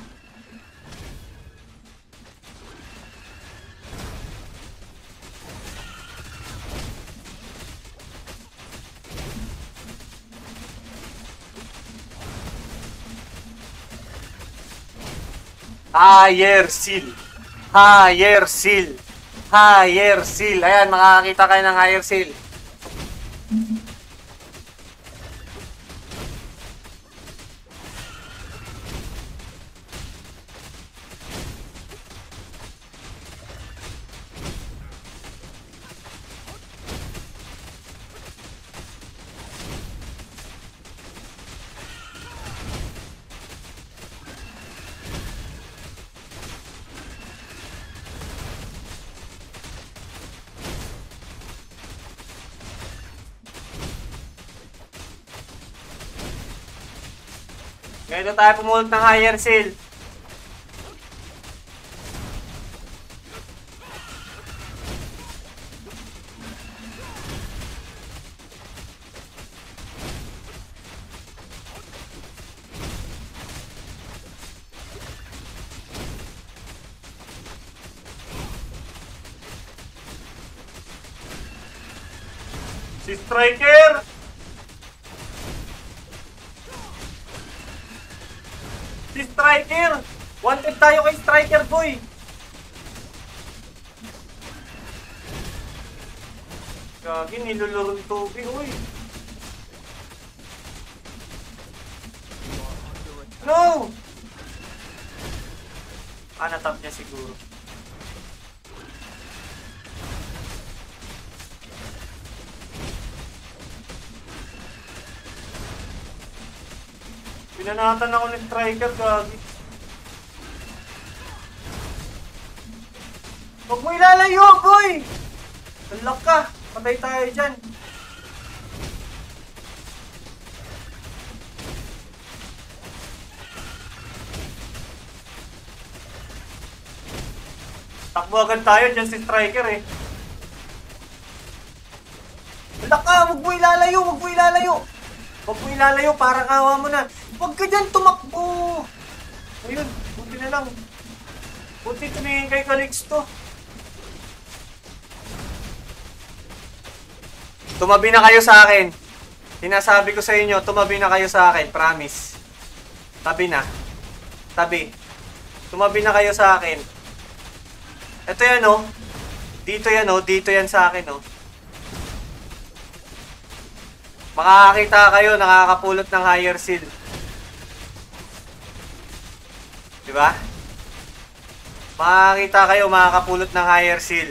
Higher seal. Higher seal. Higher seal. Ayan, makakakita kayo ng higher seal. Ngayon tayo pumulot ng higher seal. Si Striker! Si Striker! Wanted tayo kay Striker, boy! Gagi, nilulurong tubig, uy! No! Ah, natap niya siguro. Binanatan ako ng striker, gagi. Huwag mo ilalayo, boy! Unlock ka! Patay tayo dyan. Takbo agad tayo dyan si striker eh. Unlock ka! Huwag mo ilalayo! Huwag mo ilalayo! Huwag mo ilalayo, parang awa mo na. Huwag ka dyan tumakbo! Ayun, buti na lang. Buti tumingin kay Calixto. Tumabi na kayo sa akin. Sinasabi ko sa inyo, tumabi na kayo sa akin. Promise. Tabi na. Tabi. Tumabi na kayo sa akin. Ito yan oh. Dito yan oh. Dito yan sa akin oh. Makakakita kayo, nakakapulot ng higher seal. Diba? Makakakita kayo, makakapulot ng higher seal.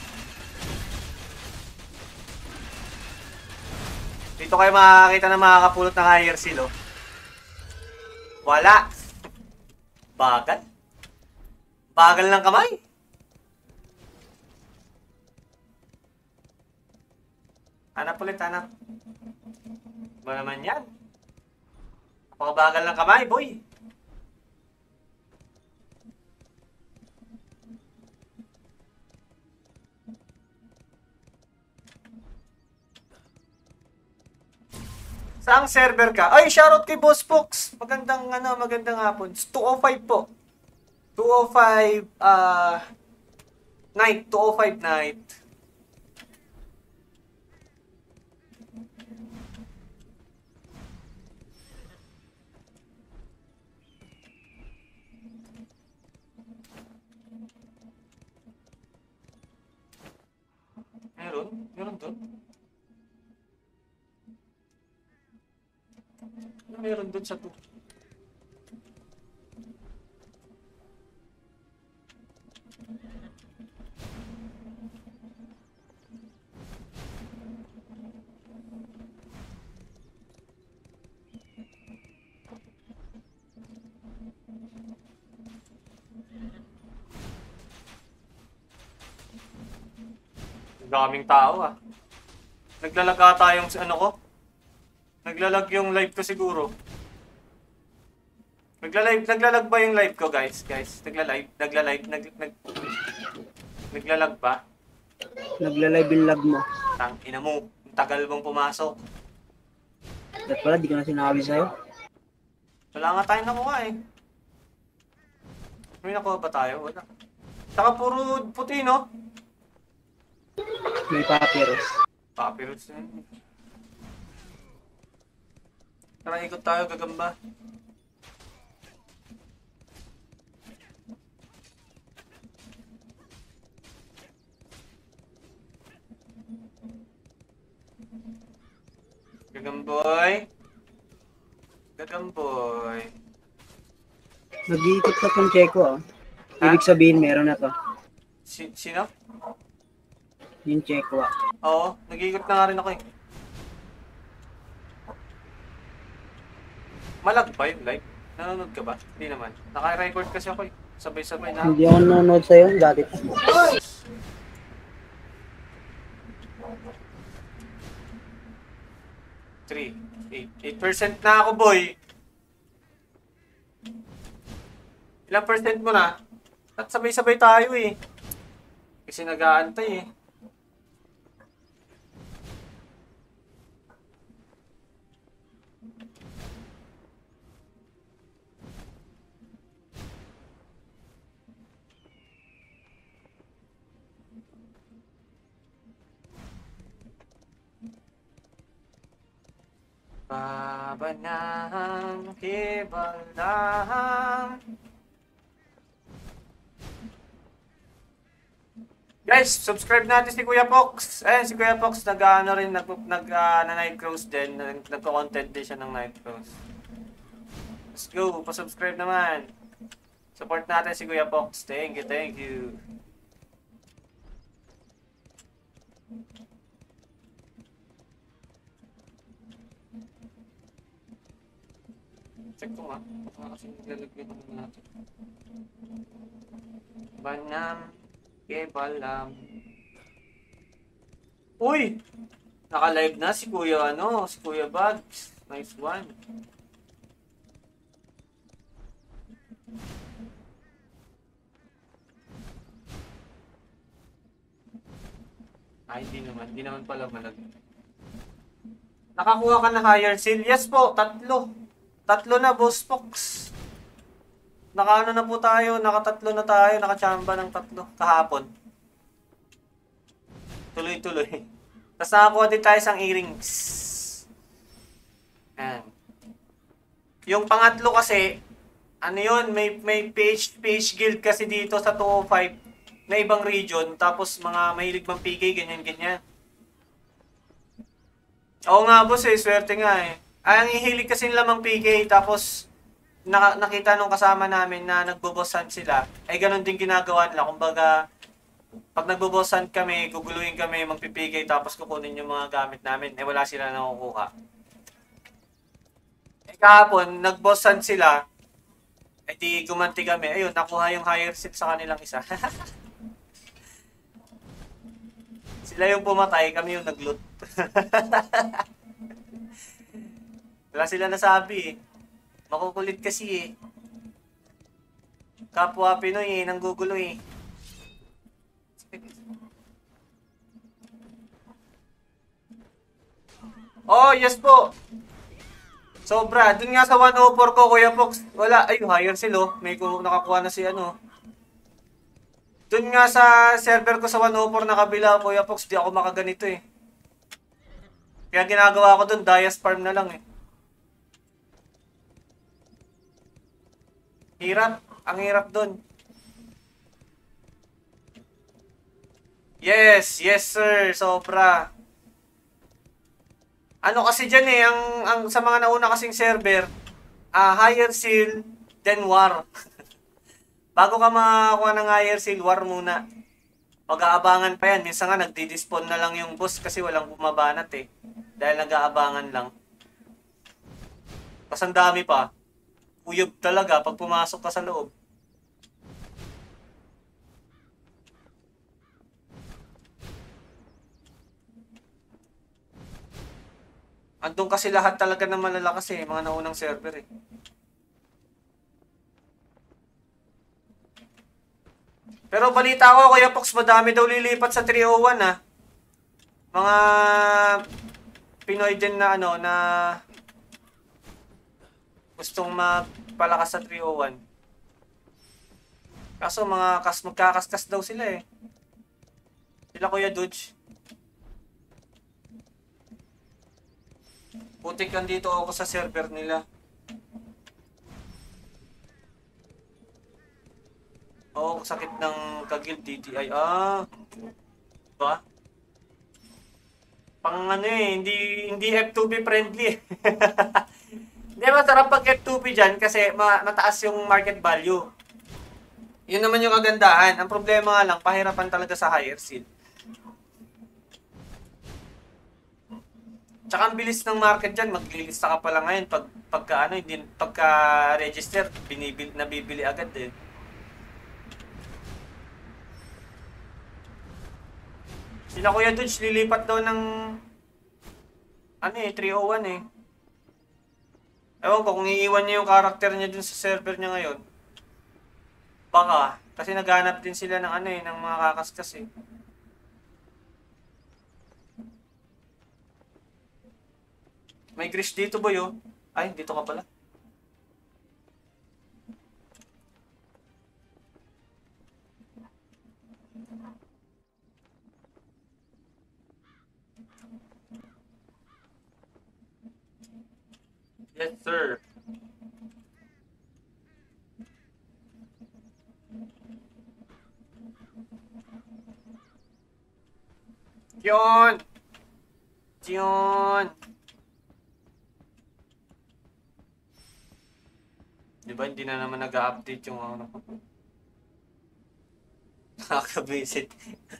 Dito kayo makakakita na makakapulot ng higher seal, oh. Wala. Bagal. Bagal ng kamay. Hanap ulit, hanap. Ba naman yan? Napakabagal ng kamay, boy. Saang server ka? Ay, shoutout kay Boss Fox. Magandang ano, magandang hapon. two oh five po. two oh five uh night, two oh five night. Meron? Meron doon? Ano meron doon sa to? Daming tao ah. Naglalag ata yung ano ko. Naglalag yung live ko siguro. Nagla-live, naglalag ba yung live ko, guys? Guys, nagla-live, nagla-live, nag nag naglalag ba? Nagla-live yung lag mo. Tang ina mo, ang tagal mong pumasok. Dapat pala, di ko na sinabi sa'yo. Wala nga tayong nakuha eh. May nakuha ba tayo? Wala. Saka puro puti, no? May papyrus. Papyrus na yun. Tara, ikot tayo, gagamba. Gagamboy. Gagamboy. Nag-iikot na tong Checo, ah. Ibig sabihin, meron na to. Si sino? Yung Checo, ah. Oo, nag-iikot na nga rin ako eh. Malag ba yung live? Nanonood ka ba? Hindi naman. Naka-record kasi ako eh. Sabay-sabay na. Hindi ako nanonood sa'yo, dati. three. eight. eight percent na ako, boy. Ilang percent mo na? At sabay-sabay tayo eh. Kasi nag-aantay eh. Babanang hibalang. Guys, subscribe natin si Kuya Fox. Ayan, si Kuya Fox nag-ano rin, nag, nag uh, na Night Cross din. Nag, nagko-content din siya ng Night Cross. Let's go, pa-subscribe naman. Support natin si Kuya Fox. Thank you, thank you. Check ko nga. Baka kasi naglalagay naman natin. Banam. Okay, balam. Uy! Naka-live na si Kuya ano, si Kuya Bugs. Nice one. Ay, hindi naman. Hindi naman pala malag. Nakakuha ka na higher seal? Yes po, tatlo. Tatlo na, Boss Fox. Nakaano na po tayo, nakatatlo na tayo, nakachamba ng tatlo kahapon. Tuloy-tuloy. Tapos nakakuha din tayo sang earrings. Ayan. Yung pangatlo kasi, ano yun, may, may page, page guild kasi dito sa two oh five na ibang region, tapos mga mahilig mang P K, ganyan-ganyan. Oo nga boss eh, swerte nga eh. Ay, ang hihilig kasi nila mang P K, tapos naka, nakita nung kasama namin na nagbobossan sila, ay ganun din ginagawa nila. Kumbaga, pag nagbobossan kami, guguluhin kami, magpi-P K, tapos kukunin yung mga gamit namin, eh wala sila nakukuha. Eh kahapon, nagbossan sila, eh di gumanti kami, ayun, nakuha yung higher seal sa kanilang isa. Sila yung pumatay, kami yung nag-loot. Wala sila nasabi eh. Makukulit kasi eh. Kapwa Pinoy eh, nanggugulo eh. Oh, yes po. Sobra. Dun nga sa one oh four ko, Kuya Fox. Wala. Ay, higher seal oh. May nakakuha na si ano. Dun nga sa server ko sa one oh four na kabila, Kuya Fox, di ako makaganito eh. Kaya ginagawa ko dun, Dias farm na lang eh. Hirap. Ang hirap dun. Yes, yes sir, sobra. Ano kasi dyan eh, ang, ang sa mga nauna kasing server, uh, higher seal, then war. Bago ka makakuha ng higher seal, war muna. Mag-aabangan pa yan. Minsan nga nagdi-despawn na lang yung boss kasi walang bumabanat eh. Dahil nag-aabangan lang. Pas ang dami pa. Uyog talaga pag pumasok ka sa loob. Andun kasi lahat talaga ng malalakas eh, mga naunang server eh. Pero balita ko, Kuya Fox, madami daw lilipat sa three oh one ah. Mga Pinoy din na ano, na gustong mapalakas sa three oh one. Kaso mga kas magkakaskas daw sila eh. Sila Kuya Dodge. Putik kan dito ako sa server nila. Oo, oh, sakit ng kagil D T I. Ah. Diba? Pang ano eh, hindi, hindi F two B friendly eh. Hindi masarap pag F two B dyan kasi ma mataas yung market value. Yun naman yung kagandahan. Ang problema nga lang, pahirapan talaga sa higher seal. Tsaka ang bilis ng market dyan, maglilista ka pa lang ngayon. Pag, pagka, ano, hindi, pagka register, binibil, nabibili agad eh. Sila Kuya Dodge, lilipat daw ng ano eh, three oh one eh. Ewan ko kung iiwan niya yung karakter niya dun sa server niya ngayon. Baka, kasi naghanap din sila ng ano eh, ng mga kakaskas eh. May Grish dito boy oh. Ay, dito ka pala. Yes, sir. Yun! Yun! Diba hindi na naman nag-update yung ano ko? Nakakabisit.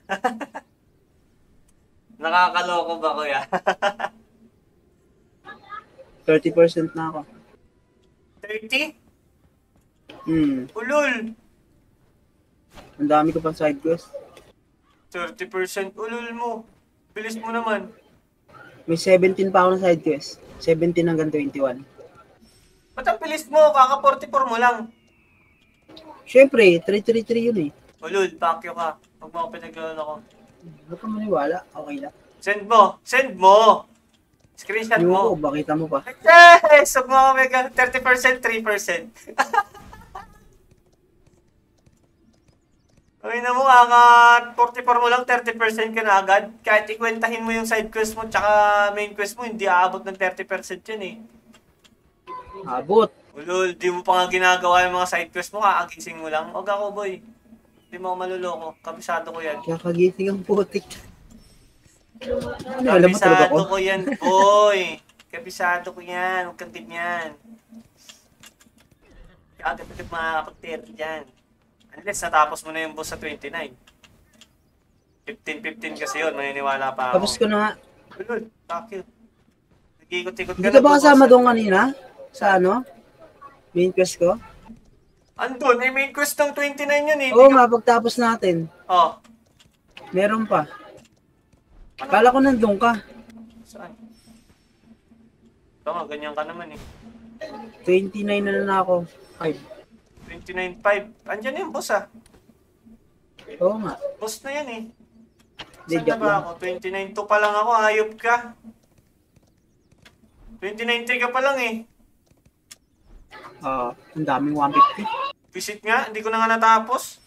Nakakaloko ba kuya? thirty percent na ako. thirty? Hmm. Ulul! Ang dami ko pang side quest. thirty percent ulul mo. Bilis mo naman. May seventeen pa ako na side quest. seventeen hanggang twenty-one. Ba't ang bilis mo? Kaka forty-four mo lang. Siyempre, three three three yun eh. Ulul, pakyo ka. Huwag mo ako pinaglalala ko. Huwag ka maniwala. Okay lang. Send mo! Send mo! Screenshot Yung ko, mo. bakita mo pa. Yes! Huwag mo ako mega. thirty percent, three percent. Ay na mo, kaka forty-four mo lang, thirty percent ka na agad. Kahit ikwentahin mo yung side quest mo tsaka main quest mo, hindi aabot ng thirty percent yun eh. Abot. Ulul, di mo pa nga ginagawa yung mga side quest mo, kakagising mo lang. Huwag ako boy. Hindi mo ako maluloko. Kabisado ko yan. Kakagising ang putik. Ano, alam mo talaga Kabisado ko? ko yan, boy. Kabisado ko yan. Huwag kang ganyan. Agad-agad makakapag-thirty dyan. Unless natapos mo na yung boss sa twenty-nine. fifteen fifteen kasi yun, maniniwala pa ako. Tapos ko na nga. Ulul, fuck you. Nag-ikot-ikot ka Hindi ka ba boss. kasama doon kanina? Sa ano? Main quest ko? Andun, eh main quest ng twenty-nine yun eh. Oo Hindi nga, pagtapos natin. ka- Oh, Meron pa. Kala ko nandun ka. saan? Ito nga, ganyan ka naman eh. twenty-nine na na ako. five. twenty-nine five. Andyan na yung boss ah. Oo nga. Boss na yan eh. Hindi, Saan na joke ba lang. ako? twenty-nine two pa lang ako, hayop ka. twenty-nine three ka pa lang eh. Ah, ang daming one fifty. Visit nga, hindi ko na nga natapos.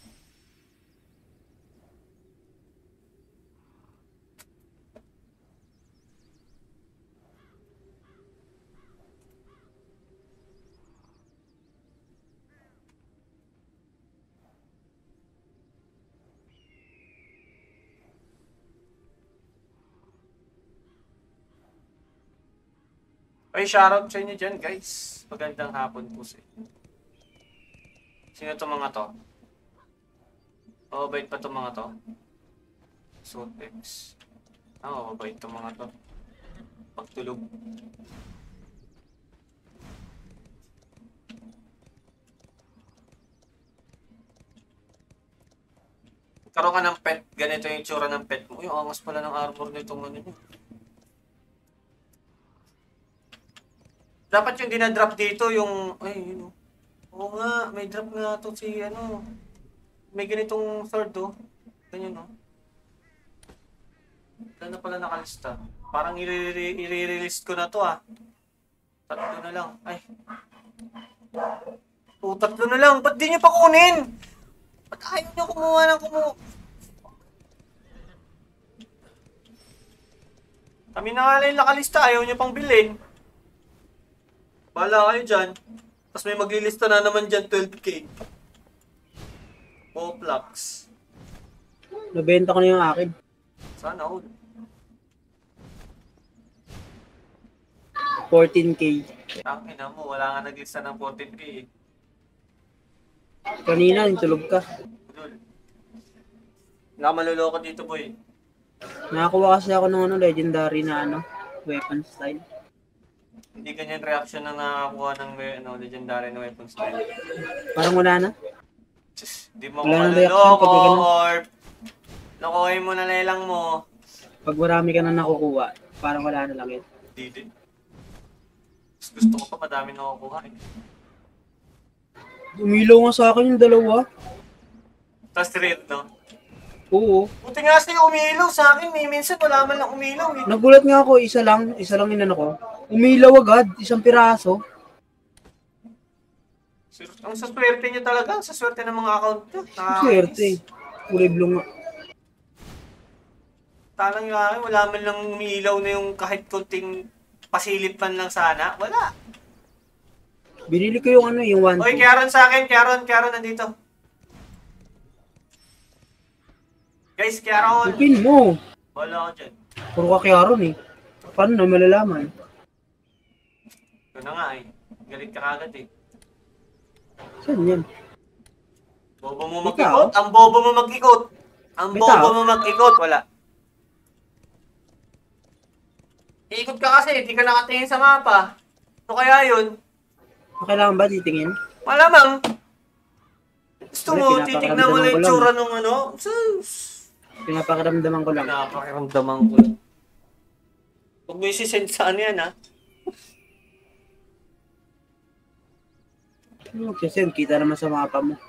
Ay, shoutout sa inyo dyan, guys. Magandang hapon po sa inyo. Sino to mga to? Oh, mabait pa to mga to? Sotex. Ah, oh, mabait to mga to. Pagtulog. Karoon ka ng pet. Ganito yung itsura ng pet mo. Yung angas pala ng armor nitong ano nyo. Dapat yung dinadrop dito, yung... Ay, yun o. Oo nga, may drop nga to si ano. May ganitong sword oh. Ganyan oh. Wala na pala nakalista. Parang i-release ko na to ah. Tatlo na lang. Ay. Oh, tatlo na lang. Ba't di nyo pa kunin? Ba't ayaw nyo kumuha ng kumuha? Kami na nga lang yung nakalista. Ayaw nyo pang bilhin. Bahala kayo dyan. Tapos may maglilista na naman dyan, twelve K. Poplox. Nabenta ko na yung akin. Sana all. fourteen K. Ang ina mo, wala nga naglista ng fourteen K eh. Kanina, tulog ka. Budol. Nakamaluloko dito boy. Nakakuha kasi ako ng ano, legendary na ano, weapon style. Hindi ganyan reaction na nakakuha ng ano, legendary na weapon style. Parang wala na. Just, di mo Wala ko nang reaction maluloko pag ganun. or nakuhin mo na lelang mo. Pag marami ka na nakukuha, parang wala na lang yun. Di din. Mas gusto ko pa madami nakukuha eh. Umilaw nga sa akin yung dalawa. Tapos red no? Oo. Buti nga siya umilaw sa akin eh. Minsan wala man lang umilaw eh. Nagulat nga ako, isa lang, isa lang inano ko. Umilaw agad, isang piraso. Sur- Ang saswerte niyo talaga, ang saswerte ng mga account niyo. Swerte. Kulay blue nga. Talang yung akin, wala man lang umilaw na yung kahit konting pasilip man lang sana. Wala. Binili ko yung ano, yung one Oy, two. Kyaron sa akin, Kyaron, Kyaron nandito. Guys, Kyaron. Ipin mo. Wala ako dyan. Puro ka kyaron eh. Paano na malalaman? Yun na nga eh. Galit ka kagad eh. Saan yan? Bobo mo Ikaw? mag-ikot? Ang bobo mo mag-ikot. Ang Ikaw? bobo mo mag-ikot. Wala. Iikot ka kasi, di ka nakatingin sa mapa. Ano kaya yun? Kailangan ba titingin? Malamang. Gusto mo, Wala, titignan mo lang pinapakiramdaman yung ko lang. tsura nung ano? Sus! Pinapakiramdaman ko lang. Napakiramdaman ko lang. Huwag mo isi-send sa ano yan, ha? Ano, kasi kita naman sa mapa mo.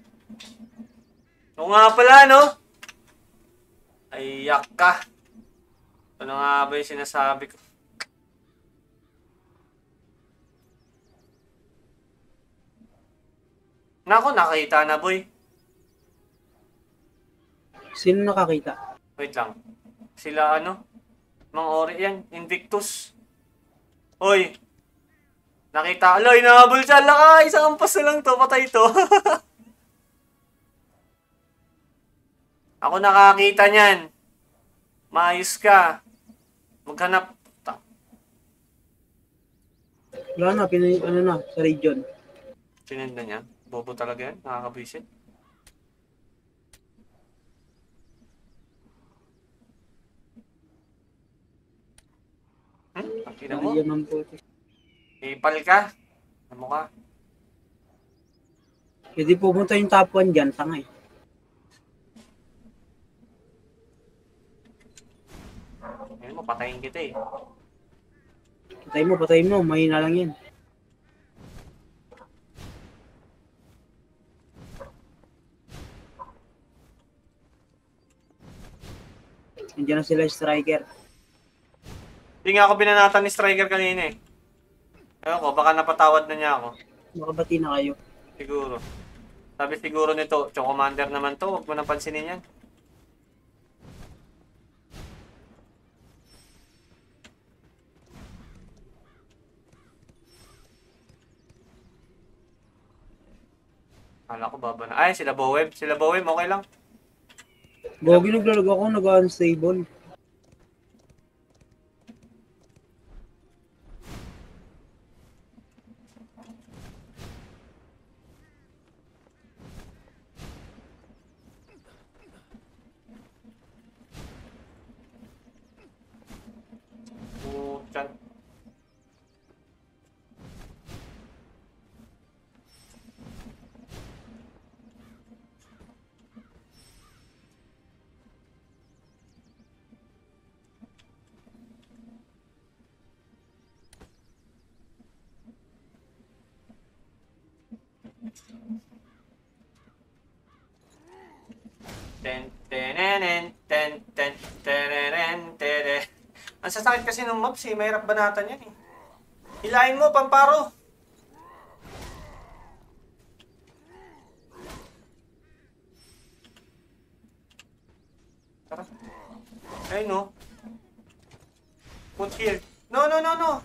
Oo nga pala, no? Ay, yak ka. Ano nga ba yung sinasabi ko? Nako, nakita na, boy. Sino nakakita? Wait lang. Sila ano? Mga ori yan. Invictus. Hoy. Nakita. Aloy, nahabol siya. Laka, isang ampas na lang to. Patay to. Ako nakakita niyan. Maayos ka. Maghanap. Ta- Wala na, pinay, ano na, sa region. Sinenda niya. Bobo talaga yan. Nakakabwisit. Hmm? Ang ina mo. Region ng puti. Ipal ka. Ano ka? Hindi pumunta yung top one dyan, tanga eh. Ayun mo, patayin kita eh. Patay mo, patay mo, mahina lang yan. Nandiyan na sila striker. Hindi nga ako binanatan ni Striker kanina eh. Ewan ko, baka napatawad na niya ako. Makabati na kayo. Siguro. Sabi siguro nito, Cho Commander naman to, huwag mo nang pansinin yan. Kala ko baba na. Ay, sila Boweb. Sila Boweb, okay lang. Bogi naglalag ako, nag-unstable. Putyan. Ten, tenenen, ten, ten, tenenen, tere. Ang sasakit kasi ng maps eh, mahirap banatan yan eh. Hilahin mo, Pamparo! Tara. Ayun no. Put here. No, no, no, no!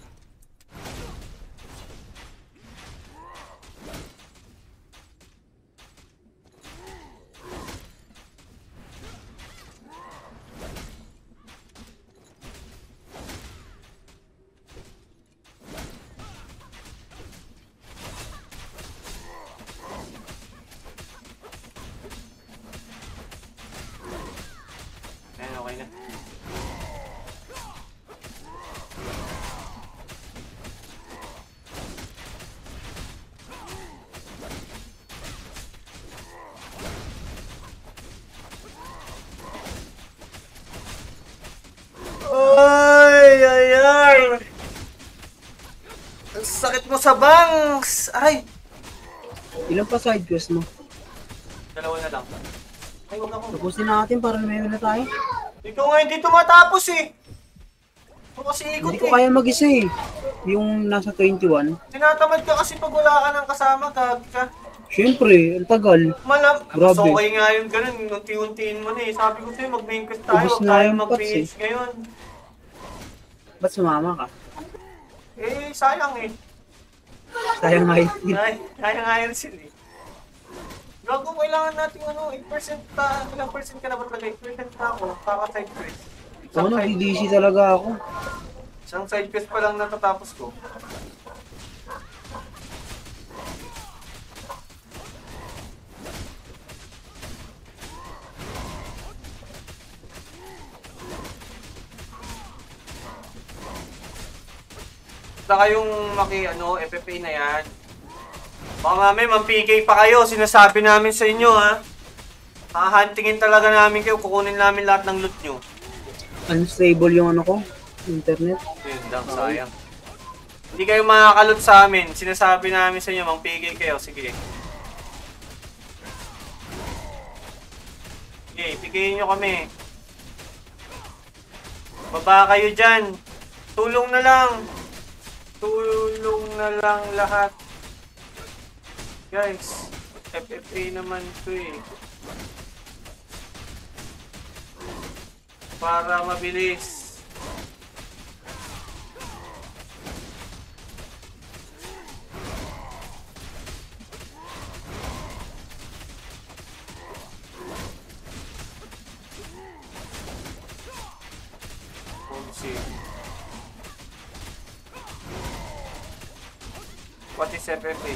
Ayun, okay na. Ay, ay, ay! Ang sakit mo sa bangs! Ay! Ilan pa side quest mo? Dalawa na lang. Ay, huwag ako. Tapusin natin para lumayo na tayo. Ikaw nga hindi tumatapos eh. Ito kasi ikot Hindi ko eh. kaya mag-isa eh. Yung nasa twenty-one. Tinatamad ka kasi pag wala ka ng kasama, gagi ka. Siyempre, ang tagal. Malam, Grabe. so okay nga yung ganun, unti-untiin mo na eh. Sabi ko sa'yo, mag-main quest tayo, Ubus huwag na tayo yung mag-P pots H ngayon. Ba't sumama ka? Eh, sayang eh. Sayang nga yun. Ay, sayang nga yun sila eh. Gago, kailangan natin ano, eight percent pa, ilang percent ka na ba talaga? eight percent na ako, kaka-side quest. Oo, Isang side, nag-D C talaga ako. isang side quest pa lang natatapos ko. na kayong maki, ano, F F A na yan. Baka mami, mag-P K pa kayo. Sinasabi namin sa inyo, ha. Hahantingin talaga namin kayo. Kukunin namin lahat ng loot nyo. Unstable yung ano ko, internet. Yun lang, sayang. Hindi kayo makakalot sa amin. Sinasabi namin sa inyo, mag-P K kayo. Sige. Okay, pigayin nyo kami. Baba kayo dyan. Tulong na lang. Tulong na lang lahat. Guys, F F A naman to eh. Para mabilis. What is F F A?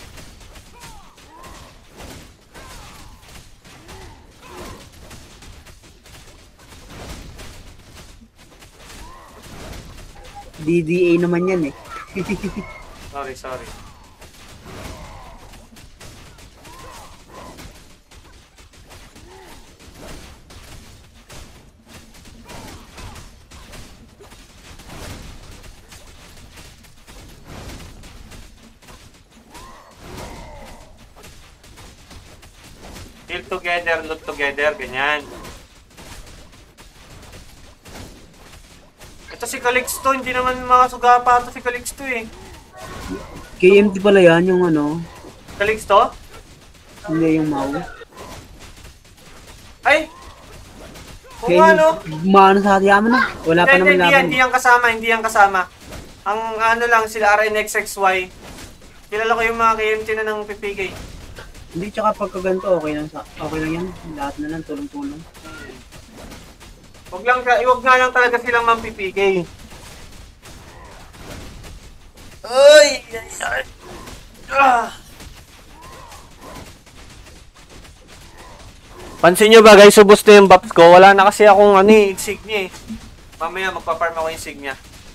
D D A naman yan eh. Sorry, sorry. Kill together, loot together, ganyan. Ito si Calixto, hindi naman mga sugapa ito si Calixto eh. K M T pala yan yung ano. Calixto? Hindi yung Mau. Ay! Kung Kaya ano? Maano sa hatiyaman na. Wala pa Hindi, naman hindi, laban. hindi yan kasama, hindi yan kasama. Ang ano lang, sila R N X X Y. Kilala ko yung mga K M T na ng P P K. Hindi, tsaka pagka ganito, okay lang, sa, okay lang yan. Lahat na lang, tulong-tulong. Huwag lang, huwag nga lang talaga silang mang-P P K. Ay! Ay! Ay! Ah! Pansin nyo ba guys, subos na yung buffs ko. Wala na kasi akong ano eh, insignia eh. Mamaya magpa-farm ako yung insignia.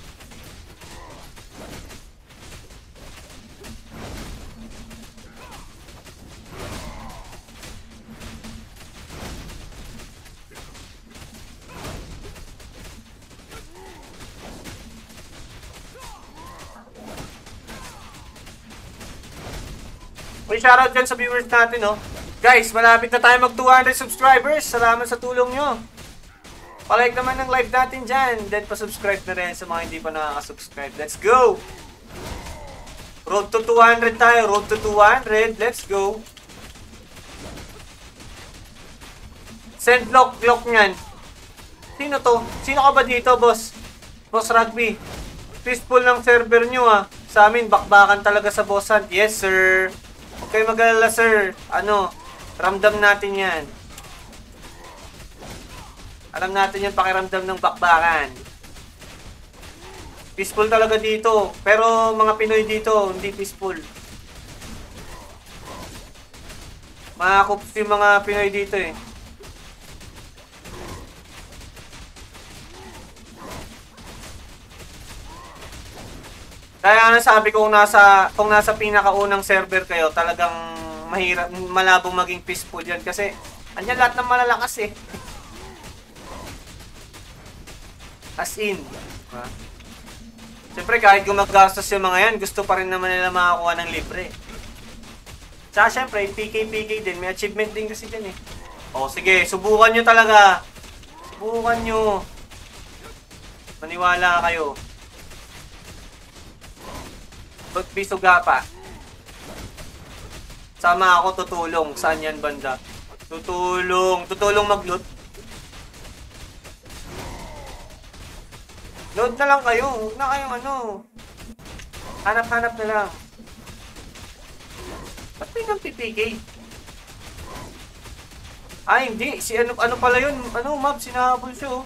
Uy, shoutout dyan sa viewers natin, no? Guys, malapit na tayo mag two hundred subscribers. Salamat sa tulong nyo. Palike naman ng live natin dyan. Then, pa-subscribe na rin sa mga hindi pa nakaka-subscribe. Let's go! Road to two hundred tayo. Road to two hundred. Let's go. Send lock, lock nyan. Sino to? Sino ka ba dito, boss? Boss Rugby. Peaceful ng server nyo, ah. Sa amin, bakbakan talaga sa boss hunt. Yes, sir. Okay, mag-alala, sir. Ano? Ramdam natin yan. Alam natin yung pakiramdam ng bakbakan. Peaceful talaga dito. Pero mga Pinoy dito, hindi peaceful. Makakups yung mga Pinoy dito eh. Kaya ano sabi ko, kung nasa, kung nasa pinakaunang server kayo, talagang mahirap, malabong maging peaceful yan. Kasi, andyan lahat ng malalakas eh. As in. Diba? Siyempre, kahit gumagastos yung mga yan, gusto pa rin naman nila makakuha ng libre. Tsaka siyempre, P K P K din. May achievement din kasi dyan eh. O sige, subukan nyo talaga. Subukan nyo. Maniwala kayo. Ba't bisuga pa? Sama ako tutulong. Saan yan banda? Tutulong. Tutulong mag-loot. Load na lang kayo. Huwag na kayong ano. Hanap-hanap na lang. Ba't may nang P P K? Ay, hindi. Si ano, ano pala yun? Ano, map? Sinahabol siya oh.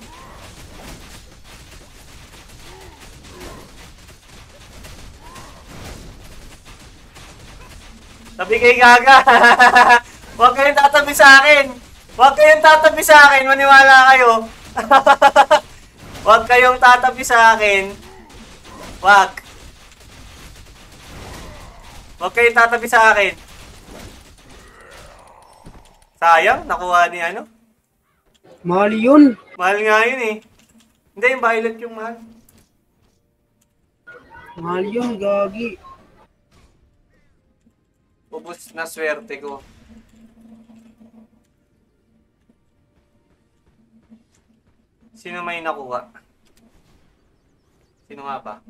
Sabi kay Gaga. Huwag kayong tatabi sa akin. Huwag kayong tatabi sa akin. Maniwala kayo. Huwag kayong tatabi sa akin. Huwag. Huwag kayo tatabi sa akin. Sayang, nakuha ni ano. Mahal yun. Mahal nga yun eh. Hindi, yung violet yung mahal. Mahal yun, gagi. Ubus na swerte ko. Sino may nakuha? Sino nga ba?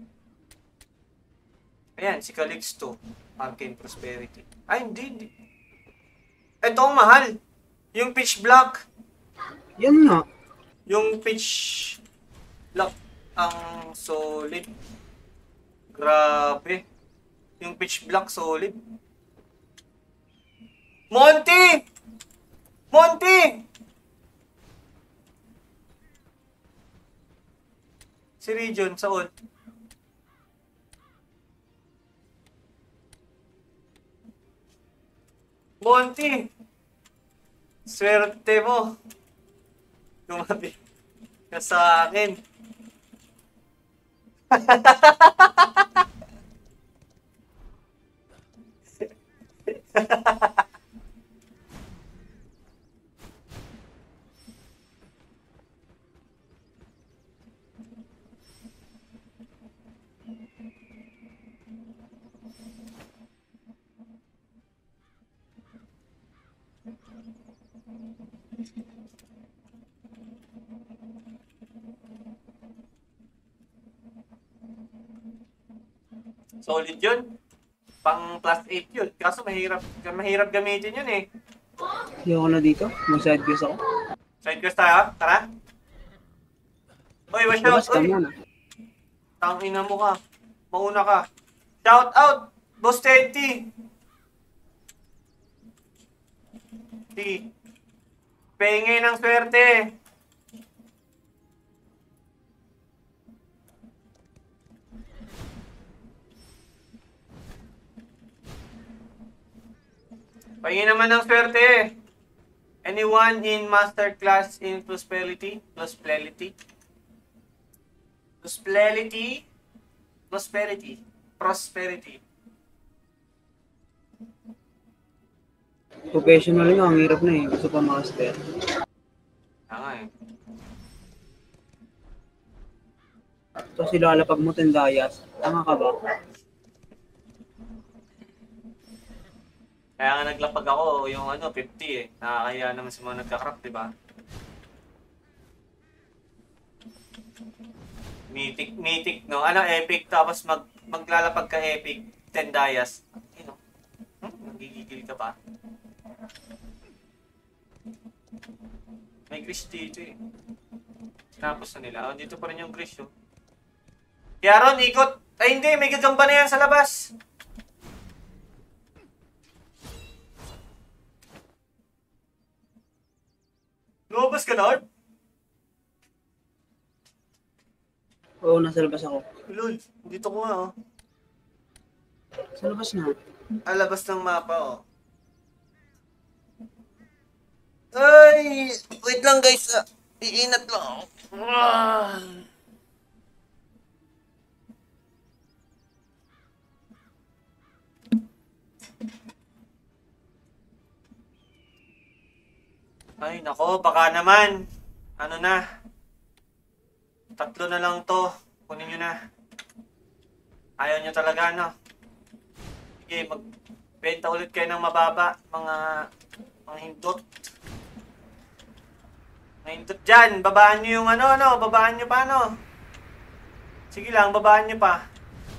Ayan, si Calixto. Arcane Prosperity. Ay, hindi, hindi. Ito ang mahal. Yung pitch black. Yan nga. Yung pitch black ang solid. Grabe. Yung pitch black solid. Monty! Monty! Si Region, saan? Monty! Swerte mo. Gumabi ka sa akin. Solid yun. Pang plus eight yun. Kaso mahirap, mahirap gamitin yun eh. Hindi ako na dito. Mag-side quest ako. Side quest tayo, tara. Uy, watch out. Labas ka Uy, muna. tangina mo ka. Mauna ka. Shout out, Boss Teddy. T. Pengay ng swerte. Pahingin naman ng swerte. Anyone in masterclass in prosperity? Prosperity? Prosperity? Prosperity? Prosperity? Professional nga, ang hirap na eh. Gusto pa master. Tanga eh. Tapos ilalapag mo tendayas. Tanga ka ba? Kaya nga naglapag ako yung ano, fifty eh. Nakakaya naman sa mga nagka-craft, di ba? Mythic, mythic, no? Ano, epic, tapos mag, maglalapag ka epic, ten dayas. You know? Hmm? Nagigigil ka pa. May Grish dito eh. Tapos na nila. Oh, dito pa rin yung Grish, oh. Kaya Ron, ikot. Ay hindi, may gagamba na yan sa labas. Lumabas ka na, Art? Oo, nasa labas ako. Lol, dito ko nga, oh. Sa labas na. Ah, labas ng mapa, oh. Ay! Wait lang, guys. Ah. Iinat lang, oh. Ah. Ay, nako, baka naman. Ano na? Tatlo na lang to. Kunin nyo na. Ayaw nyo talaga, no? Sige, magbenta ulit kayo ng mababa. Mga, mga hindot. Mga hindot dyan. Babaan nyo yung ano, no? Babaan nyo pa, no? Sige lang, babaan nyo pa.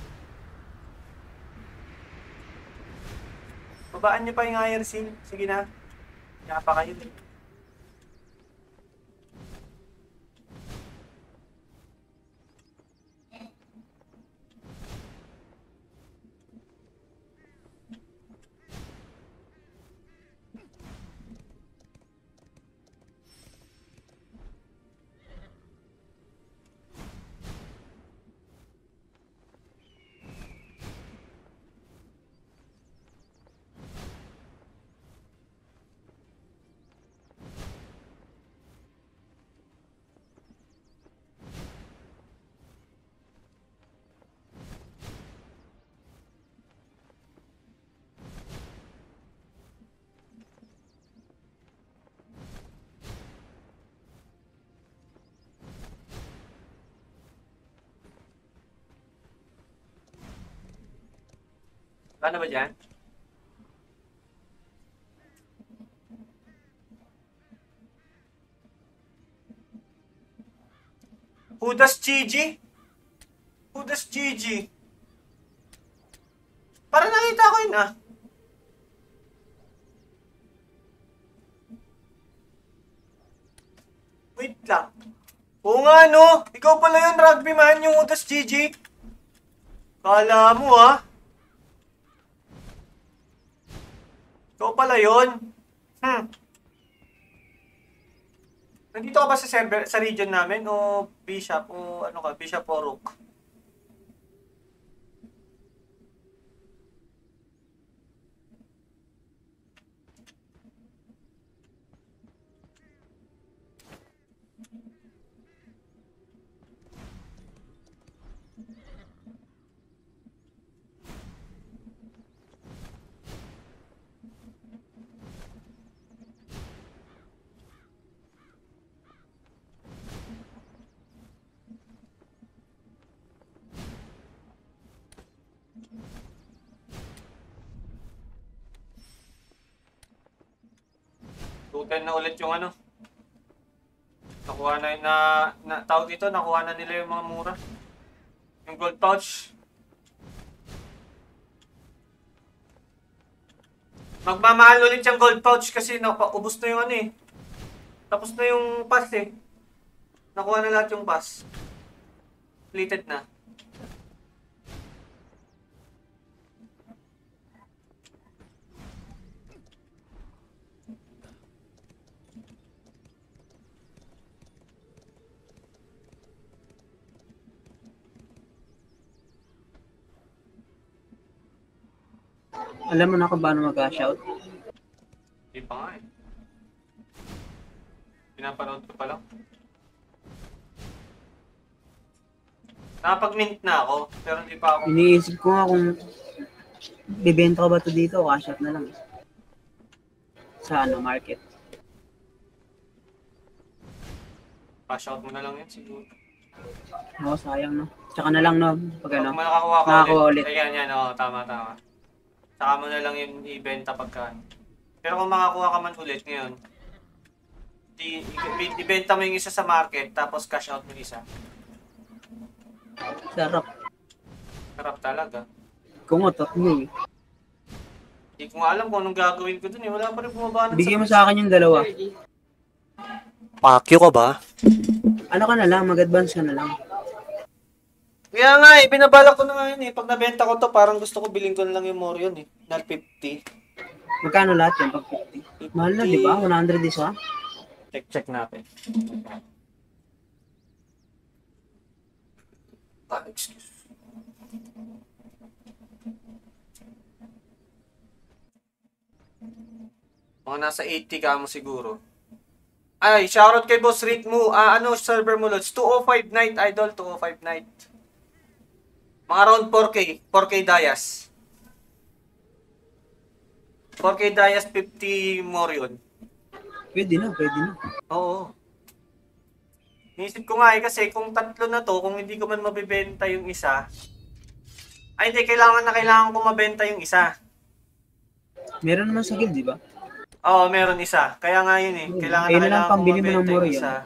Babaan nyo pa yung higher seal. Sige na. Kaya pa kayo. Ano ba dyan? Who does Gigi? Who does Gigi? Para nakita ko yun ah. Wait lang. Oo nga no. Ikaw pala yun, rugby man, yung Who does Gigi. Kala mo ah. Ikaw pala yun. Hmm. Nandito ka ba sa server, sa region namin o Bishop o ano ka, Bishop o Rook? two ten na ulit yung ano. Nakuha na, na, na tawag dito, nakuha na nila yung mga mura. Yung gold pouch. Magmamahal ulit yung gold pouch kasi napaubos na yung ano eh. Tapos na yung pass eh. Nakuha na lahat yung pass. Completed na. Alam mo na kung paano mag-shout? Hindi pa nga eh. Pinapanood ko pa lang. Nakapag-mint na ako, pero hindi pa ako. Iniisip ko nga kung bibenta ko ba ito dito o cash out na lang. Sa ano, market. Cash out mo na lang yan siguro. Oo, sayang no. Tsaka na lang no, pag ano, Pag makakuha ka nakakuha ulit. ulit. Ayan, yan, oo, tama, tama. Saka mo na lang yung ibenta pagka. Pero kung makakuha ka man ulit ngayon, di, i- ibenta mo yung isa sa market, tapos cash out mo yung isa. Sarap. Sarap talaga. Kung nga, tatlo eh. Hindi ko nga alam kung anong gagawin ko dun eh. Wala pa rin bumaba ng Bigyan mo sa akin yung dalawa. Pakyo ka ba? Ano ka na lang, mag-advance ka na lang. Kaya nga eh, binabalak ko na nga yun eh. Pag nabenta ko to, parang gusto ko bilhin ko na lang yung Morion eh. Na fifty. Magkano lahat yan pag fifty? Mahal na, di ba? one hundred isa? Check, check natin. Ah, excuse. Mga nasa eighty ka mo siguro. Ay, shoutout kay Boss Rick mo. Ah, ano, server mo, Lods? two oh five night, idol. two oh five night. Mga around four K. four K Dias. four K Dias, fifty Morion. Pwede na, pwede na. Oo. Inisip ko nga eh, kasi kung tatlo na to, kung hindi ko man mabibenta yung isa, ay hindi, kailangan na kailangan ko mabenta yung isa. Meron naman sa guild, di ba? Oo, meron isa. Kaya nga yun eh. Kailangan Ayun na na lang kailangan ko pambili mo ng mabenta yung Morion. isa.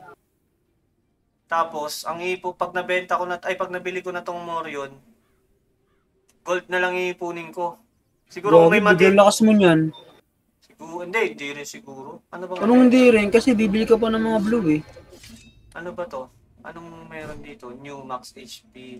Tapos, ang ipo, pag nabenta ko na, ay pag nabili ko na tong Morion, gold na lang iipunin ko. Siguro kung may Grabe, mati... bigyan lakas mo niyan. Siguro, hindi, hindi rin siguro. Ano ba? Anong hindi rin? Kasi bibili ka pa ng mga blue eh. Ano ba to? Anong meron dito? New max H P.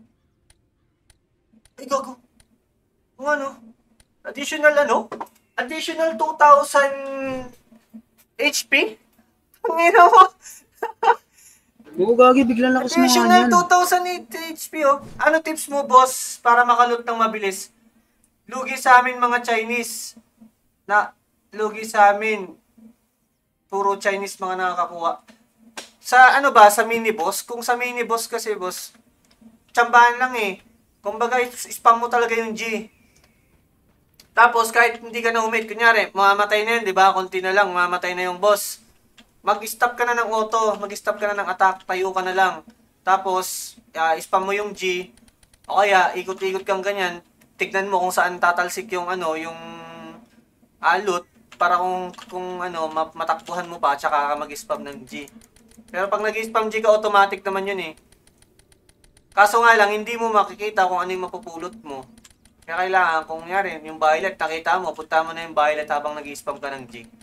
Ay, gago. Kung ano? Additional ano? Additional two thousand H P? Ang ina mo? Oo, gagi, biglang lakas mo nga Additional yan. two thousand H P oh. Ano tips mo, boss, para makalot ng mabilis? Lugi sa amin mga Chinese. Na, lugi sa amin. Puro Chinese mga nakakakuha. Sa ano ba, sa mini boss? Kung sa mini boss kasi, boss, tsambahan lang eh. Kumbaga, spam mo talaga yung G. Tapos, kahit hindi ka na umit, kunyari, mamamatay na yun, di ba? Konti na lang, mamamatay na yung boss. Mag-stop ka na ng auto, mag-stop ka na ng attack, tayo ka na lang. Tapos, uh, spam mo yung G, o kaya, ikot-ikot kang ganyan, tignan mo kung saan tatalsik yung ano, yung alot para kung kung ano ma- matakbuhan mo pa tsaka ka mag-spam ng G. Pero pag nag-spam G ka, automatic naman yun eh. Kaso nga lang, hindi mo makikita kung ano yung mapupulot mo. Kaya kailangan, kung nangyari, yung violet, nakita mo, punta mo na yung violet habang nag-spam ka ng G.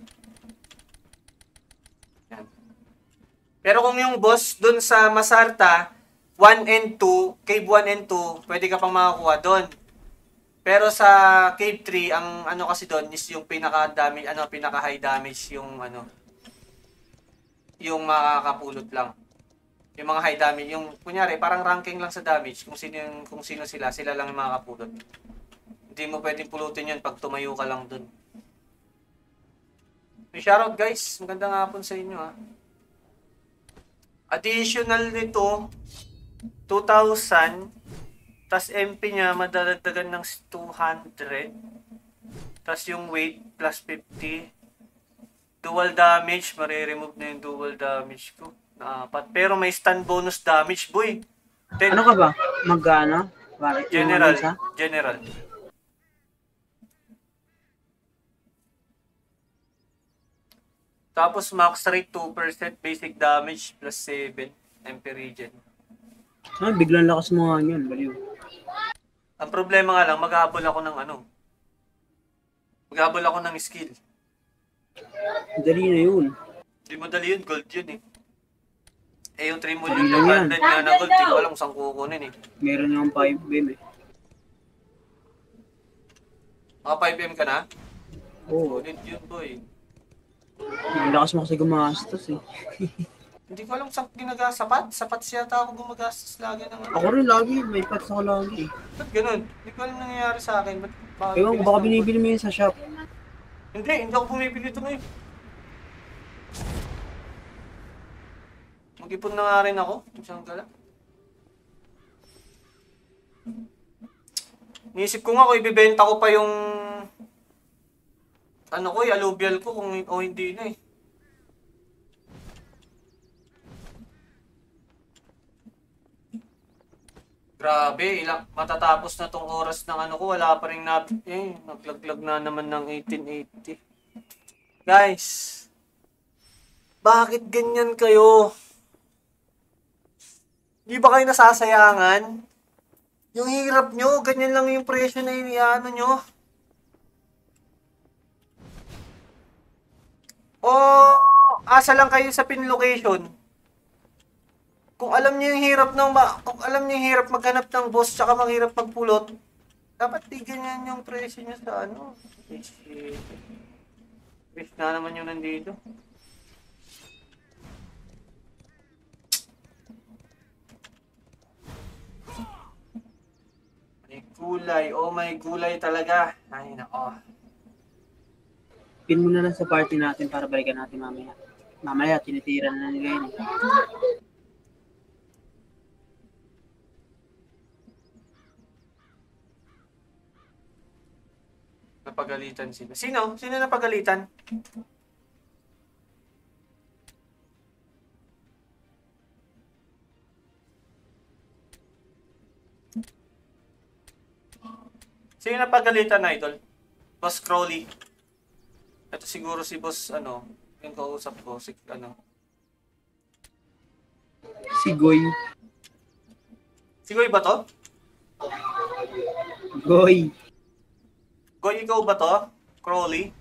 Yan. Pero kung yung boss dun sa Masarta, one and two, cave one and two, pwede ka pang makakuha dun. Pero sa cave three, ang ano kasi doon is yung pinaka-damage, ano, pinaka-high damage yung ano, yung makakapulot lang. Yung mga high damage, yung kunyari parang ranking lang sa damage, kung sino yung, kung sino sila, sila lang yung makakapulot. Hindi mo pwedeng pulutin yun pag tumayo ka lang doon. May shoutout guys, magandang hapon sa inyo ha. Additional nito, two thousand. Tas M P niya, madadagdagan ng two hundred. Tas yung weight, plus fifty. Dual damage, mariremove na yung dual damage ko. Na apat. Pero may stun bonus damage, boy. ten. Ano ka ba? Magkano? Bakit? Yung General. ano isa? General. Tapos max rate two percent, basic damage, plus seven. M P regen. Ah, biglang lakas mo nga yun. Baliw. Ang problema nga lang, maghabol ako ng ano. Maghabol ako ng skill. Dali na yun. Hindi madali yun, gold yun eh. Eh yung three Dali million lang yan. two hundred nga na gold, hindi ko alam kung saan kukunin eh. Meron yung five beam eh. Mga five M ka na? Oo. Ulit yun boy. Ang lakas mo kasi gumastos eh. Hindi ko alam kung saan ginagastos. Sapat? Sapat siya ako gumagastos lagi ng ano. Ako rin lagi. May pats ako lagi eh. Ba't ganun? Hindi ko alam nangyayari sa akin. Ba't, bakit Ewan ko, bilis baka ng gold? binibili mo yun sa shop. Hindi, hindi ako bumibili ito ngayon. Mag-ipon na nga rin ako. Isang gala. Niisip ko nga kung ibibenta ko pa yung ano ko, yung alluvial ko kung o hindi na eh. Grabe, ilang matatapos na tong oras ng ano ko, wala pa rin na eh, naglaglag na naman ng eighteen eighty. Guys, bakit ganyan kayo? Di ba kayo nasasayangan? Yung hirap nyo, ganyan lang yung presyo na iniano nyo. O asa lang kayo sa pin location. Kung alam niyo yung hirap ng ba, kung alam niyo yung hirap maghanap ng boss tsaka mahirap magpulot, dapat di ganyan yung presyo niya sa ano. Wish na naman yung nandito. May gulay. Oh, may gulay talaga. Ay, nako. Pin mo na lang sa party natin para balikan natin mamaya. Mamaya, tinitira na nila yun. Napagalitan sila. Sino? Sino napagalitan? Sino napagalitan, idol? Boss Crowley. Ito siguro si boss, ano, yung kausap ko, si, ano. Si Goy. Si Goy ba to? Goy. Goy, ikaw ba to? Crowley?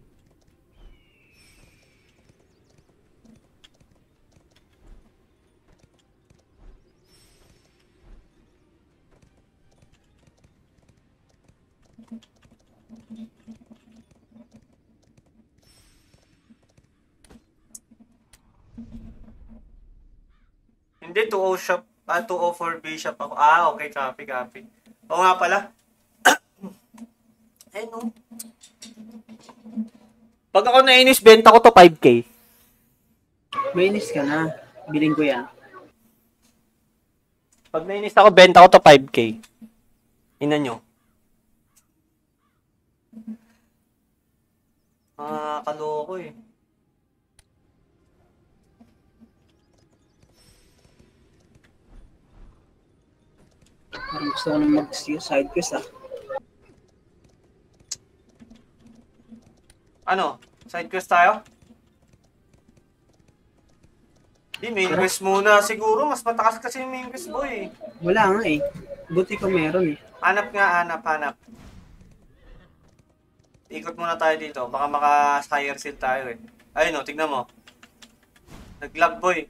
Hindi, two oh shop. Ah, two oh four bishop ako. Ah, okay, copy, copy. Oo nga pala. Eh, no. Pag ako nainis, benta ko to five K. Mainis ka na. Biling ko yan. Pag nainis ako, benta ko to five K. Ina nyo. Ah, kaloko eh. Parang gusto ko nang mag-side quest ah. Ano? Side quest tayo? Di, main quest muna siguro. Mas matakas kasi yung main quest, boy. Wala nga eh. Buti ko meron eh. Hanap nga, hanap, hanap. Ikot muna tayo dito. Baka maka-higher seal tayo eh. Ayun o, tignan mo. Nag-lag, boy.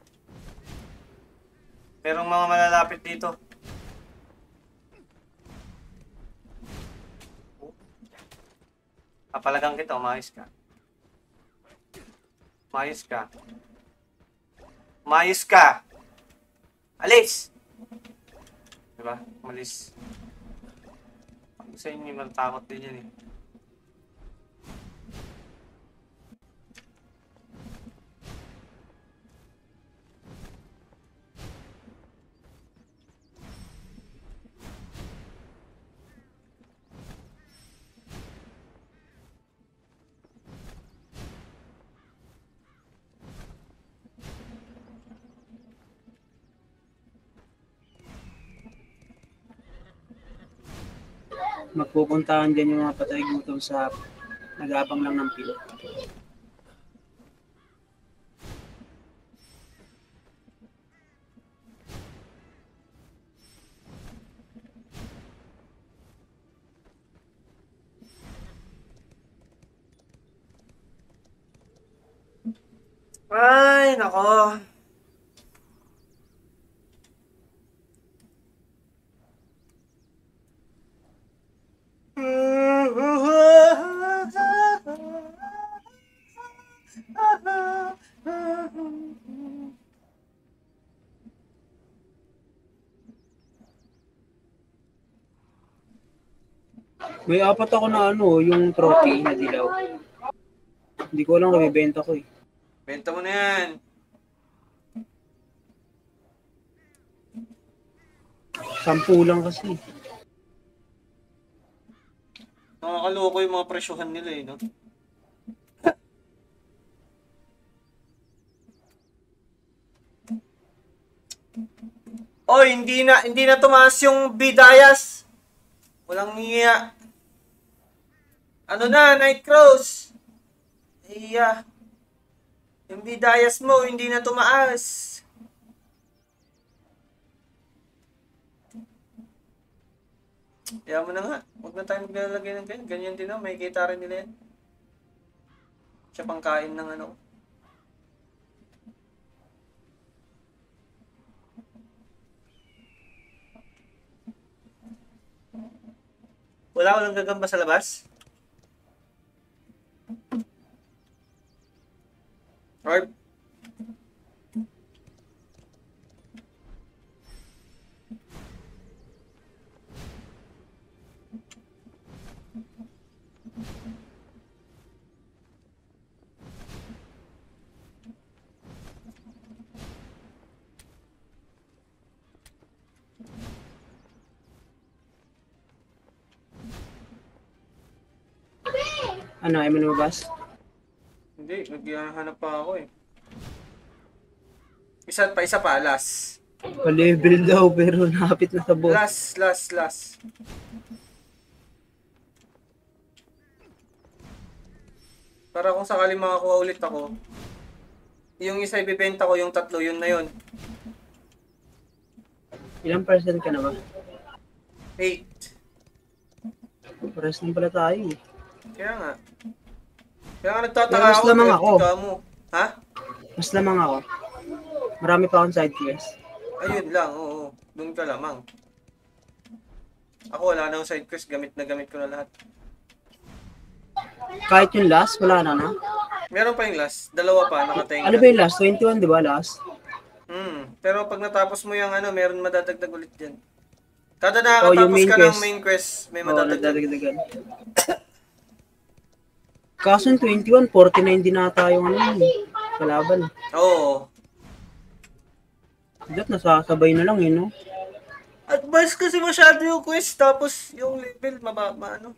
Merong mga malalapit dito. Kapalagang kita, umayos ka. Umayos ka. Umayos ka! Alis! Diba? Umalis. Ako sa inyo, matakot din yan eh. Magpupuntahan dyan yung mga patay gutom sa nag-aabang lang ng pilo. Ay, nako. May apat ako na ano, yung trophy na dilaw. Hindi ko alam kung ibibenta ko eh. Benta mo na yan. Sampu lang kasi. Nakakaloko yung mga presyuhan nila eh, no? Oy, hindi na hindi na tumaas yung bidayas. Walang niya. Ano na, Night Crows? Iya. Yung bidayas mo, hindi na tumaas. Kaya mo na nga. Huwag na tayo maglalagay ng ganyan. Ganyan din na. May kita rin nila yan. Siya pang kain ng ano. Wala ko lang gagamba sa labas. Orb. Ano, ay mo lumabas? Hindi, naghahanap pa ako eh. Isa pa, isa pa, last. Pa-level daw pero napit na sa boss. Last, last, last. Para kung sakali makakuha ulit ako, yung isa ibibenta ko, yung tatlo, yun na yun. Ilang percent ka na ba? Eight. Pares lang pala tayo eh. Kaya nga. Kaya nga nagtataka Pero mas ako. lamang dahil ako. ikaw mo. Ha? Mas lamang ako. Marami pa akong side quest. Ayun lang, oo. Doon ka lamang. Ako wala na akong side quest. Gamit na gamit ko na lahat. Kahit yung last, wala na na. Meron pa yung last. Dalawa pa, nakatenga. Ano ba yung last? twenty-one, di ba last? Hmm. Pero pag natapos mo yung ano, meron madadagdag ulit yan. Kada Oh, yung nakakatapos main ka quest. ng main quest, may Oo, madadagdag. nadadagdagan. Kaso yung twenty-one, forty-nine din nata yung ano yun eh. Kalaban. Oo. Dapat nasasabay na lang eh, no? Advice kasi masyado yung quest, tapos yung level, mababa, ano.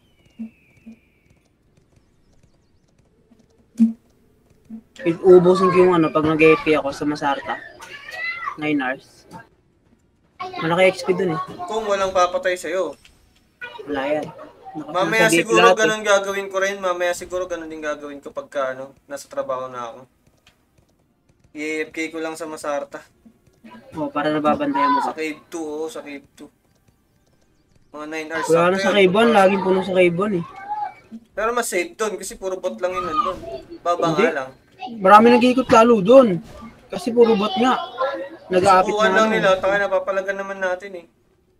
Ubusin ko yung ano, pag nag-E P ako sa Masarta. nine hours. Malaki X P dun eh. Kung walang papatay sa'yo. Wala yan. Mamaya Nasa gate siguro lahat, eh. ganun gagawin ko rin. Mamaya siguro ganun din gagawin ko pagka ano, nasa trabaho na ako. I A F K ko lang sa Masarta. Oh, para nababantayan mo Sa ka. Cave two, oo, sa Cave two. Mga nine hours. Wala na sakto sa yun. Kaibon, laging puno sa Kaibon eh. Pero mas safe doon kasi puro bot lang yun nandun. Baba Hindi. nga lang. Marami nag-iikot lalo doon. Kasi puro bot nga. Nag-aapit Subukan na lang ano. nila, taka napapalagan naman natin eh.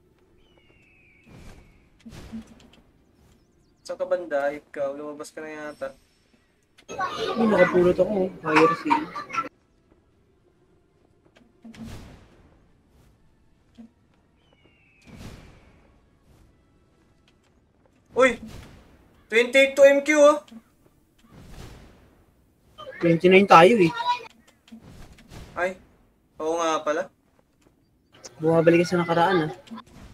Sa kabanda, ikaw, lumabas ka na yata. Ay, nakapulot ako. Higher seal. Uy! twenty-eight to M Q oh! twenty-nine tayo eh. Ay, oo nga pala. Bumabalik ka sa nakaraan ah.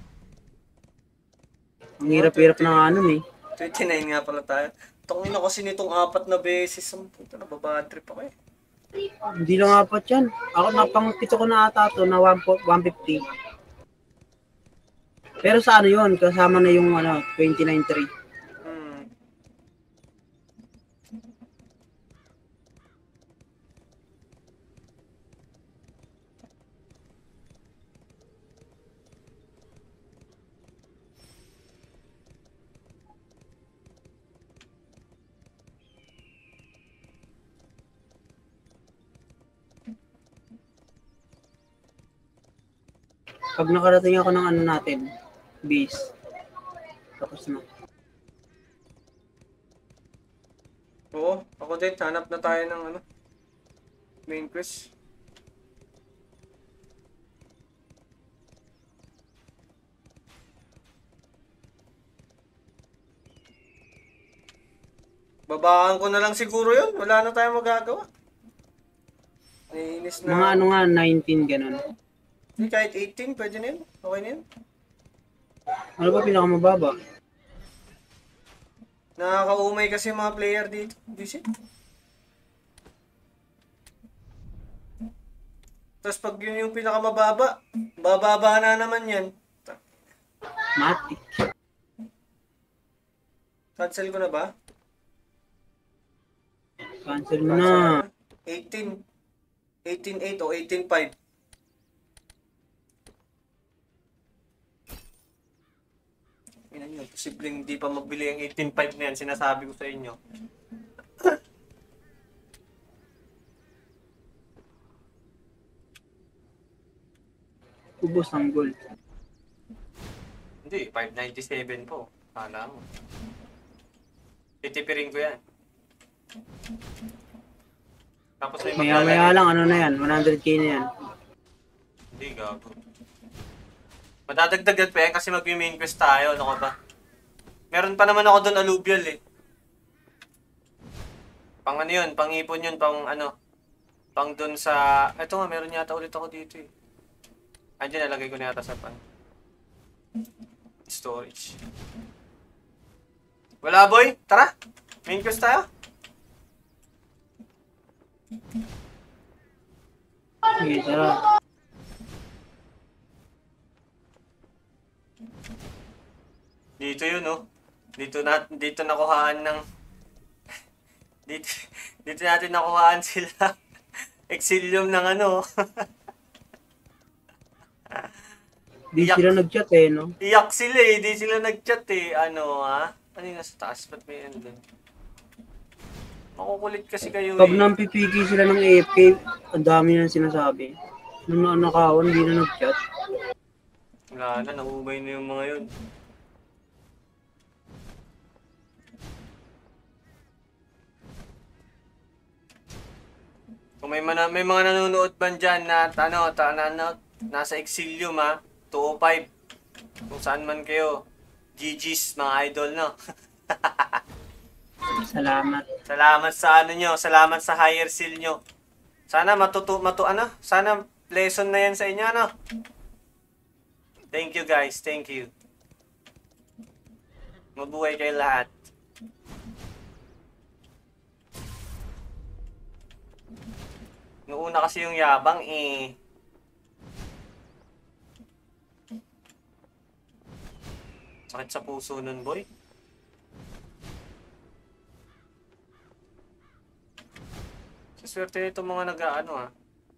Ang hirap-hirap na ano eh. twenty-nine nga pala tayo. Tungin ako kasi nitong apat na beses. Ang puta, nababad trip ako eh. Hindi lang apat yan. Ako napangpito ko na ata to na one fifty. Pero sa ano yun, kasama na yung ano, twenty-nine three. Hmm. Pag nakarating ako ng ano natin, base. Tapos na. Oo, ako din. Hanap na tayo ng ano, main quest. Babaan ko na lang siguro yun. Wala na tayong magagawa. Naiinis na. Mga ano nga, nineteen ganun. Hindi, kahit eighteen, pwede na yun. Okay na yun. Ano ba pinakamababa? Nakakaumay kasi yung mga player dito. Visit. Tapos pag yun yung pinakamababa, bababa na naman yan. Matic. Cancel ko na ba? Cancel mo na. eighteen. eighteen eight o eighteen five. Ina nyo, posibleng di pa magbili ang eighteen five na yan. Sinasabi ko sa inyo. Ubos ang gold. Hindi, five ninety-seven po. Kala mo. Titipirin ko yan. Tapos may Maya maya lang, ano na yan, one hundred K na yan. Hindi, gago. Madadagdagan pa yan kasi mag-main quest tayo. Ano ka ba? Meron pa naman ako doon alluvial eh. Pang ano yun, pang ipon yun, pang ano. Pang doon sa... Eto nga, meron yata ulit ako dito eh. Andiyan, nalagay ko na yata sa pan. Storage. Wala boy, tara! Main quest tayo. Sige, tara. Dito yun oh. Dito na dito nakuhaan ng dito dito natin nakuhaan sila. Exilium ng ano. Di Iyak. sila nag-chat eh, no? Iyak sila eh, di sila nag-chat eh. Ano ha? Ano yung nasa taas? Ba't may ano dun? Makukulit kasi kayo Pag eh. nampipiki sila ng A F K, ang dami na sinasabi. Nung nanakawan, di na nag-chat. Wala na, naumay na yung mga yun. Kung may, mana, may mga nanonood ba dyan na, ano, ta, na, na, nasa Exilium ha, two oh five. Kung saan man kayo. G G's mga idol, no? Salamat. Salamat sa ano nyo, salamat sa higher seal nyo. Sana matuto, matu, ano, sana lesson na yan sa inyo, ano? Thank you guys, thank you. Mabuhay kayo lahat. Noong una kasi yung yabang eh. Sakit sa puso nun, boy. Swerte nito mga nag-aano ah.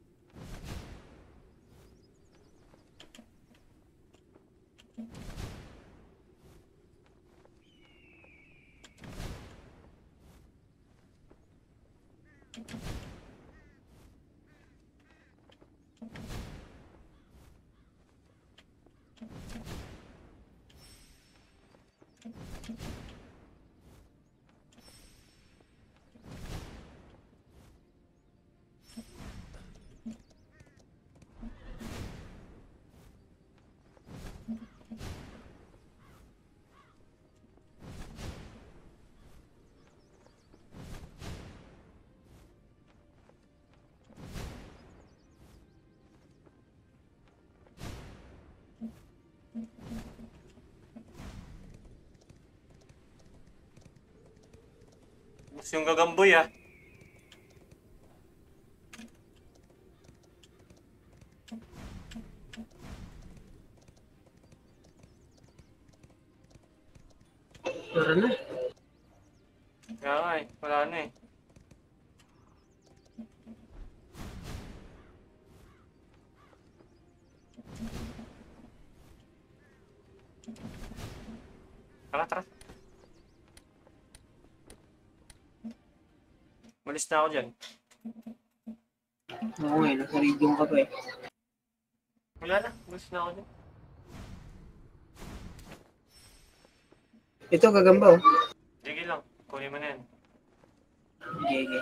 Mas yung gagamboy ah. Tara na. Kaya nga eh, wala na eh. Tara, tara. Malis na ako dyan. Oo nga, nasa region ka pa eh. Wala na, malis na ako dyan. Ito, gagamba oh. Sige lang, kunin mo na yan. Okay, okay.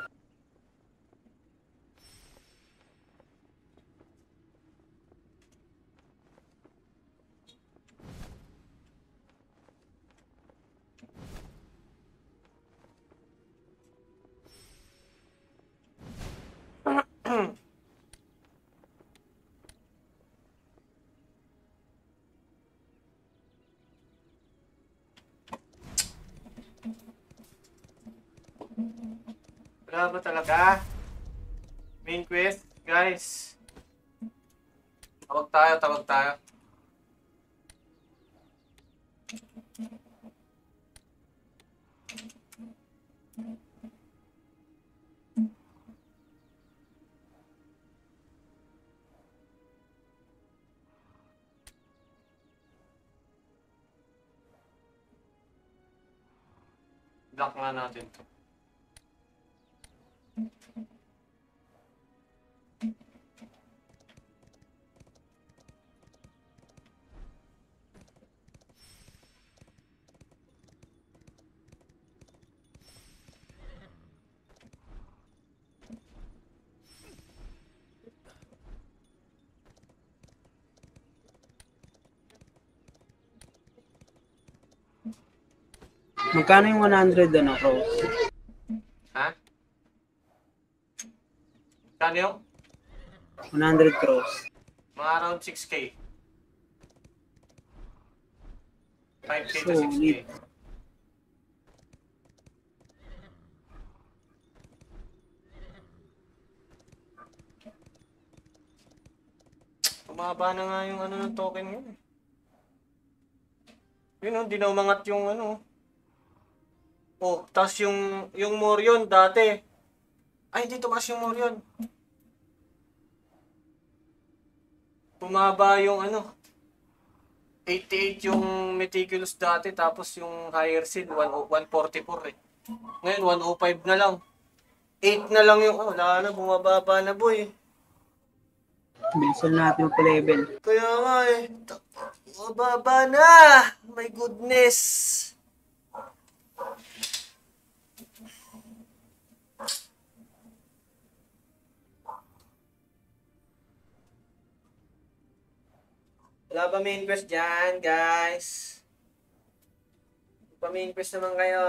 Wala ba talaga? Main quest, guys. Tawag tayo, tawag tayo. Block nga natin to. Magkano yung one hundred ano, Crows? Ha? Kano yung? one hundred Crows. Mga around six K. five K to six K. Solid. Bumaba na nga yung ano ng token mo. Yun oh, di na umangat yung ano. Oh, tas yung yung Morion dati. Ay, hindi tumaas yung Morion. Bumaba yung ano. eighty-eight yung Meticulous dati, tapos yung Higher Seal one forty-four eh. Ngayon one oh five na lang. eight na lang yung, oh, wala na, bumababa na boy. Bilisan natin yung level. Kaya nga eh, ta- bumababa na! My goodness! Wala ba main quest dyan, guys? Pa main quest naman kayo.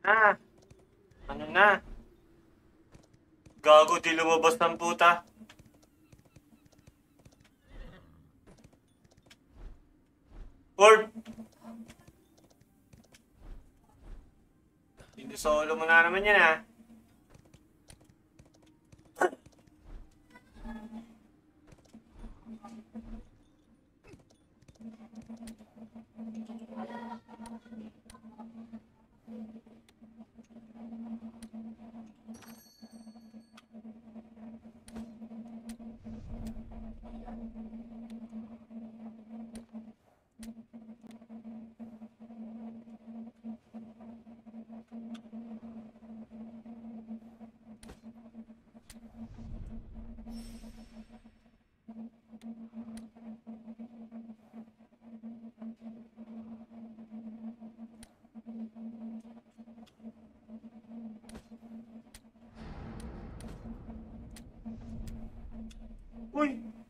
Ah, ano na? Gago, di lumabas ng puta. Or, hindi solo mo na naman yan ah. Uy!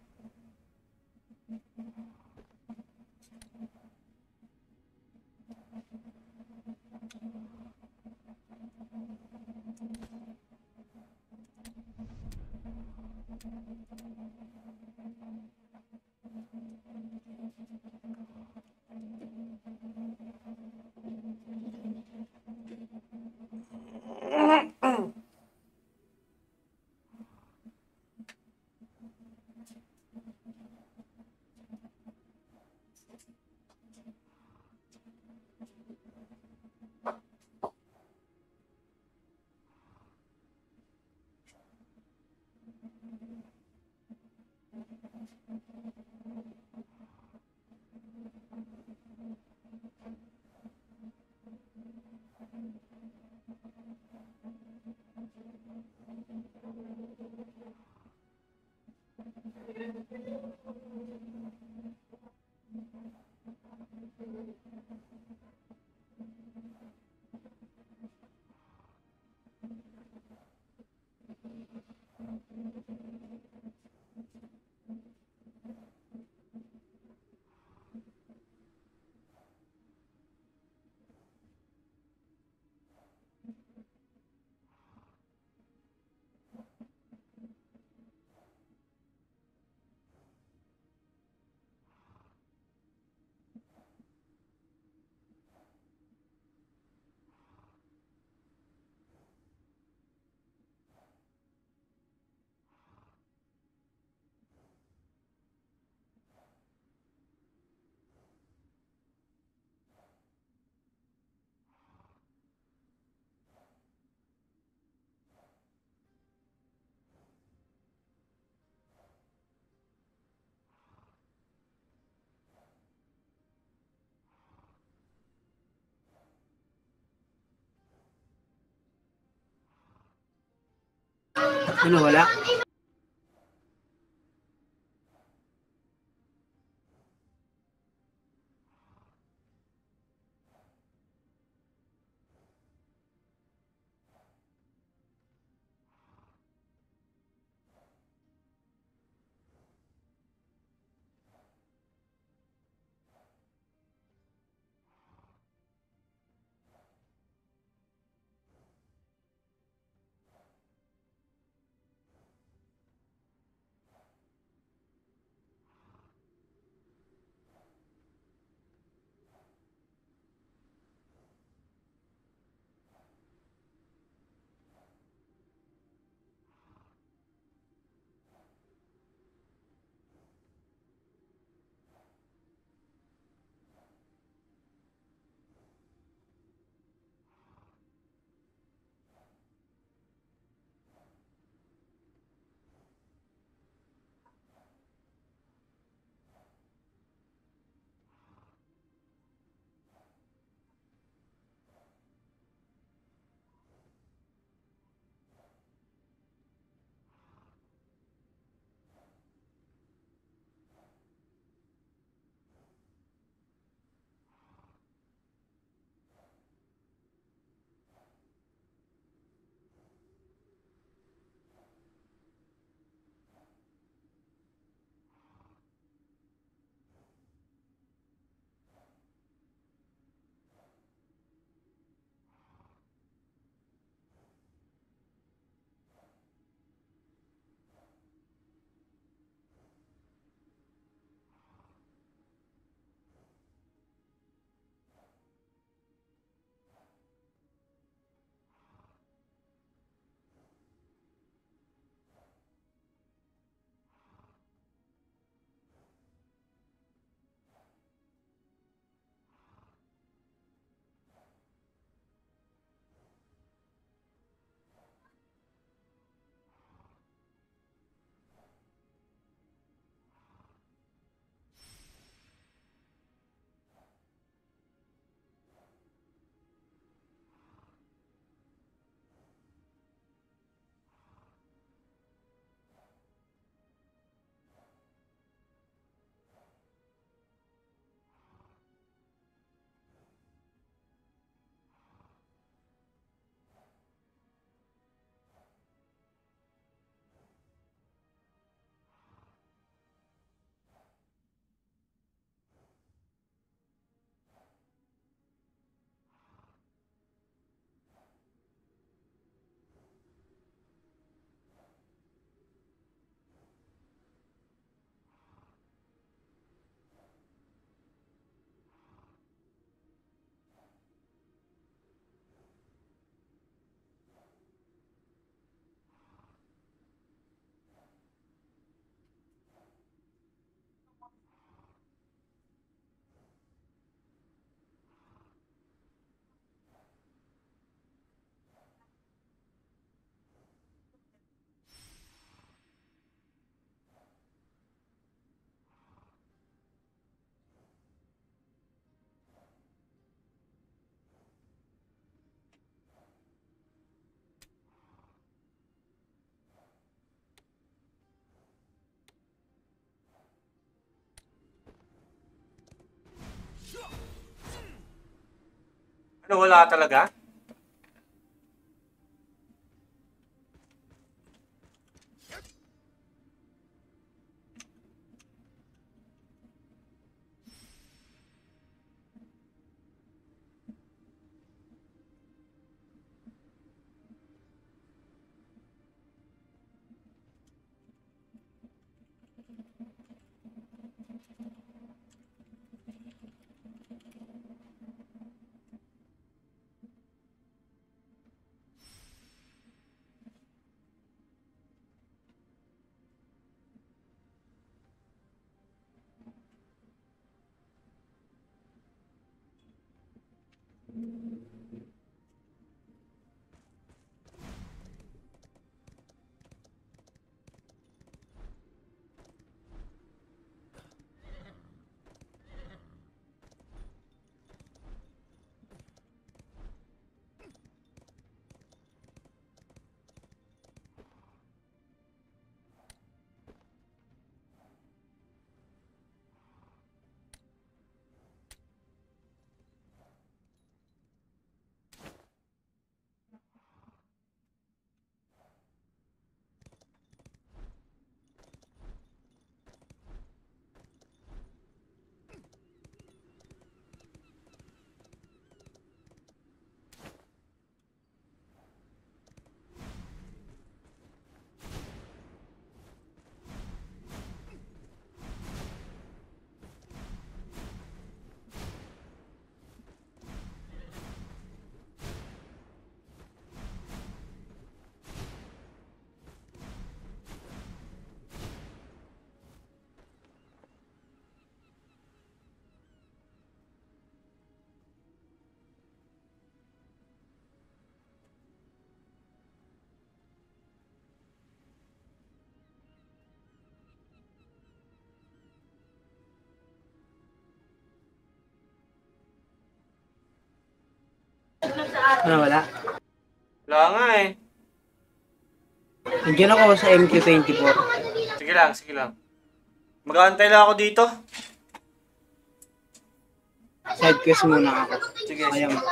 Ano, wala? Nawala talaga? Ano, wala? Wala nga eh. Nandiyan ako sa M Q twenty-four. Sige lang, sige lang. Mag-aantay lang ako dito. Side quest muna ako. Sige, Ayan. sige.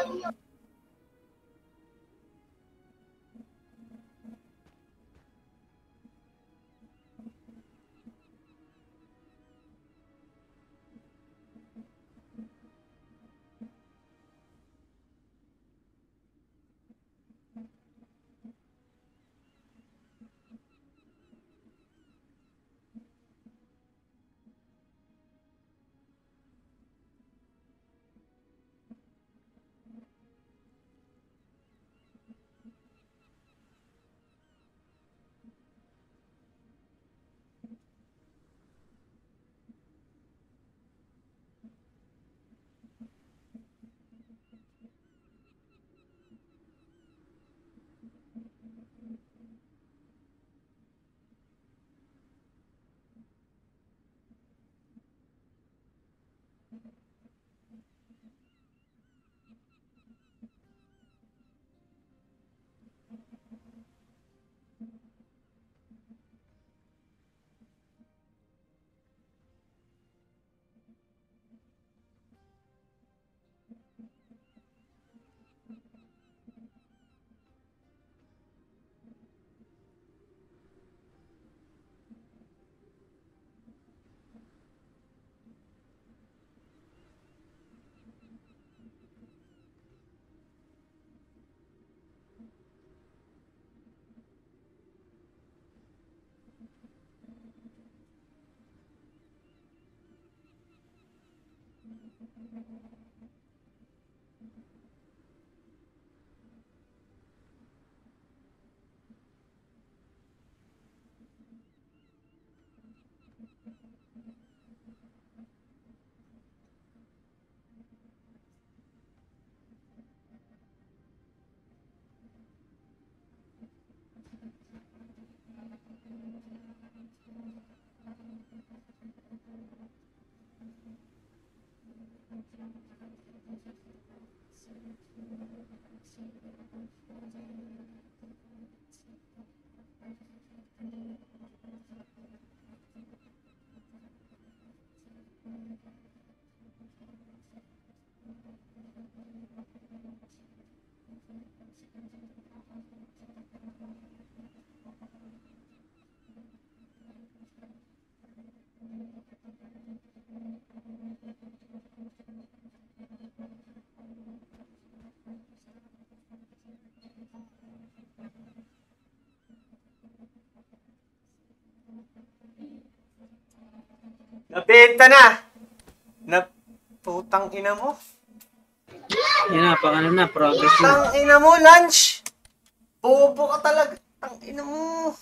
Nabenta na! Na... Putang ina mo. Yan na, pang ano na, progress na. Putang ina mo, lunch! Bobo ka talaga. Putang ina mo.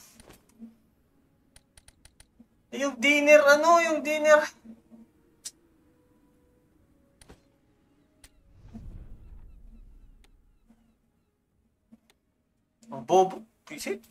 Yung dinner, ano, yung dinner. Ang bobo. Visit?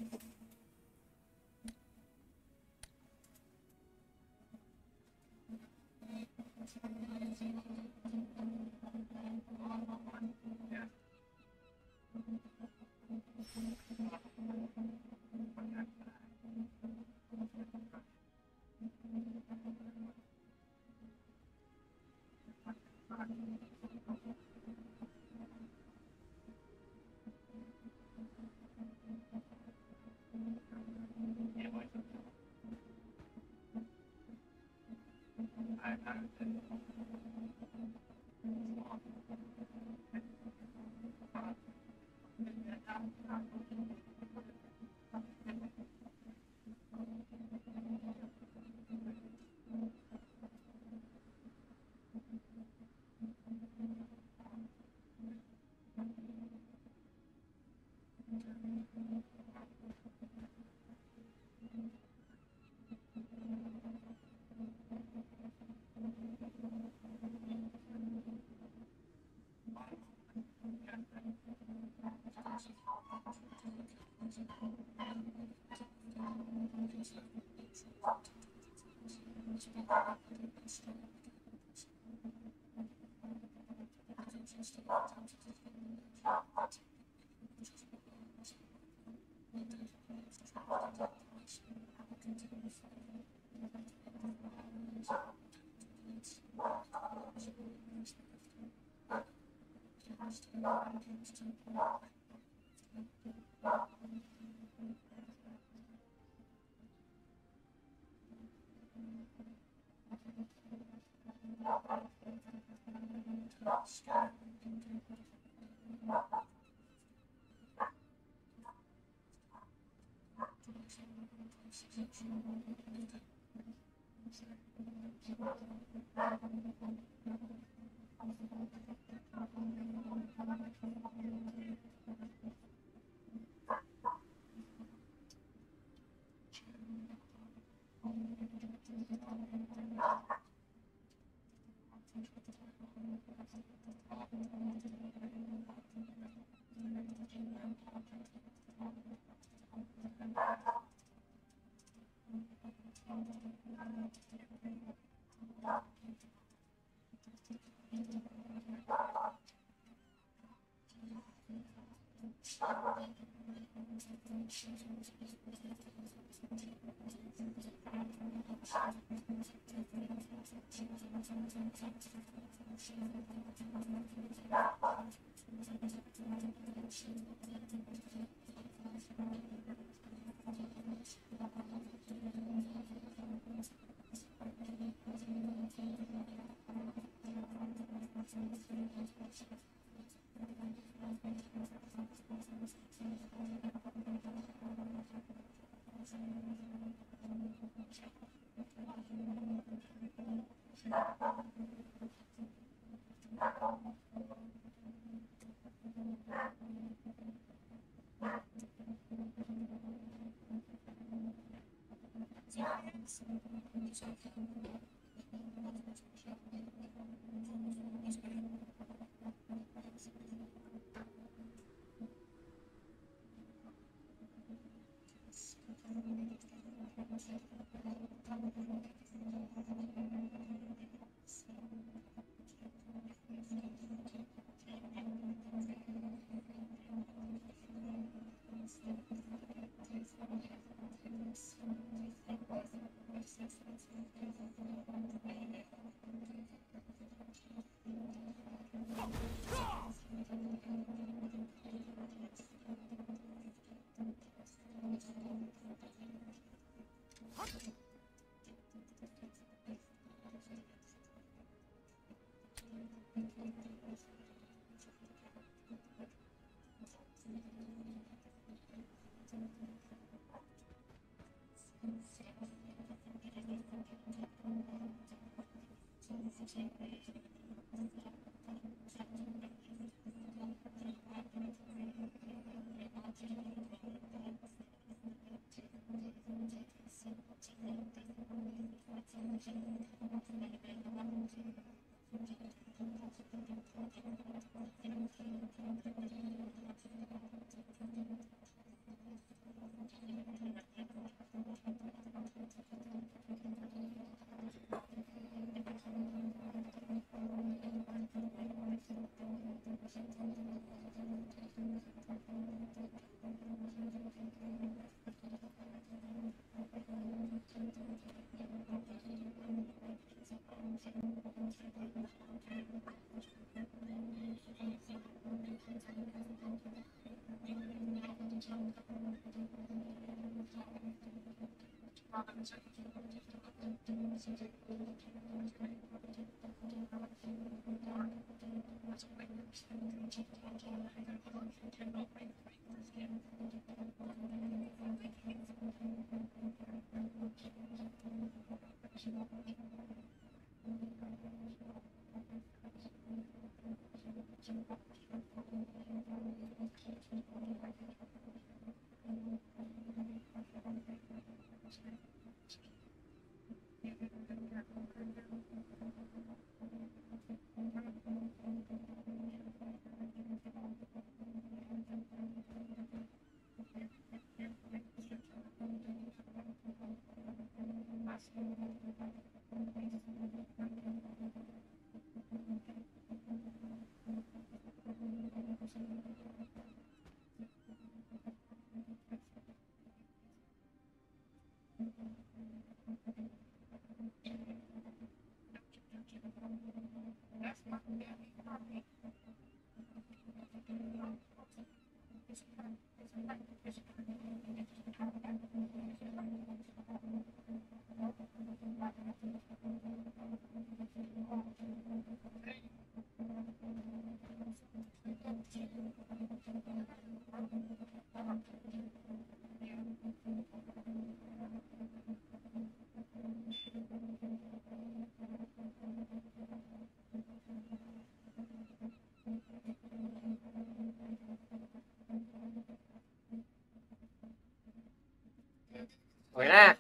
Okay na.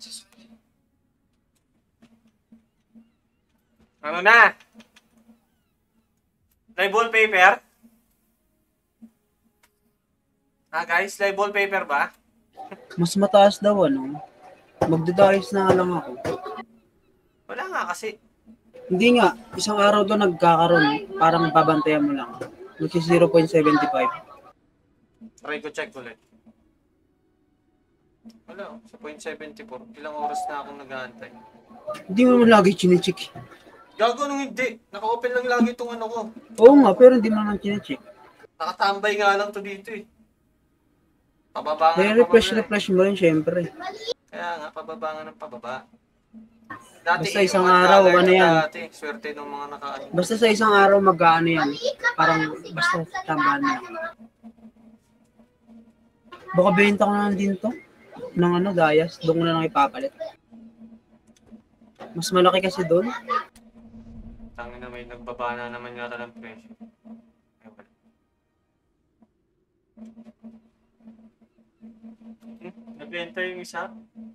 Ano na? Live wallpaper? Ah guys, live wallpaper ba? Mas mataas daw, ano? Magdadayos na nga lang ako. Wala nga kasi. Hindi nga, isang araw doon nagkakaroon. Parang babantayan mo lang. Which is zero point seven five. Try ko check ulit. Wala, sa point seven four. Ilang oras na akong nag-aantay. Hindi mo naman lagi chinichik. Gago nung hindi. Naka-open lang lagi itong ano ko. Oo nga, pero hindi mo naman chinichik. Nakatambay nga lang to dito eh. Pababa nga Kaya ng pababa. refresh-refresh mo rin, syempre. Kaya nga, pababa nga ng pababa. Dati, Basta isang yung araw, color ano na yan? Dati, swerte ng mga naka-ano. Basta sa isang araw mag-ano yan. Parang basta tambahan mo lang. Baka benta ko na lang din to. Ng ano, Dayas. Doon ko na lang ipapalit. Mas malaki kasi doon. Tangin na may nagbaba na naman yata ng presyo. Ewan. Hmm, nabenta yung isa?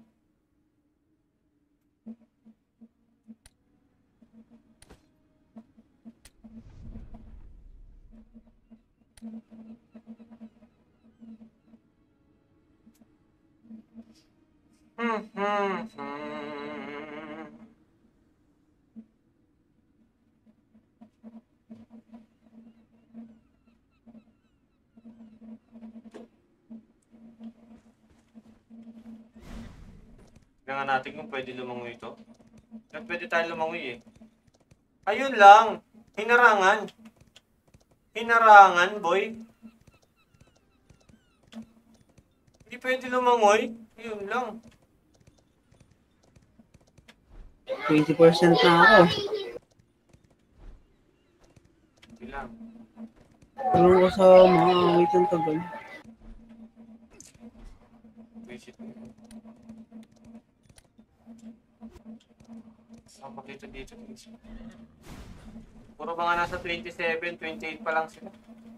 Hmm, hmm, hmm. Tingnan natin kung pwede lumangoy ito. At pwede tayo lumangoy eh. Ayun lang. Hinarangan. Hinarangan, boy. Hindi pwede lumangoy. Ayun lang. twenty percent na ako. Hindi lang. Tulong ko sa mga wait ang tagal. Visit mo. Sama dito dito. Puro mga nasa twenty-seven, twenty-eight pa lang sila.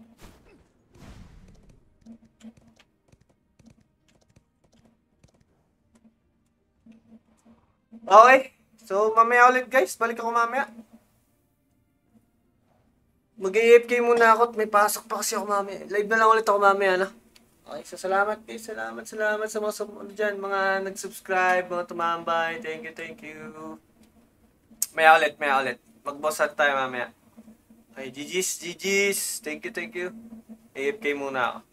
Okay. So, mamaya ulit guys. Balik ako mamaya. Mag-A F K muna ako at may pasok pa kasi ako mamaya. Live na lang ulit ako mamaya, no? Okay, so salamat guys. Salamat, salamat sa mga sum- ano dyan, mga nag-subscribe, mga tumambay. Thank you, thank you. Maya ulit, maya ulit. Mag-boss tayo mamaya. Okay, G G's, G G's. Thank you, thank you. A F K muna ako.